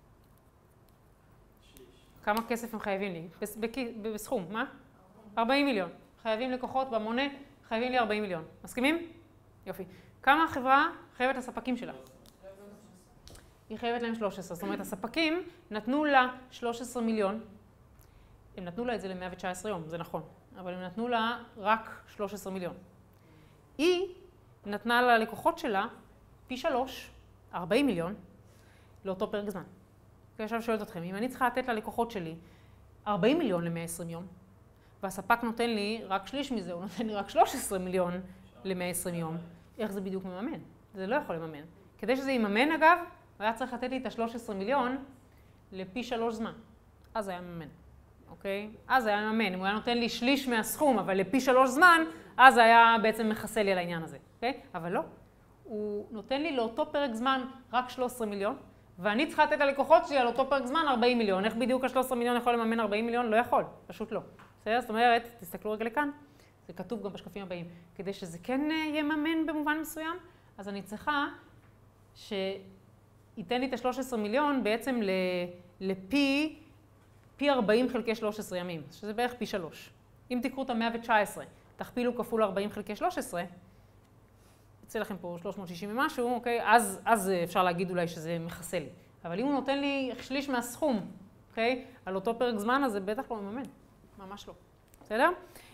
כמה כסף הם חייבים לי? בסכום, מה? 40 מיליון. חייבים לקוחות במונה, חייבים לי 40 מיליון. מסכימים? יופי. כמה החברה חייבת לספקים שלה? היא חייבת להם 13. זאת אומרת, הספקים נתנו לה 13 מיליון. הם נתנו לה את זה ל-119 יום, זה נכון. אבל הם נתנו לה רק 13 מיליון. היא נתנה ללקוחות שלה פי 3, 40 מיליון, לאותו פרק זמן. עכשיו שואלת אתכם, אם אני צריכה לתת ללקוחות שלי 40 מיליון ל-120 יום, והספק נותן לי רק שליש מזה, הוא נותן לי רק 13 מיליון ל-120 יום, איך זה בדיוק מממן? זה לא יכול לממן. כדי שזה יממן אגב, הוא היה צריך לתת לי את ה-13 מיליון לפי 3 זמן. אז היה מממן. אוקיי? אז היה מממן. אם הוא היה נותן לי שליש מהסכום, אבל לפי 3 זמן, אז היה בעצם מחסה לי על העניין הזה. אוקיי? אבל לא. הוא נותן לי לאותו פרק זמן רק 13 מיליון, ואני צריכה לתת ללקוחות שלי על אותו פרק זמן 40 מיליון. איך בדיוק ה-13 מיליון יכול לממן 40 מיליון? לא יכול. פשוט לא. בסדר? זאת אומרת, תסתכלו רגע לכאן. זה כתוב גם בשקפים הבאים. כדי שזה כן יממן במובן מסוים, אז אני צריכה שייתן לי את ה-13 מיליון בעצם לפי 40 חלקי 13 ימים, שזה בערך פי 3. אם תקחו את ה-119, תכפילו כפול 40 חלקי 13, יצא לכם פה 360 ומשהו, אוקיי? אז אפשר להגיד אולי שזה מכסה לי. אבל אם הוא נותן לי שליש מהסכום, אוקיי? על אותו פרק זמן, אז זה בטח לא מממן. ממש לא. בסדר?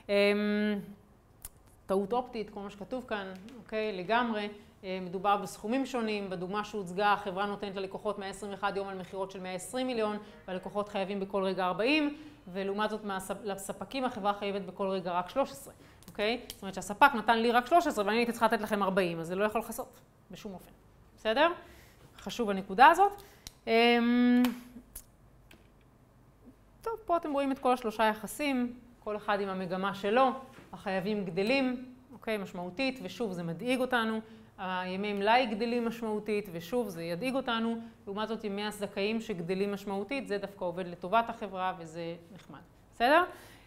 טעות אופטית, כל מה שכתוב כאן, אוקיי? לגמרי. מדובר בסכומים שונים. בדוגמה שהוצגה, החברה נותנת ללקוחות 121 יום על מחירות של 120 מיליון, והלקוחות חייבים בכל רגע 40, ולעומת זאת לספקים החברה חייבת בכל רגע רק 13. אוקיי? זאת אומרת שהספק נתן לי רק 13, ואני הייתי צריכה לתת לכם 40, אז זה לא יכול לחסות בשום אופן. בסדר? חשוב הנקודה הזאת. טוב, פה אתם רואים את כל השלושה יחסים, כל אחד עם המגמה שלו, החייבים גדלים, אוקיי, משמעותית, ושוב זה מדאיג אותנו. הימי מלאי גדלים משמעותית, ושוב זה ידאיג אותנו. לעומת זאת, ימי הזכאים שגדלים משמעותית, זה דווקא עובד לטובת החברה, וזה נחמד. בסדר?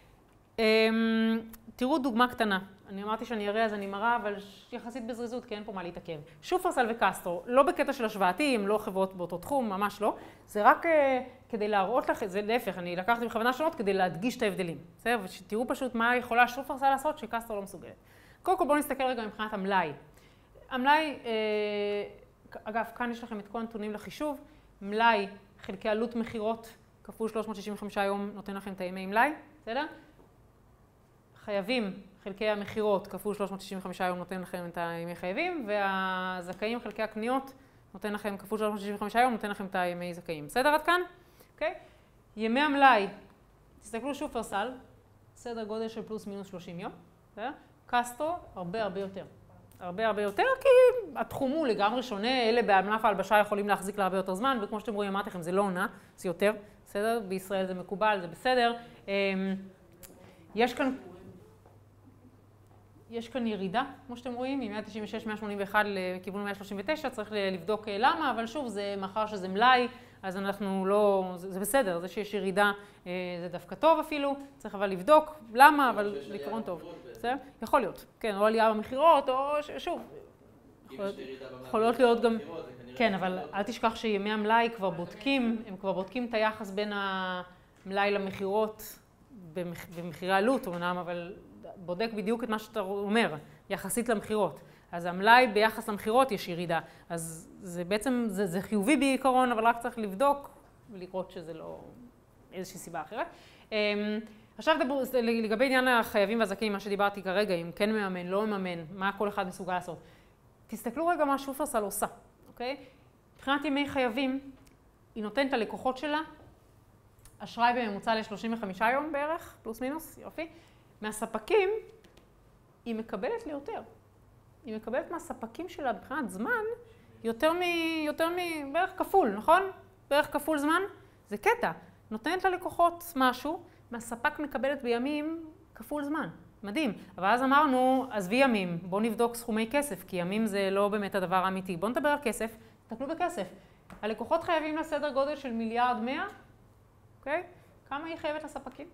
תראו דוגמה קטנה. אני אמרתי שאני אראה, אז אני מראה, אבל יחסית בזריזות, כי אין פה מה להתעכב. שופרסל וקסטרו, לא בקטע של השוואתי, הם לא חברות באותו תחום, ממש לא. זה רק כדי להראות לך, זה להפך, אני לקחתי בכוונה שונות כדי להדגיש את ההבדלים. בסדר? ושתראו פשוט מה יכולה שופרסל לעשות שקסטרו לא מסוגלת. קודם כל בואו נסתכל רגע מבחינת המלאי. המלאי, אגב, כאן יש לכם את כל הנתונים לחישוב. מלאי, חלקי עלות מחירות, כפול 365 יום, נותן לכם את הימי מלאי, בסדר? חייבים, חלקי המחירות, כפול 365 יום, נותן לכם את הימי חייבים, והזכאים, חלקי הקניות, נותן לכם, כפול 365 יום, נותן לכם את הימי זכאים. בסדר עד כאן? אוקיי? ימי המלאי, תסתכלו שופרסל, סדר גודל של פלוס מינוס 30 יום, בסדר? קסטרו, הרבה יותר. הרבה הרבה יותר, כי התחום הוא לגמרי שונה, אלה בענף ההלבשה יכולים להחזיק להרבה יותר זמן, וכמו שאתם רואים, אמרתי לכם, זה לא עונה, זה יותר, בסדר? בישראל זה מקובל, זה בסדר. יש כאן ירידה, כמו שאתם רואים, מ-196-181 לכיוון 139, צריך לבדוק למה, אבל שוב, זה מאחר שזה מלאי, אז אנחנו לא, זה בסדר, זה שיש ירידה, זה דווקא טוב אפילו, צריך אבל לבדוק למה, אבל בעיקרון טוב. בסדר? יכול להיות, כן, או עלייה במחירות, או שוב, יכולות להיות גם, כן, אבל אל תשכח שימי המלאי כבר בודקים, הם כבר בודקים את היחס בין המלאי למחירות במחירי עלות, אומנם, אבל בודק בדיוק את מה שאתה אומר, יחסית למחירות. אז המלאי ביחס למחירות יש ירידה. אז זה בעצם, זה חיובי בעיקרון, אבל רק צריך לבדוק ולראות שזה לא איזושהי סיבה אחרת. עכשיו לגבי עניין החייבים והזכאים, מה שדיברתי כרגע, אם כן מממן, לא מממן, מה כל אחד מסוגל לעשות. תסתכלו רגע מה שופרסל עושה, אוקיי? מבחינת ימי חייבים, היא נותנת ללקוחות שלה, אשראי בממוצע ל-35 יום בערך, פלוס מינוס, יופי. מהספקים, היא מקבלת ליותר. היא מקבלת מהספקים שלה מבחינת זמן, יותר בערך כפול, נכון? בערך כפול זמן, זה קטע. נותנת ללקוחות משהו, מהספק מקבלת בימים כפול זמן. מדהים. אבל אז אמרנו, עזבי ימים, בואו נבדוק סכומי כסף, כי ימים זה לא באמת הדבר האמיתי. בואו נדבר על כסף, תסתכלו בכסף. הלקוחות חייבים לסדר גודל של 1.1 מיליארד, אוקיי? כמה היא חייבת לספקים?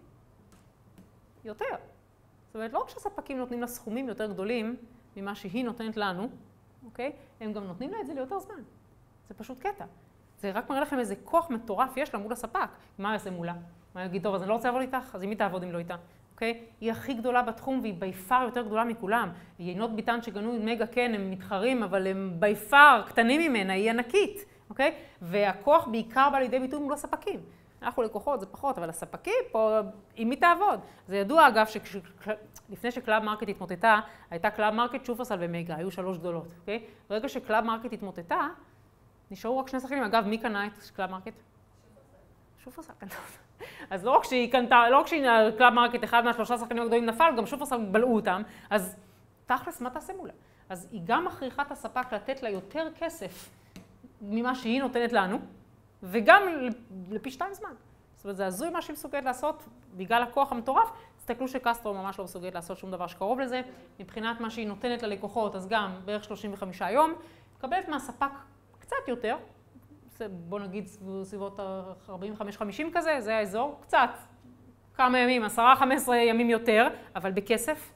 יותר. זאת אומרת, לא רק שהספקים נותנים לה סכומים יותר גדולים ממה שהיא נותנת לנו, אוקיי? הם גם נותנים לה את זה ליותר זמן. זה פשוט קטע. זה רק מראה לכם איזה כוח מטורף יש לה מול הספק. מה יעשה מולה? מה יגיד, טוב, אז אני לא רוצה לעבוד איתך, אז אם היא תעבוד אם לא איתה, אוקיי? היא הכי גדולה בתחום והיא ביפר יותר גדולה מכולם. יינות ביטן שגנו מגה כן, הם מתחרים, אבל הם ביפר קטנים ממנה, היא ענקית, אוקיי? והכוח בעיקר בא לידי ביטוי מול הספקים. אנחנו לקוחות, זה פחות, אבל הספקים פה, עם מי תעבוד? זה ידוע, אגב, לפני שקלאב מרקט התמוטטה, הייתה קלאב מרקט, שופרסל ומגה, היו 3 גדולות, אוקיי? ברגע שקלאב מרקט התמוטטה, נשארו רק 2 שחקנים. אגב, מי קנה את קלאב מרקט? שופרסל קנתה. אז לא רק שהיא קנתה, לא רק שקלאב מרקט אחד מה3 שחקנים הגדולים נפל, גם שופרסל בלעו אותם, אז תכלס, מה תעשה מולה? אז היא גם מכריחה את הספק לתת לה יותר כסף ממה שהיא נותנת לנו, וגם לפי 2 זמן. זאת אומרת, זה הזוי מה שהיא מסוגלת לעשות בגלל הכוח המטורף. תסתכלו שקסטרו ממש לא מסוגלת לעשות שום דבר שקרוב לזה. מבחינת מה שהיא נותנת ללקוחות, אז גם בערך 35 יום, מקבלת מהספק קצת יותר, בוא נגיד סביבות 45-50 כזה, זה האזור, קצת, כמה ימים, 10-15 ימים יותר, אבל בכסף.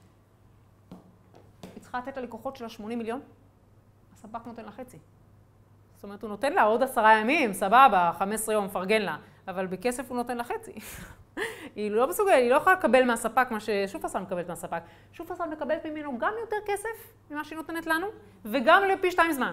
היא צריכה לתת ללקוחות שלה 80 מיליון, הספק נותן לה חצי. זאת אומרת, הוא נותן לה עוד 10 ימים, סבבה, 15 יום, פרגן לה, אבל בכסף הוא נותן לה חצי. היא לא מסוגלת, היא לא יכולה לקבל מהספק מה ששופרסל מקבלת מהספק. שופרסל מקבלת ממנו גם יותר כסף ממה שהיא נותנת לנו, וגם לפי 2 זמן.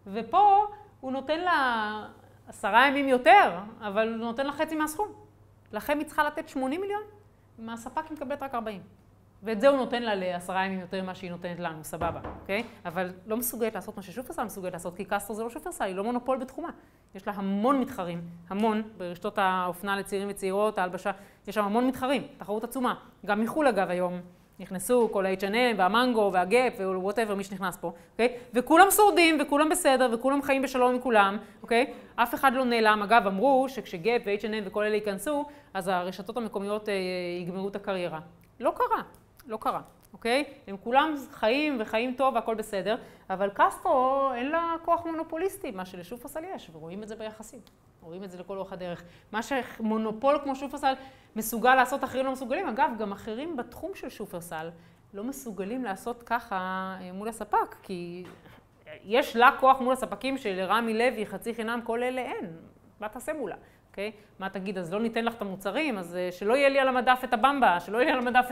ופה הוא נותן לה 10 ימים יותר, אבל הוא נותן לה חצי מהסכום. לכם היא צריכה לתת 80 מיליון, מהספק היא מקבלת רק 40. ואת זה הוא נותן לה ל10 ימים יותר ממה שהיא נותנת לנו, סבבה, אוקיי? אבל לא מסוגלת לעשות מה ששופרסל מסוגלת לעשות, כי קסטרו זה לא שופרסל, היא לא מונופול בתחומה. יש לה המון מתחרים, המון, ברשתות האופנה לצעירים וצעירות, ההלבשה, יש שם המון מתחרים, תחרות עצומה. גם מחול אגב היום נכנסו כל ה-H&M והמנגו והגאפ ווואטאבר מי שנכנס פה, אוקיי? וכולם שורדים וכולם בסדר וכולם חיים בשלום עם כולם, אוקיי? אף אחד לא נעלם. אגב, אמרו שכשגאפ ו-H&M וכל אלה ייכנסו, אז הרשתות המקומיות יגמרו את הקריירה. לא קרה. לא קרה, אוקיי? הם כולם חיים וחיים טוב והכל בסדר, אבל קסטרו אין לה כוח מונופוליסטי, מה שלשופרסל יש, ורואים את זה ביחסים. רואים את זה לכל אורך הדרך. מה שמונופול כמו שופרסל מסוגל לעשות, אחרים לא מסוגלים. אגב, גם אחרים בתחום של שופרסל לא מסוגלים לעשות ככה מול הספק, כי יש לה כוח מול הספקים שלרמי לוי, חצי חינם, כל אלה אין. מה תעשה מולה? אוקיי? מה תגיד, אז לא ניתן לך את המוצרים, אז שלא יהיה לי על המדף את הבמבה, שלא יהיה לי על המדף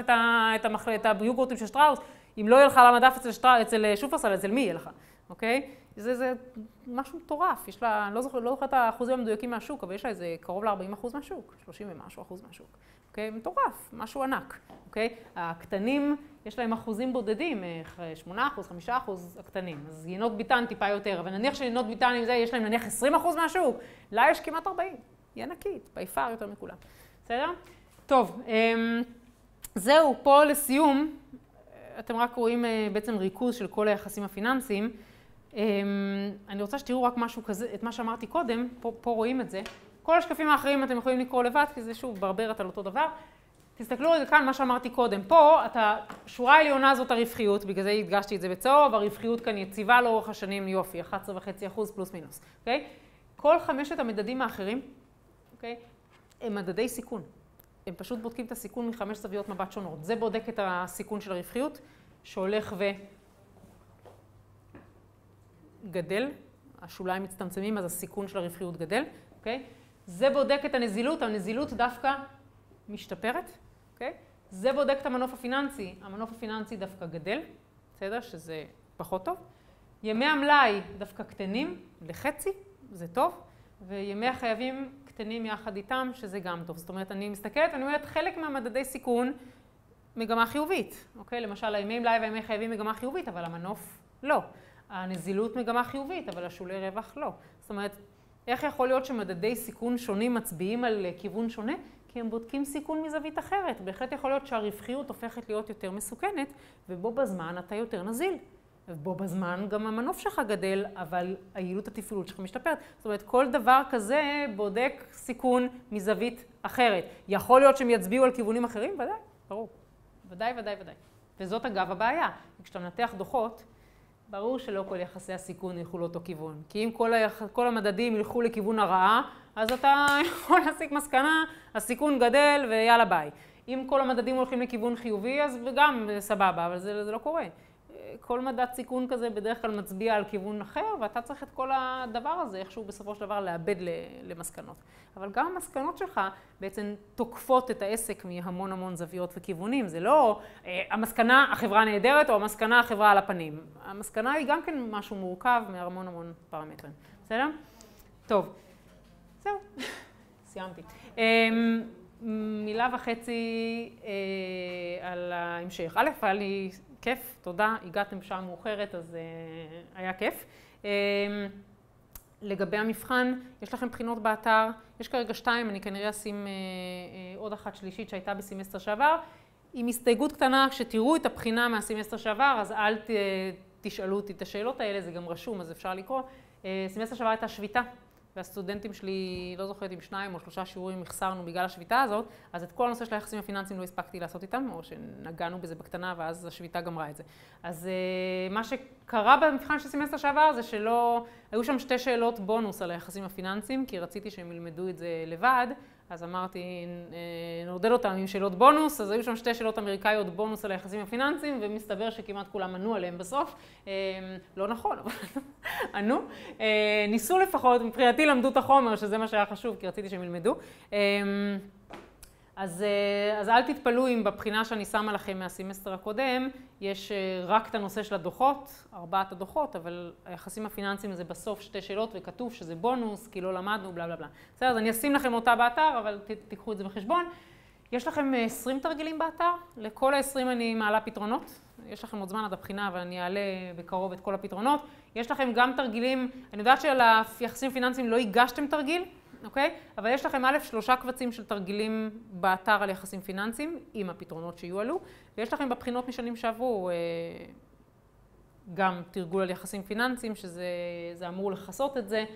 את היוגורטים של שטראוס, אם לא יהיה לך על המדף אצל שופרסל, אצל מי יהיה לך, אוקיי? זה משהו מטורף, יש לה, אני לא זוכר את האחוזים המדויקים מהשוק, אבל יש לה איזה קרוב ל-40% מהשוק, 30 ומשהו אחוז מהשוק, אוקיי? מטורף, משהו ענק, אוקיי? הקטנים, יש להם אחוזים בודדים, 8%, 5% הקטנים, אז יינות ביטן טיפה יותר, אבל נניח שיינות ביטן עם זה, יש להם נניח 20% מהשוק, לה יש כמעט 40. היא ענקית, ביפר יותר מכולם. בסדר? טוב, זהו, פה לסיום, אתם רק רואים בעצם ריכוז של כל היחסים הפיננסיים. אני רוצה שתראו רק משהו כזה, את מה שאמרתי קודם, פה רואים את זה. כל השקפים האחרים אתם יכולים לקרוא לבד, כי זה שוב ברברת על אותו דבר. תסתכלו רגע כאן, מה שאמרתי קודם. פה, השורה העליונה זאת הרווחיות, בגלל זה הדגשתי את זה בצהוב, הרווחיות כאן יציבה לאורך השנים, יופי, 11.5% פלוס מינוס, אוקיי? כל 5 המדדים האחרים, אוקיי? הם מדדי סיכון. הם פשוט בודקים את הסיכון מ5 זוויות מבט שונות. זה בודק את הסיכון של הרווחיות, שהולך וגדל. השוליים מצטמצמים, אז הסיכון של הרווחיות גדל, אוקיי? זה בודק את הנזילות, הנזילות דווקא משתפרת, אוקיי? זה בודק את המנוף הפיננסי, המנוף הפיננסי דווקא גדל, בסדר? שזה פחות טוב. ימי המלאי דווקא קטנים לחצי, זה טוב, וימי החייבים קטנים יחד איתם, שזה גם טוב. זאת אומרת, אני מסתכלת ואני אומרת, חלק מהמדדי סיכון מגמה חיובית, אוקיי? למשל, הימי מלאי והימי חייבים מגמה חיובית, אבל המנוף לא. הנזילות מגמה חיובית, אבל השולי רווח לא. זאת אומרת, איך יכול להיות שמדדי סיכון שונים מצביעים על כיוון שונה? כי הם בודקים סיכון מזווית אחרת. בהחלט יכול להיות שהרווחיות הופכת להיות יותר מסוכנת, ובו בזמן אתה יותר נזיל. ובו בזמן גם המנוף שלך גדל, אבל היעילות התפעולית שלך משתפרת. זאת אומרת, כל דבר כזה בודק סיכון מזווית אחרת. יכול להיות שהם יצביעו על כיוונים אחרים? ודאי, ברור. ודאי, ודאי, ודאי. וזאת אגב הבעיה. כשאתה מנתח דוחות, ברור שלא כל יחסי הסיכון ילכו לאותו כיוון. כי אם כל המדדים ילכו לכיוון הרעה, אז אתה יכול להסיק מסקנה, הסיכון גדל ויאללה ביי. אם כל המדדים הולכים לכיוון חיובי, אז גם סבבה, אבל זה לא קורה. כל מדד סיכון כזה בדרך כלל מצביע על כיוון אחר, ואתה צריך את כל הדבר הזה, איכשהו בסופו של דבר לאבד למסקנות. אבל גם המסקנות שלך בעצם תוקפות את העסק מהמון המון זוויות וכיוונים. זה לא המסקנה החברה נהדרת או המסקנה החברה על הפנים. המסקנה היא גם כן משהו מורכב מהמון המון פרמטרים. בסדר? טוב. זהו. סיימתי. מילה וחצי על ההמשך. א', היה לי כיף, תודה, הגעתם שעה מאוחרת, אז היה כיף. לגבי המבחן, יש לכם בחינות באתר, יש כרגע 2, אני כנראה אשים עוד אחת שלישית שהייתה בסמסטר שעבר. עם הסתייגות קטנה, כשתראו את הבחינה מהסמסטר שעבר, אז אל תשאלו אותי את השאלות האלה, זה גם רשום, אז אפשר לקרוא. סמסטר שעבר הייתה שביתה. והסטודנטים שלי, לא זוכרת אם 2 או 3 שיעורים החסרנו בגלל השביתה הזאת, אז את כל הנושא של היחסים הפיננסיים לא הספקתי לעשות איתם, או שנגענו בזה בקטנה ואז השביתה גמרה את זה. אז מה שקרה במבחן של סמסטר שעבר זה שלא, היו שם 2 שאלות בונוס על היחסים הפיננסיים, כי רציתי שהם ילמדו את זה לבד, אז אמרתי, נעודד אותם עם שאלות בונוס, אז היו שם 2 שאלות אמריקאיות בונוס על היחסים הפיננסיים, ומסתבר שכמעט כולם ענו עליהם בסוף. לא נכון, אבל ענו. ניסו לפחות, מבחינתי למדו את החומר, שזה מה שהיה חשוב, כי רציתי שהם ילמדו. אז אל תתפלאו אם בבחינה שאני שמה לכם מהסמסטר הקודם, יש רק את הנושא של הדוחות, 4 הדוחות, אבל היחסים הפיננסיים זה בסוף 2 שאלות וכתוב שזה בונוס, כי לא למדנו, בלה בלה בלה. בסדר, אז אני אשים לכם אותה באתר, אבל תיקחו את זה בחשבון. יש לכם 20 תרגילים באתר, לכל ה-20 אני מעלה פתרונות. יש לכם עוד זמן עד הבחינה, אבל אני אעלה בקרוב את כל הפתרונות. יש לכם גם תרגילים, אני יודעת שעל היחסים פיננסיים לא הגשתם תרגיל, אוקיי? אבל יש לכם 3 קבצים של תרגילים באתר על יחסים פיננסיים, עם הפתרונות שיועלו, ויש לכם בבחינות משנים שעברו גם תרגול על יחסים פיננסיים, שזה אמור לחסות את זה.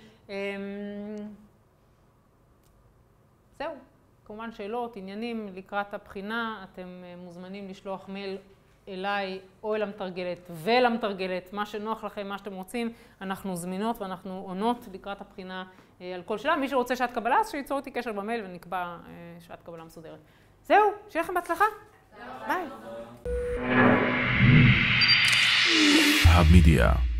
זהו. כמובן שאלות, עניינים, לקראת הבחינה, אתם מוזמנים לשלוח מייל אליי או אל המתרגלת ולמתרגלת, מה שנוח לכם, מה שאתם רוצים, אנחנו זמינות ואנחנו עונות לקראת הבחינה על כל שאלה. מי שרוצה שעת קבלה, אז שייצור אותי קשר במייל ונקבע שעת קבלה מסודרת. זהו, שיהיה לכם בהצלחה. ביי. המדיה.